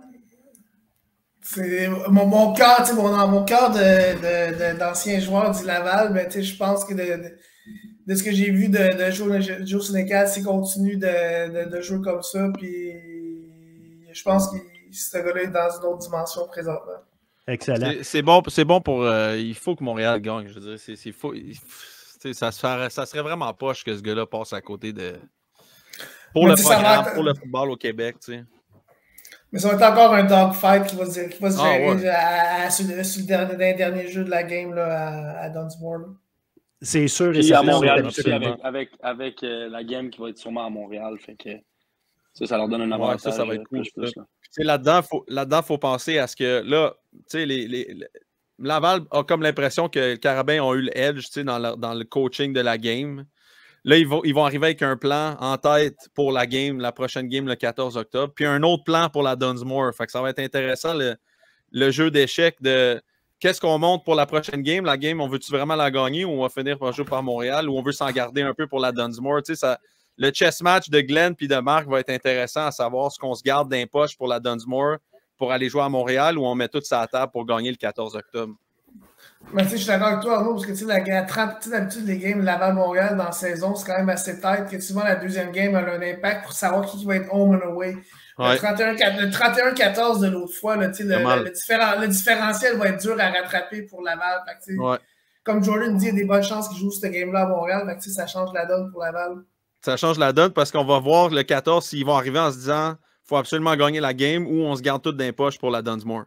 C'est mon cœur, mon cœur d'ancien joueur du Laval, ben, je pense que de ce que j'ai vu de Joe Sénécal, s'il continue de jouer comme ça, puis je pense que ce gars-là est dans une autre dimension présentement. Excellent. C'est bon pour. Il faut que Montréal gagne. Je veux dire, ça serait vraiment poche que ce gars-là passe à côté de. Pour le programme, pour le football au Québec, tu sais. Mais ça va être encore un dogfight qui va se gérer sur le dernier jeu de la game là, à Dunsmore. C'est sûr. Et à Montréal aussi, avec la game qui va être sûrement à Montréal. Fait que ça leur donne un avantage. Ça va être cool. Là-dedans, faut penser à ce que là, tu sais, Laval a comme l'impression que les Carabins ont eu le edge, tu sais, dans le coaching de la game. Là, ils vont arriver avec un plan en tête pour la prochaine game le 14 octobre, puis un autre plan pour la Dunsmore. Fait que ça va être intéressant, le jeu d'échecs de qu'est-ce qu'on monte pour la prochaine game. La game, on veut-tu vraiment la gagner ou on va finir par jouer par Montréal ou on veut s'en garder un peu pour la Dunsmore? Tu sais, le chess match de Glenn puis de Marc va être intéressant à savoir ce qu'on se garde d'un poche pour la Dunsmore pour aller jouer à Montréal ou on met tout ça à table pour gagner le 14 octobre. Mais je suis d'accord avec toi, Arnaud, parce que d'habitude, les games Laval-Montréal dans la saison, c'est quand même assez tête que souvent la deuxième game a un impact pour savoir qui va être home and away. Ouais. Le 31-14 de l'autre fois, le différentiel va être dur à rattraper pour Laval. Fait que, comme Jordan dit, il y a des bonnes chances qu'il joue ce game-là à Montréal. Fait que, ça change la donne pour Laval. Ça change la donne parce qu'on va voir le 14 s'ils vont arriver en se disant il faut absolument gagner la game ou on se garde tout d'un poche pour la Dunsmore.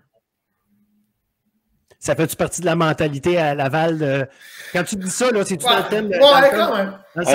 Ça fait-tu partie de la mentalité à Laval? Quand tu dis ça, c'est-tu dans le thème? Quand même.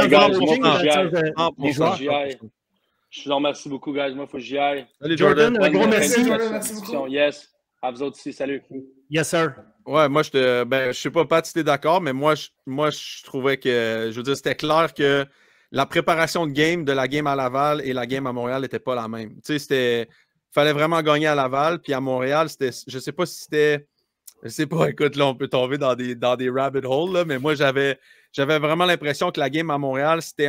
Je vous remercie beaucoup, guys. Moi, il faut que j'y aille. Salut, Jordan. Un gros merci. Merci beaucoup. Yes. À vous autres aussi. Salut. Yes, sir. Ouais, moi, je sais pas, Pat, si t'es d'accord, mais moi, je trouvais que, je veux dire, c'était clair que la préparation de game de la game à Laval et la game à Montréal n'était pas la même. Tu sais, fallait vraiment gagner à Laval, puis à Montréal, je sais pas si c'était. Je sais pas, écoute, là, on peut tomber dans des rabbit holes, là, mais moi, j'avais vraiment l'impression que la game à Montréal, c'était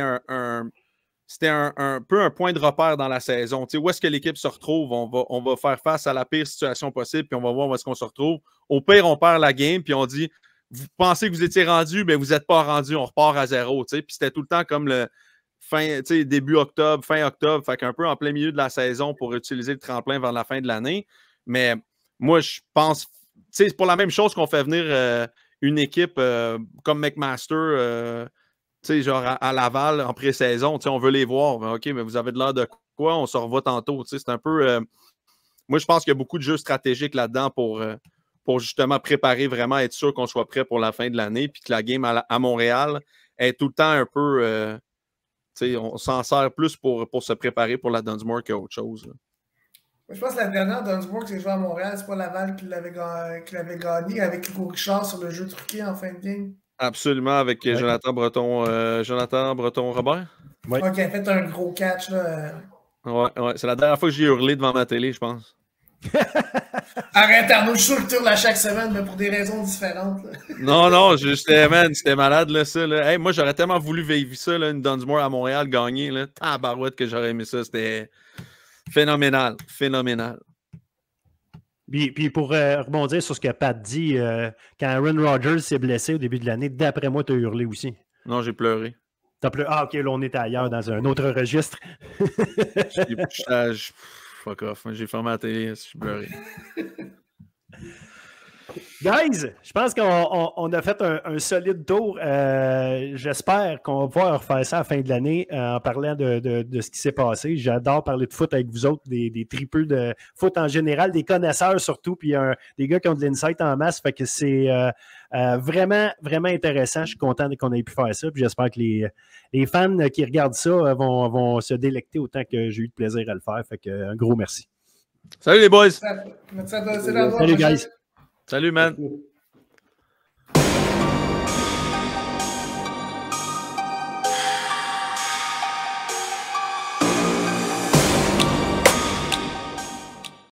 un peu un point de repère dans la saison. Tu sais, où est-ce que l'équipe se retrouve? On va faire face à la pire situation possible, puis on va voir où est-ce qu'on se retrouve. Au pire, on perd la game, puis on dit, vous pensez que vous étiez rendu, mais vous n'êtes pas rendu, on repart à 0. Tu sais, puis c'était tout le temps comme le début octobre, fin octobre, fait qu'un peu en plein milieu de la saison pour utiliser le tremplin vers la fin de l'année. Mais moi, je pense... C'est pour la même chose qu'on fait venir une équipe comme McMaster genre à Laval en pré-saison. On veut les voir. OK, mais vous avez de l'air de quoi? On se revoit tantôt. C'est un peu... moi, je pense qu'il y a beaucoup de jeux stratégiques là-dedans pour justement préparer vraiment, être sûr qu'on soit prêt pour la fin de l'année puis que la game à Montréal est tout le temps un peu... on s'en sert plus pour se préparer pour la Dunsmore qu'autre chose. Là. Je pense que la dernière Dunsmore qui s'est joué à Montréal, c'est pas Laval qui l'avait gagné avec Hugo Richard sur le jeu truqué en fin de game. Absolument, avec Jonathan Breton-Robert. Ouais. Qui a fait un gros catch. Là. Ouais. C'est la dernière fois que j'ai hurlé devant ma télé, je pense. Arrête, Arnaud, je suis sûr que tu hurles à chaque semaine, mais pour des raisons différentes. Là. Non, c'était malade, là, ça. Là. Hey, moi, j'aurais tellement voulu vivre ça, là, une Dunsmore à Montréal gagner. Là. Tabarouette que j'aurais aimé ça. C'était phénoménal. Puis pour rebondir sur ce que Pat dit, quand Aaron Rodgers s'est blessé au début de l'année, d'après moi, tu as hurlé aussi. Non, j'ai pleuré. T'as pleuré? Ah, OK, là, on était ailleurs dans un autre registre. Fuck off. J'ai fermé la télé, j'ai pleuré. Guys, je pense qu'on a fait un solide tour. J'espère qu'on va pouvoir faire ça à la fin de l'année en parlant de ce qui s'est passé. J'adore parler de foot avec vous autres, des tripeux de foot en général, des connaisseurs surtout, puis des gars qui ont de l'insight en masse. Fait que c'est vraiment, vraiment intéressant. Je suis content qu'on ait pu faire ça. Puis j'espère que les fans qui regardent ça vont se délecter autant que j'ai eu de plaisir à le faire. Fait que un gros merci. Salut les boys! Salut, Salut guys! Salut, man.